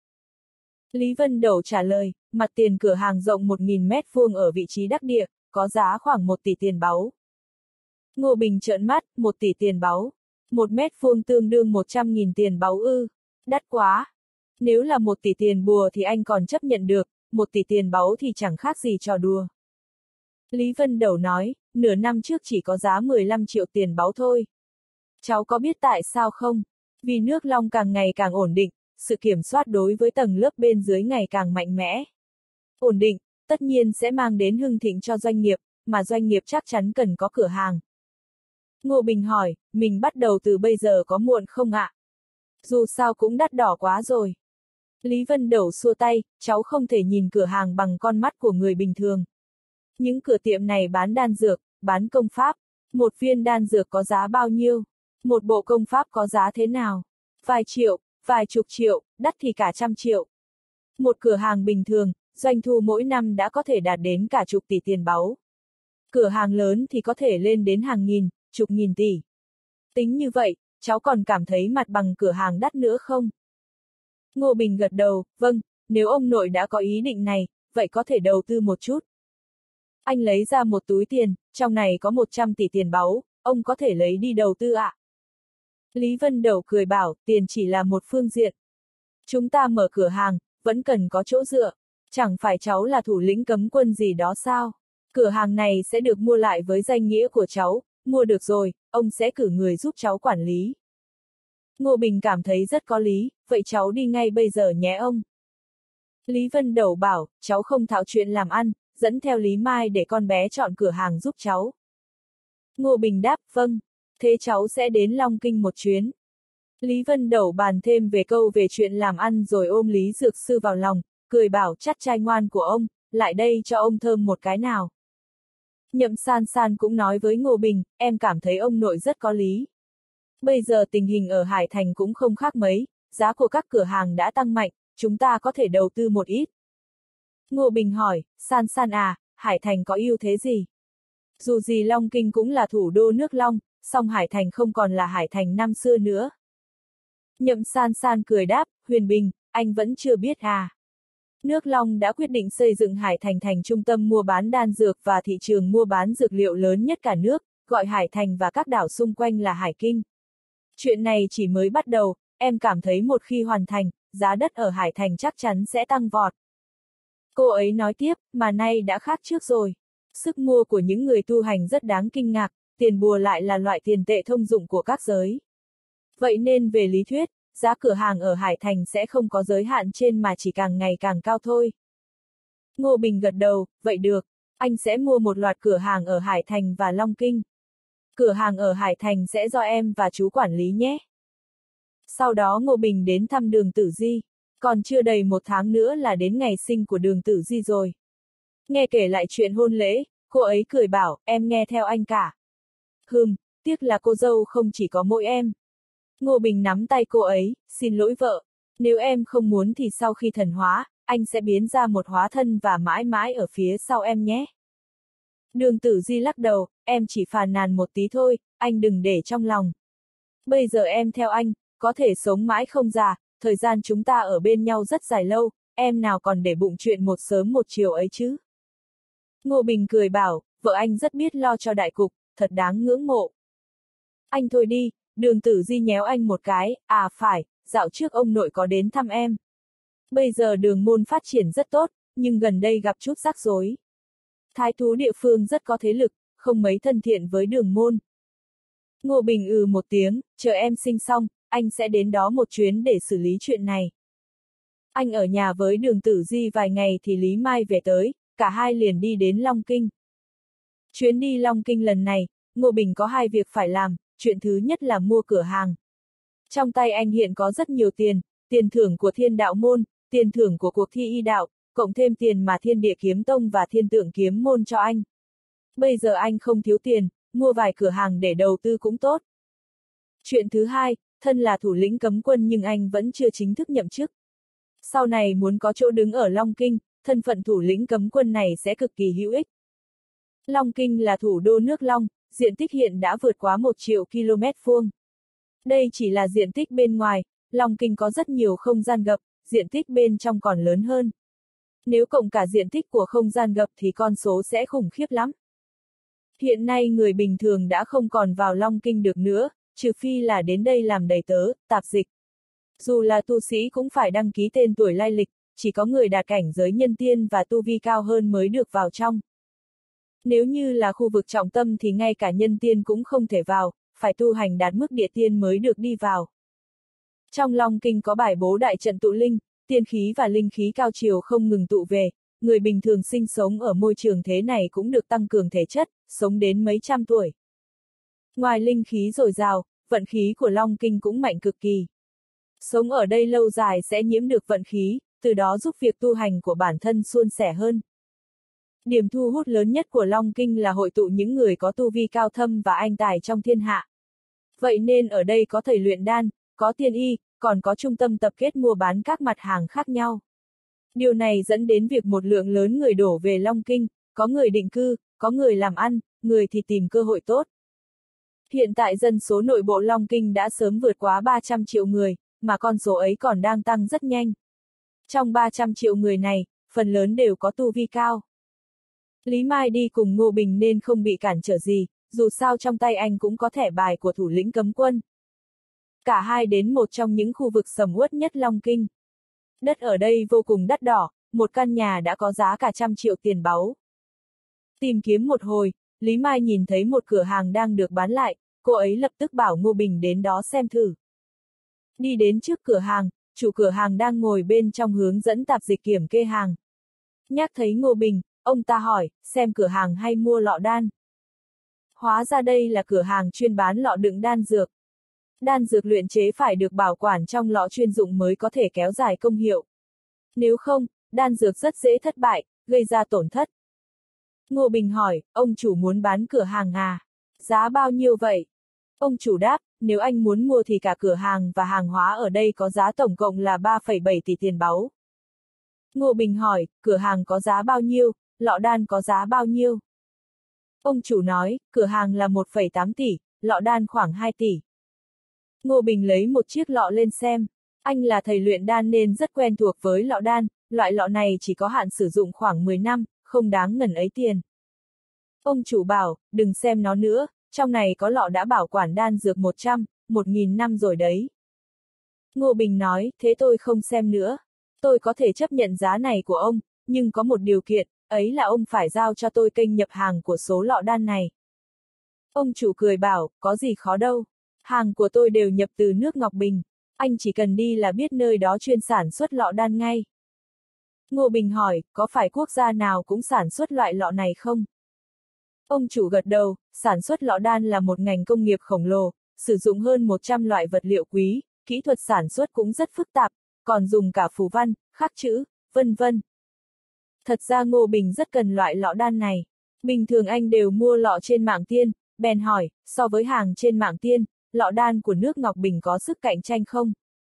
Lý Vân Đẩu trả lời, mặt tiền cửa hàng rộng một nghìn mét vuông ở vị trí đắc địa, có giá khoảng một tỷ tiền báu. Ngô Bình trợn mắt, một tỷ tiền báu. một mét vuông tương đương một trăm nghìn tiền báu ư. Đắt quá. Nếu là một tỷ tiền bùa thì anh còn chấp nhận được, một tỷ tiền báu thì chẳng khác gì trò đùa. Lý Vân Đẩu nói, nửa năm trước chỉ có giá mười lăm triệu tiền báu thôi. Cháu có biết tại sao không? Vì nước Long càng ngày càng ổn định, sự kiểm soát đối với tầng lớp bên dưới ngày càng mạnh mẽ. Ổn định, tất nhiên sẽ mang đến hưng thịnh cho doanh nghiệp, mà doanh nghiệp chắc chắn cần có cửa hàng. Ngô Bình hỏi, mình bắt đầu từ bây giờ có muộn không ạ? Dù sao cũng đắt đỏ quá rồi. Lý Vân Đẩu xua tay, cháu không thể nhìn cửa hàng bằng con mắt của người bình thường. Những cửa tiệm này bán đan dược, bán công pháp. Một viên đan dược có giá bao nhiêu? Một bộ công pháp có giá thế nào? Vài triệu, vài chục triệu, đắt thì cả trăm triệu. Một cửa hàng bình thường, doanh thu mỗi năm đã có thể đạt đến cả chục tỷ tiền báu. Cửa hàng lớn thì có thể lên đến hàng nghìn, chục nghìn tỷ. Tính như vậy, cháu còn cảm thấy mặt bằng cửa hàng đắt nữa không? Ngô Bình gật đầu, vâng, nếu ông nội đã có ý định này, vậy có thể đầu tư một chút. Anh lấy ra một túi tiền, trong này có một trăm tỷ tiền báu, ông có thể lấy đi đầu tư ạ. À? Lý Vân Đẩu cười bảo, tiền chỉ là một phương diện. Chúng ta mở cửa hàng, vẫn cần có chỗ dựa. Chẳng phải cháu là thủ lĩnh cấm quân gì đó sao? Cửa hàng này sẽ được mua lại với danh nghĩa của cháu, mua được rồi, ông sẽ cử người giúp cháu quản lý. Ngô Bình cảm thấy rất có lý, vậy cháu đi ngay bây giờ nhé ông. Lý Vân Đẩu bảo, cháu không thạo chuyện làm ăn, dẫn theo Lý Mai để con bé chọn cửa hàng giúp cháu. Ngô Bình đáp, vâng, thế cháu sẽ đến Long Kinh một chuyến. Lý Vân Đẩu bàn thêm về câu về chuyện làm ăn rồi ôm Lý Dược Sư vào lòng, cười bảo chắt trai ngoan của ông, lại đây cho ông thơm một cái nào. Nhậm San San cũng nói với Ngô Bình, em cảm thấy ông nội rất có lý. Bây giờ tình hình ở Hải Thành cũng không khác mấy, giá của các cửa hàng đã tăng mạnh, chúng ta có thể đầu tư một ít. Ngô Bình hỏi, San San à, Hải Thành có ưu thế gì? Dù gì Long Kinh cũng là thủ đô nước Long, song Hải Thành không còn là Hải Thành năm xưa nữa. Nhậm San San cười đáp, Huyền Bình, anh vẫn chưa biết à. Nước Long đã quyết định xây dựng Hải Thành thành trung tâm mua bán đan dược và thị trường mua bán dược liệu lớn nhất cả nước, gọi Hải Thành và các đảo xung quanh là Hải Kinh. Chuyện này chỉ mới bắt đầu, em cảm thấy một khi hoàn thành, giá đất ở Hải Thành chắc chắn sẽ tăng vọt. Cô ấy nói tiếp, mà nay đã khác trước rồi. Sức mua của những người tu hành rất đáng kinh ngạc, tiền bùa lại là loại tiền tệ thông dụng của các giới. Vậy nên về lý thuyết, giá cửa hàng ở Hải Thành sẽ không có giới hạn trên mà chỉ càng ngày càng cao thôi. Ngô Bình gật đầu, vậy được, anh sẽ mua một loạt cửa hàng ở Hải Thành và Long Kinh. Cửa hàng ở Hải Thành sẽ do em và chú quản lý nhé. Sau đó Ngô Bình đến thăm Đường Tử Di, còn chưa đầy một tháng nữa là đến ngày sinh của Đường Tử Di rồi. Nghe kể lại chuyện hôn lễ, cô ấy cười bảo, em nghe theo anh cả. Hừm, tiếc là cô dâu không chỉ có mỗi em. Ngô Bình nắm tay cô ấy, xin lỗi vợ. Nếu em không muốn thì sau khi thần hóa, anh sẽ biến ra một hóa thân và mãi mãi ở phía sau em nhé. Đường Tử Di lắc đầu, em chỉ phàn nàn một tí thôi, anh đừng để trong lòng. Bây giờ em theo anh, có thể sống mãi không già, thời gian chúng ta ở bên nhau rất dài lâu, em nào còn để bụng chuyện một sớm một chiều ấy chứ. Ngô Bình cười bảo, vợ anh rất biết lo cho đại cục, thật đáng ngưỡng mộ. Anh thôi đi, Đường Tử Di nhéo anh một cái, à phải, dạo trước ông nội có đến thăm em. Bây giờ Đường môn phát triển rất tốt, nhưng gần đây gặp chút rắc rối. Thái thú địa phương rất có thế lực, không mấy thân thiện với Đường môn. Ngô Bình ừ một tiếng, chờ em sinh xong, anh sẽ đến đó một chuyến để xử lý chuyện này. Anh ở nhà với Đường Tử Di vài ngày thì Lý Mai về tới, cả hai liền đi đến Long Kinh. Chuyến đi Long Kinh lần này, Ngô Bình có hai việc phải làm, chuyện thứ nhất là mua cửa hàng. Trong tay anh hiện có rất nhiều tiền, tiền thưởng của Thiên Đạo Môn, tiền thưởng của cuộc thi y đạo, cộng thêm tiền mà Thiên Địa Kiếm Tông và Thiên Tượng Kiếm Môn cho anh. Bây giờ anh không thiếu tiền, mua vài cửa hàng để đầu tư cũng tốt. Chuyện thứ hai, thân là thủ lĩnh cấm quân nhưng anh vẫn chưa chính thức nhậm chức. Sau này muốn có chỗ đứng ở Long Kinh, thân phận thủ lĩnh cấm quân này sẽ cực kỳ hữu ích. Long Kinh là thủ đô nước Long, diện tích hiện đã vượt quá một triệu ki lô mét vuông. Đây chỉ là diện tích bên ngoài, Long Kinh có rất nhiều không gian gập, diện tích bên trong còn lớn hơn. Nếu cộng cả diện tích của không gian gập thì con số sẽ khủng khiếp lắm. Hiện nay người bình thường đã không còn vào Long Kinh được nữa, trừ phi là đến đây làm đầy tớ, tạp dịch. Dù là tu sĩ cũng phải đăng ký tên tuổi lai lịch, chỉ có người đạt cảnh giới nhân tiên và tu vi cao hơn mới được vào trong. Nếu như là khu vực trọng tâm thì ngay cả nhân tiên cũng không thể vào, phải tu hành đạt mức địa tiên mới được đi vào. Trong Long Kinh có bài bố đại trận tụ linh, tiên khí và linh khí cao triều không ngừng tụ về, người bình thường sinh sống ở môi trường thế này cũng được tăng cường thể chất, sống đến mấy trăm tuổi. Ngoài linh khí dồi dào, vận khí của Long Kinh cũng mạnh cực kỳ. Sống ở đây lâu dài sẽ nhiễm được vận khí, từ đó giúp việc tu hành của bản thân suôn sẻ hơn. Điểm thu hút lớn nhất của Long Kinh là hội tụ những người có tu vi cao thâm và anh tài trong thiên hạ. Vậy nên ở đây có thầy luyện đan, có tiên y, còn có trung tâm tập kết mua bán các mặt hàng khác nhau. Điều này dẫn đến việc một lượng lớn người đổ về Long Kinh, có người định cư, có người làm ăn, người thì tìm cơ hội tốt. Hiện tại dân số nội bộ Long Kinh đã sớm vượt quá ba trăm triệu người, mà con số ấy còn đang tăng rất nhanh. Trong ba trăm triệu người này, phần lớn đều có tu vi cao. Lý Mai đi cùng Ngô Bình nên không bị cản trở gì, dù sao trong tay anh cũng có thẻ bài của thủ lĩnh cấm quân. Cả hai đến một trong những khu vực sầm uất nhất Long Kinh. Đất ở đây vô cùng đắt đỏ, một căn nhà đã có giá cả trăm triệu tiền báu. Tìm kiếm một hồi, Lý Mai nhìn thấy một cửa hàng đang được bán lại, cô ấy lập tức bảo Ngô Bình đến đó xem thử. Đi đến trước cửa hàng, chủ cửa hàng đang ngồi bên trong hướng dẫn tạp dịch kiểm kê hàng. Nhắc thấy Ngô Bình, ông ta hỏi, xem cửa hàng hay mua lọ đan. Hóa ra đây là cửa hàng chuyên bán lọ đựng đan dược. Đan dược luyện chế phải được bảo quản trong lọ chuyên dụng mới có thể kéo dài công hiệu. Nếu không, đan dược rất dễ thất bại, gây ra tổn thất. Ngô Bình hỏi, ông chủ muốn bán cửa hàng à? Giá bao nhiêu vậy? Ông chủ đáp, nếu anh muốn mua thì cả cửa hàng và hàng hóa ở đây có giá tổng cộng là ba phẩy bảy tỷ tiền báu. Ngô Bình hỏi, cửa hàng có giá bao nhiêu, lọ đan có giá bao nhiêu? Ông chủ nói, cửa hàng là một phẩy tám tỷ, lọ đan khoảng hai tỷ. Ngô Bình lấy một chiếc lọ lên xem. Anh là thầy luyện đan nên rất quen thuộc với lọ đan, loại lọ này chỉ có hạn sử dụng khoảng mười năm, không đáng ngần ấy tiền. Ông chủ bảo, đừng xem nó nữa, trong này có lọ đã bảo quản đan dược một trăm, một nghìn năm rồi đấy. Ngô Bình nói, thế tôi không xem nữa. Tôi có thể chấp nhận giá này của ông, nhưng có một điều kiện, ấy là ông phải giao cho tôi kênh nhập hàng của số lọ đan này. Ông chủ cười bảo, có gì khó đâu. Hàng của tôi đều nhập từ nước Ngọc Bình. Anh chỉ cần đi là biết nơi đó chuyên sản xuất lọ đan ngay. Ngô Bình hỏi, có phải quốc gia nào cũng sản xuất loại lọ này không? Ông chủ gật đầu, sản xuất lọ đan là một ngành công nghiệp khổng lồ, sử dụng hơn một trăm loại vật liệu quý, kỹ thuật sản xuất cũng rất phức tạp, còn dùng cả phù văn, khắc chữ, vân vân. Thật ra Ngô Bình rất cần loại lọ đan này. Bình thường anh đều mua lọ trên mạng tiên, bèn hỏi, so với hàng trên mạng tiên, lọ đan của nước Ngọc Bình có sức cạnh tranh không?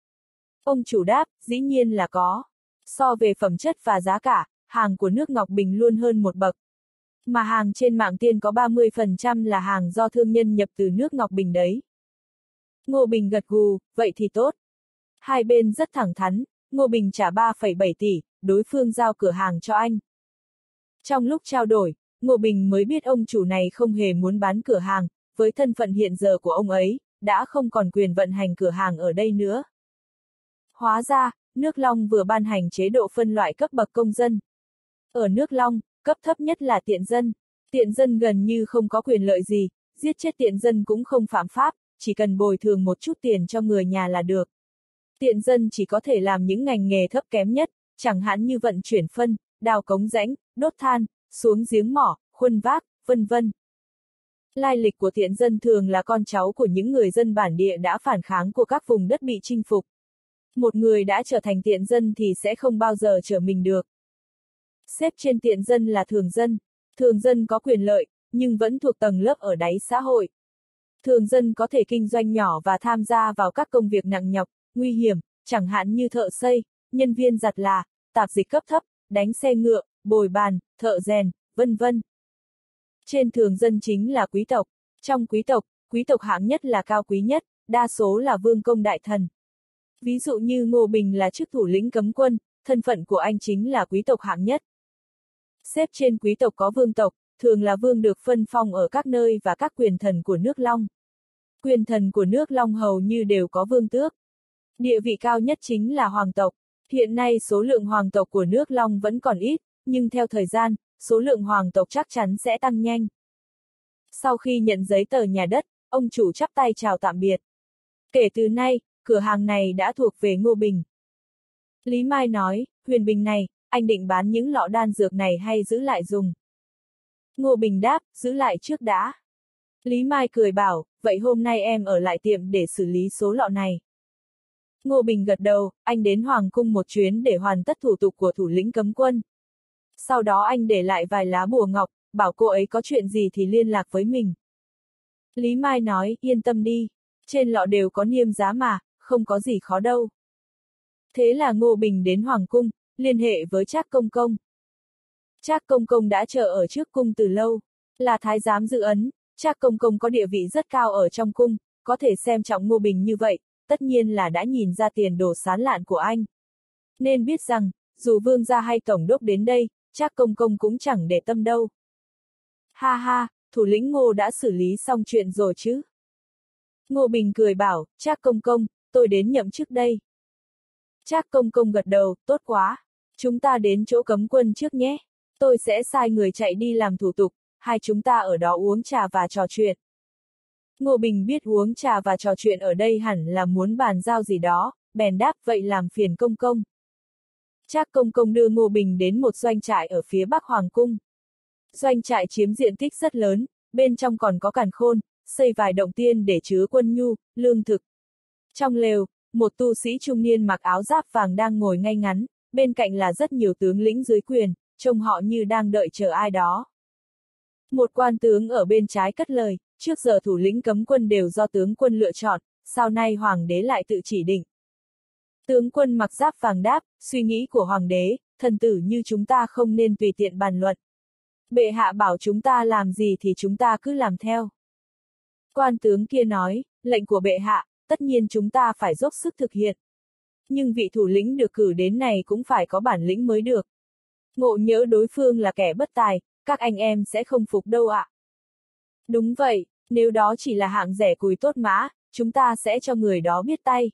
Ông chủ đáp, dĩ nhiên là có. So về phẩm chất và giá cả, hàng của nước Ngọc Bình luôn hơn một bậc. Mà hàng trên mạng tiên có ba mươi phần trăm là hàng do thương nhân nhập từ nước Ngọc Bình đấy. Ngô Bình gật gù, vậy thì tốt. Hai bên rất thẳng thắn, Ngô Bình trả ba phẩy bảy tỷ, đối phương giao cửa hàng cho anh. Trong lúc trao đổi, Ngô Bình mới biết ông chủ này không hề muốn bán cửa hàng, với thân phận hiện giờ của ông ấy, đã không còn quyền vận hành cửa hàng ở đây nữa. Hóa ra, nước Long vừa ban hành chế độ phân loại cấp bậc công dân. Ở nước Long, cấp thấp nhất là tiện dân. Tiện dân gần như không có quyền lợi gì, giết chết tiện dân cũng không phạm pháp, chỉ cần bồi thường một chút tiền cho người nhà là được. Tiện dân chỉ có thể làm những ngành nghề thấp kém nhất, chẳng hạn như vận chuyển phân, đào cống rãnh, đốt than, xuống giếng mỏ, khuân vác, vân vân. Lai lịch của tiện dân thường là con cháu của những người dân bản địa đã phản kháng của các vùng đất bị chinh phục. Một người đã trở thành tiện dân thì sẽ không bao giờ trở mình được. Xếp trên tiện dân là thường dân. Thường dân có quyền lợi, nhưng vẫn thuộc tầng lớp ở đáy xã hội. Thường dân có thể kinh doanh nhỏ và tham gia vào các công việc nặng nhọc, nguy hiểm, chẳng hạn như thợ xây, nhân viên giặt là, tạp dịch cấp thấp, đánh xe ngựa, bồi bàn, thợ rèn, vân vân. Trên thường dân chính là quý tộc. Trong quý tộc, quý tộc hạng nhất là cao quý nhất, đa số là vương công đại thần. Ví dụ như Ngô Bình là chức thủ lĩnh cấm quân, thân phận của anh chính là quý tộc hạng nhất. Xếp trên quý tộc có vương tộc, thường là vương được phân phong ở các nơi và các quyền thần của nước Long. Quyền thần của nước Long hầu như đều có vương tước. Địa vị cao nhất chính là hoàng tộc. Hiện nay số lượng hoàng tộc của nước Long vẫn còn ít, nhưng theo thời gian, số lượng hoàng tộc chắc chắn sẽ tăng nhanh. Sau khi nhận giấy tờ nhà đất, ông chủ chắp tay chào tạm biệt. Kể từ nay, cửa hàng này đã thuộc về Ngô Bình. Lý Mai nói, Huyền Bình này, anh định bán những lọ đan dược này hay giữ lại dùng? Ngô Bình đáp, giữ lại trước đã. Lý Mai cười bảo, vậy hôm nay em ở lại tiệm để xử lý số lọ này. Ngô Bình gật đầu, anh đến Hoàng cung một chuyến để hoàn tất thủ tục của thủ lĩnh cấm quân. Sau đó anh để lại vài lá bùa ngọc, bảo cô ấy có chuyện gì thì liên lạc với mình. Lý Mai nói, yên tâm đi, trên lọ đều có niêm giá mà, không có gì khó đâu. Thế là Ngô Bình đến Hoàng cung, liên hệ với Trác Công Công. Trác Công Công đã chờ ở trước cung từ lâu, là thái giám dự ấn, Trác Công Công có địa vị rất cao ở trong cung, có thể xem trọng Ngô Bình như vậy, tất nhiên là đã nhìn ra tiền đồ sán lạn của anh. Nên biết rằng, dù vương gia hay tổng đốc đến đây, Trác Công Công cũng chẳng để tâm đâu. Ha ha, thủ lĩnh Ngô đã xử lý xong chuyện rồi chứ? Ngô Bình cười bảo, Trác Công Công, tôi đến nhậm chức đây. Trác Công Công gật đầu, tốt quá. Chúng ta đến chỗ cấm quân trước nhé. Tôi sẽ sai người chạy đi làm thủ tục, hai chúng ta ở đó uống trà và trò chuyện. Ngô Bình biết uống trà và trò chuyện ở đây hẳn là muốn bàn giao gì đó, bèn đáp vậy làm phiền Công Công. Trác Công Công đưa Ngô Bình đến một doanh trại ở phía bắc Hoàng cung. Doanh trại chiếm diện tích rất lớn, bên trong còn có càn khôn, xây vài động tiên để chứa quân nhu, lương thực. Trong lều, một tu sĩ trung niên mặc áo giáp vàng đang ngồi ngay ngắn, bên cạnh là rất nhiều tướng lĩnh dưới quyền, trông họ như đang đợi chờ ai đó. Một quan tướng ở bên trái cất lời, trước giờ thủ lĩnh cấm quân đều do tướng quân lựa chọn, sau nay hoàng đế lại tự chỉ định. Tướng quân mặc giáp vàng đáp, suy nghĩ của hoàng đế, thần tử như chúng ta không nên tùy tiện bàn luận. Bệ hạ bảo chúng ta làm gì thì chúng ta cứ làm theo. Quan tướng kia nói, lệnh của bệ hạ, tất nhiên chúng ta phải dốc sức thực hiện. Nhưng vị thủ lĩnh được cử đến này cũng phải có bản lĩnh mới được. Ngộ nhỡ đối phương là kẻ bất tài, các anh em sẽ không phục đâu ạ. Đúng vậy, nếu đó chỉ là hạng rẻ cùi tốt mã, chúng ta sẽ cho người đó biết tay.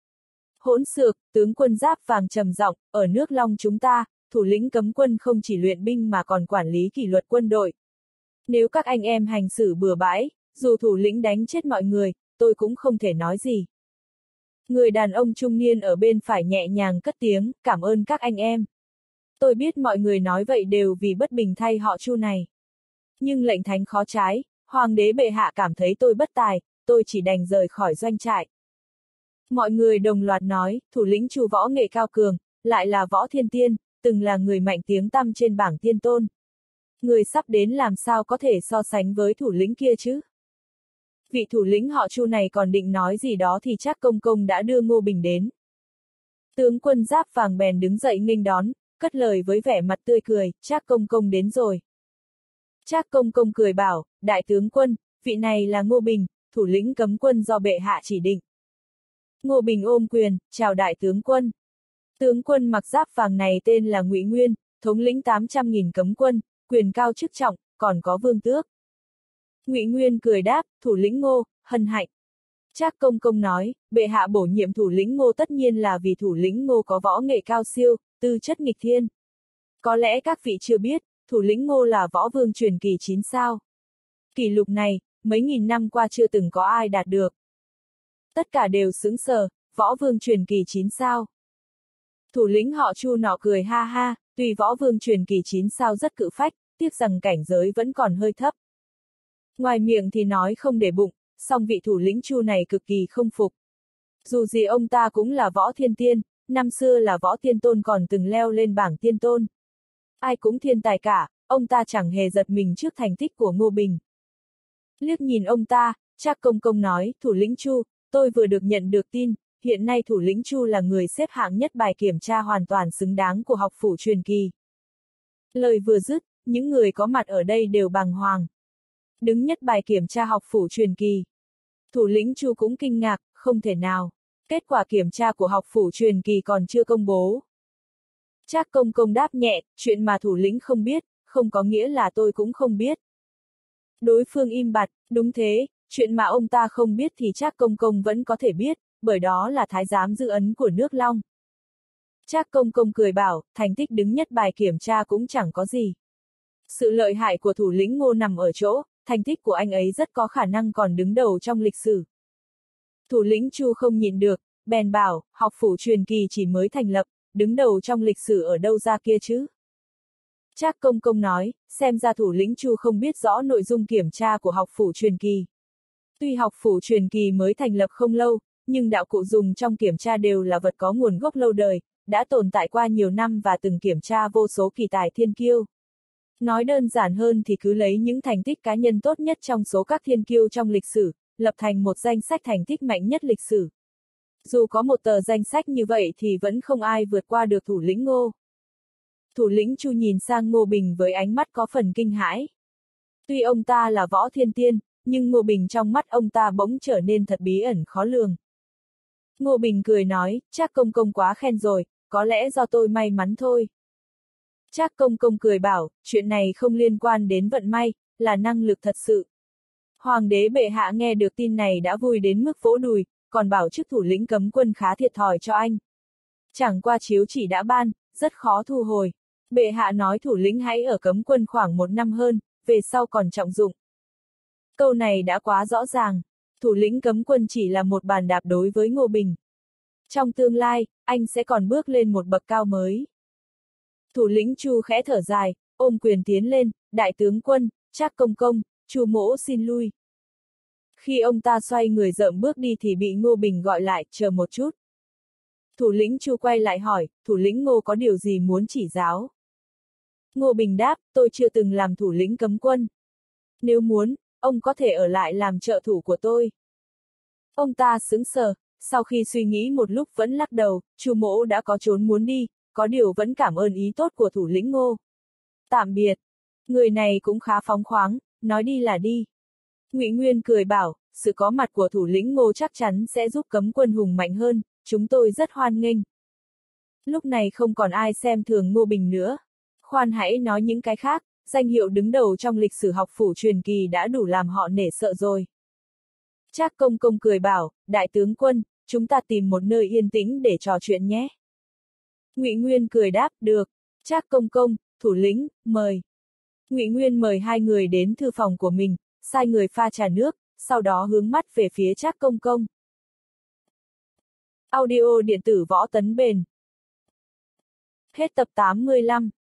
Hỗn xược, tướng quân giáp vàng trầm giọng, ở nước Long chúng ta, thủ lĩnh cấm quân không chỉ luyện binh mà còn quản lý kỷ luật quân đội. Nếu các anh em hành xử bừa bãi, dù thủ lĩnh đánh chết mọi người, tôi cũng không thể nói gì. Người đàn ông trung niên ở bên phải nhẹ nhàng cất tiếng, cảm ơn các anh em. Tôi biết mọi người nói vậy đều vì bất bình thay họ Chu này. Nhưng lệnh thánh khó trái, hoàng đế bệ hạ cảm thấy tôi bất tài, tôi chỉ đành rời khỏi doanh trại. Mọi người đồng loạt nói, thủ lĩnh Chu võ nghệ cao cường, lại là võ thiên tiên, từng là người mạnh tiếng tăm trên bảng tiên tôn. Người sắp đến làm sao có thể so sánh với thủ lĩnh kia chứ? Vị thủ lĩnh họ Chu này còn định nói gì đó thì Trác Công Công đã đưa Ngô Bình đến. Tướng quân giáp vàng bèn đứng dậy nghênh đón, cất lời với vẻ mặt tươi cười, Trác Công Công đến rồi. Trác Công Công cười bảo, đại tướng quân, vị này là Ngô Bình, thủ lĩnh cấm quân do bệ hạ chỉ định. Ngô Bình ôm quyền, chào đại tướng quân. Tướng quân mặc giáp vàng này tên là Ngụy Nguyên, thống lĩnh tám trăm nghìn cấm quân, quyền cao chức trọng, còn có vương tước. Ngụy Nguyên cười đáp, thủ lĩnh Ngô, hân hạnh. Trác Công Công nói, bệ hạ bổ nhiệm thủ lĩnh Ngô tất nhiên là vì thủ lĩnh Ngô có võ nghệ cao siêu, tư chất nghịch thiên. Có lẽ các vị chưa biết, thủ lĩnh Ngô là võ vương truyền kỳ chín sao. Kỷ lục này, mấy nghìn năm qua chưa từng có ai đạt được. Tất cả đều sững sờ, võ vương truyền kỳ chín sao. Thủ lĩnh họ Chu nọ cười ha ha, tuy võ vương truyền kỳ chín sao rất cự phách, tiếc rằng cảnh giới vẫn còn hơi thấp. Ngoài miệng thì nói không để bụng, song vị thủ lĩnh Chu này cực kỳ không phục. Dù gì ông ta cũng là võ thiên tiên, năm xưa là võ tiên tôn còn từng leo lên bảng tiên tôn. Ai cũng thiên tài cả, ông ta chẳng hề giật mình trước thành tích của Ngô Bình. Liếc nhìn ông ta, Trác Công Công nói, thủ lĩnh Chu, tôi vừa được nhận được tin, hiện nay thủ lĩnh Chu là người xếp hạng nhất bài kiểm tra hoàn toàn xứng đáng của học phủ truyền kỳ. Lời vừa dứt, những người có mặt ở đây đều bàng hoàng. Đứng nhất bài kiểm tra học phủ truyền kỳ. Thủ lĩnh Chu cũng kinh ngạc, không thể nào. Kết quả kiểm tra của học phủ truyền kỳ còn chưa công bố. Trác Công Công đáp nhẹ, chuyện mà thủ lĩnh không biết, không có nghĩa là tôi cũng không biết. Đối phương im bặt, đúng thế, chuyện mà ông ta không biết thì Trác Công Công vẫn có thể biết, bởi đó là thái giám dư ấn của nước Long. Trác Công Công cười bảo, thành tích đứng nhất bài kiểm tra cũng chẳng có gì. Sự lợi hại của thủ lĩnh Ngô nằm ở chỗ, thành tích của anh ấy rất có khả năng còn đứng đầu trong lịch sử. Thủ lĩnh Chu không nhịn được, bèn bảo, học phủ truyền kỳ chỉ mới thành lập, đứng đầu trong lịch sử ở đâu ra kia chứ? Trác Công Công nói, xem ra thủ lĩnh Chu không biết rõ nội dung kiểm tra của học phủ truyền kỳ. Tuy học phủ truyền kỳ mới thành lập không lâu, nhưng đạo cụ dùng trong kiểm tra đều là vật có nguồn gốc lâu đời, đã tồn tại qua nhiều năm và từng kiểm tra vô số kỳ tài thiên kiêu. Nói đơn giản hơn thì cứ lấy những thành tích cá nhân tốt nhất trong số các thiên kiêu trong lịch sử, lập thành một danh sách thành tích mạnh nhất lịch sử. Dù có một tờ danh sách như vậy thì vẫn không ai vượt qua được thủ lĩnh Ngô. Thủ lĩnh Chu nhìn sang Ngô Bình với ánh mắt có phần kinh hãi. Tuy ông ta là võ thiên tiên, nhưng Ngô Bình trong mắt ông ta bỗng trở nên thật bí ẩn khó lường. Ngô Bình cười nói, Trác Công Công quá khen rồi, có lẽ do tôi may mắn thôi. Trác Công Công cười bảo, chuyện này không liên quan đến vận may, là năng lực thật sự. Hoàng đế bệ hạ nghe được tin này đã vui đến mức vỗ đùi, còn bảo chức thủ lĩnh cấm quân khá thiệt thòi cho anh. Chẳng qua chiếu chỉ đã ban, rất khó thu hồi. Bệ hạ nói thủ lĩnh hãy ở cấm quân khoảng một năm hơn, về sau còn trọng dụng. Câu này đã quá rõ ràng. Thủ lĩnh cấm quân chỉ là một bàn đạp đối với Ngô Bình. Trong tương lai, anh sẽ còn bước lên một bậc cao mới. Thủ lĩnh Chu khẽ thở dài, ôm quyền tiến lên, đại tướng quân, Trác công công, Chu mỗ xin lui. Khi ông ta xoay người dậm bước đi thì bị Ngô Bình gọi lại, chờ một chút. Thủ lĩnh Chu quay lại hỏi, thủ lĩnh Ngô có điều gì muốn chỉ giáo? Ngô Bình đáp, tôi chưa từng làm thủ lĩnh cấm quân. Nếu muốn, ông có thể ở lại làm trợ thủ của tôi. Ông ta sững sờ, sau khi suy nghĩ một lúc vẫn lắc đầu, Chu mỗ đã có chốn muốn đi, có điều vẫn cảm ơn ý tốt của thủ lĩnh Ngô. Tạm biệt. Người này cũng khá phóng khoáng, nói đi là đi. Ngụy Nguyên cười bảo, sự có mặt của thủ lĩnh Ngô chắc chắn sẽ giúp cấm quân hùng mạnh hơn, chúng tôi rất hoan nghênh. Lúc này không còn ai xem thường Ngô Bình nữa. Khoan hãy nói những cái khác, danh hiệu đứng đầu trong lịch sử học phủ truyền kỳ đã đủ làm họ nể sợ rồi. Trác công công cười bảo, đại tướng quân, chúng ta tìm một nơi yên tĩnh để trò chuyện nhé. Ngụy Nguyên cười đáp, được. Trác công công, thủ lĩnh, mời. Ngụy Nguyên mời hai người đến thư phòng của mình, sai người pha trà nước, sau đó hướng mắt về phía Trác công công. Audio điện tử Võ Tấn Bền. Hết tập tám mươi lăm.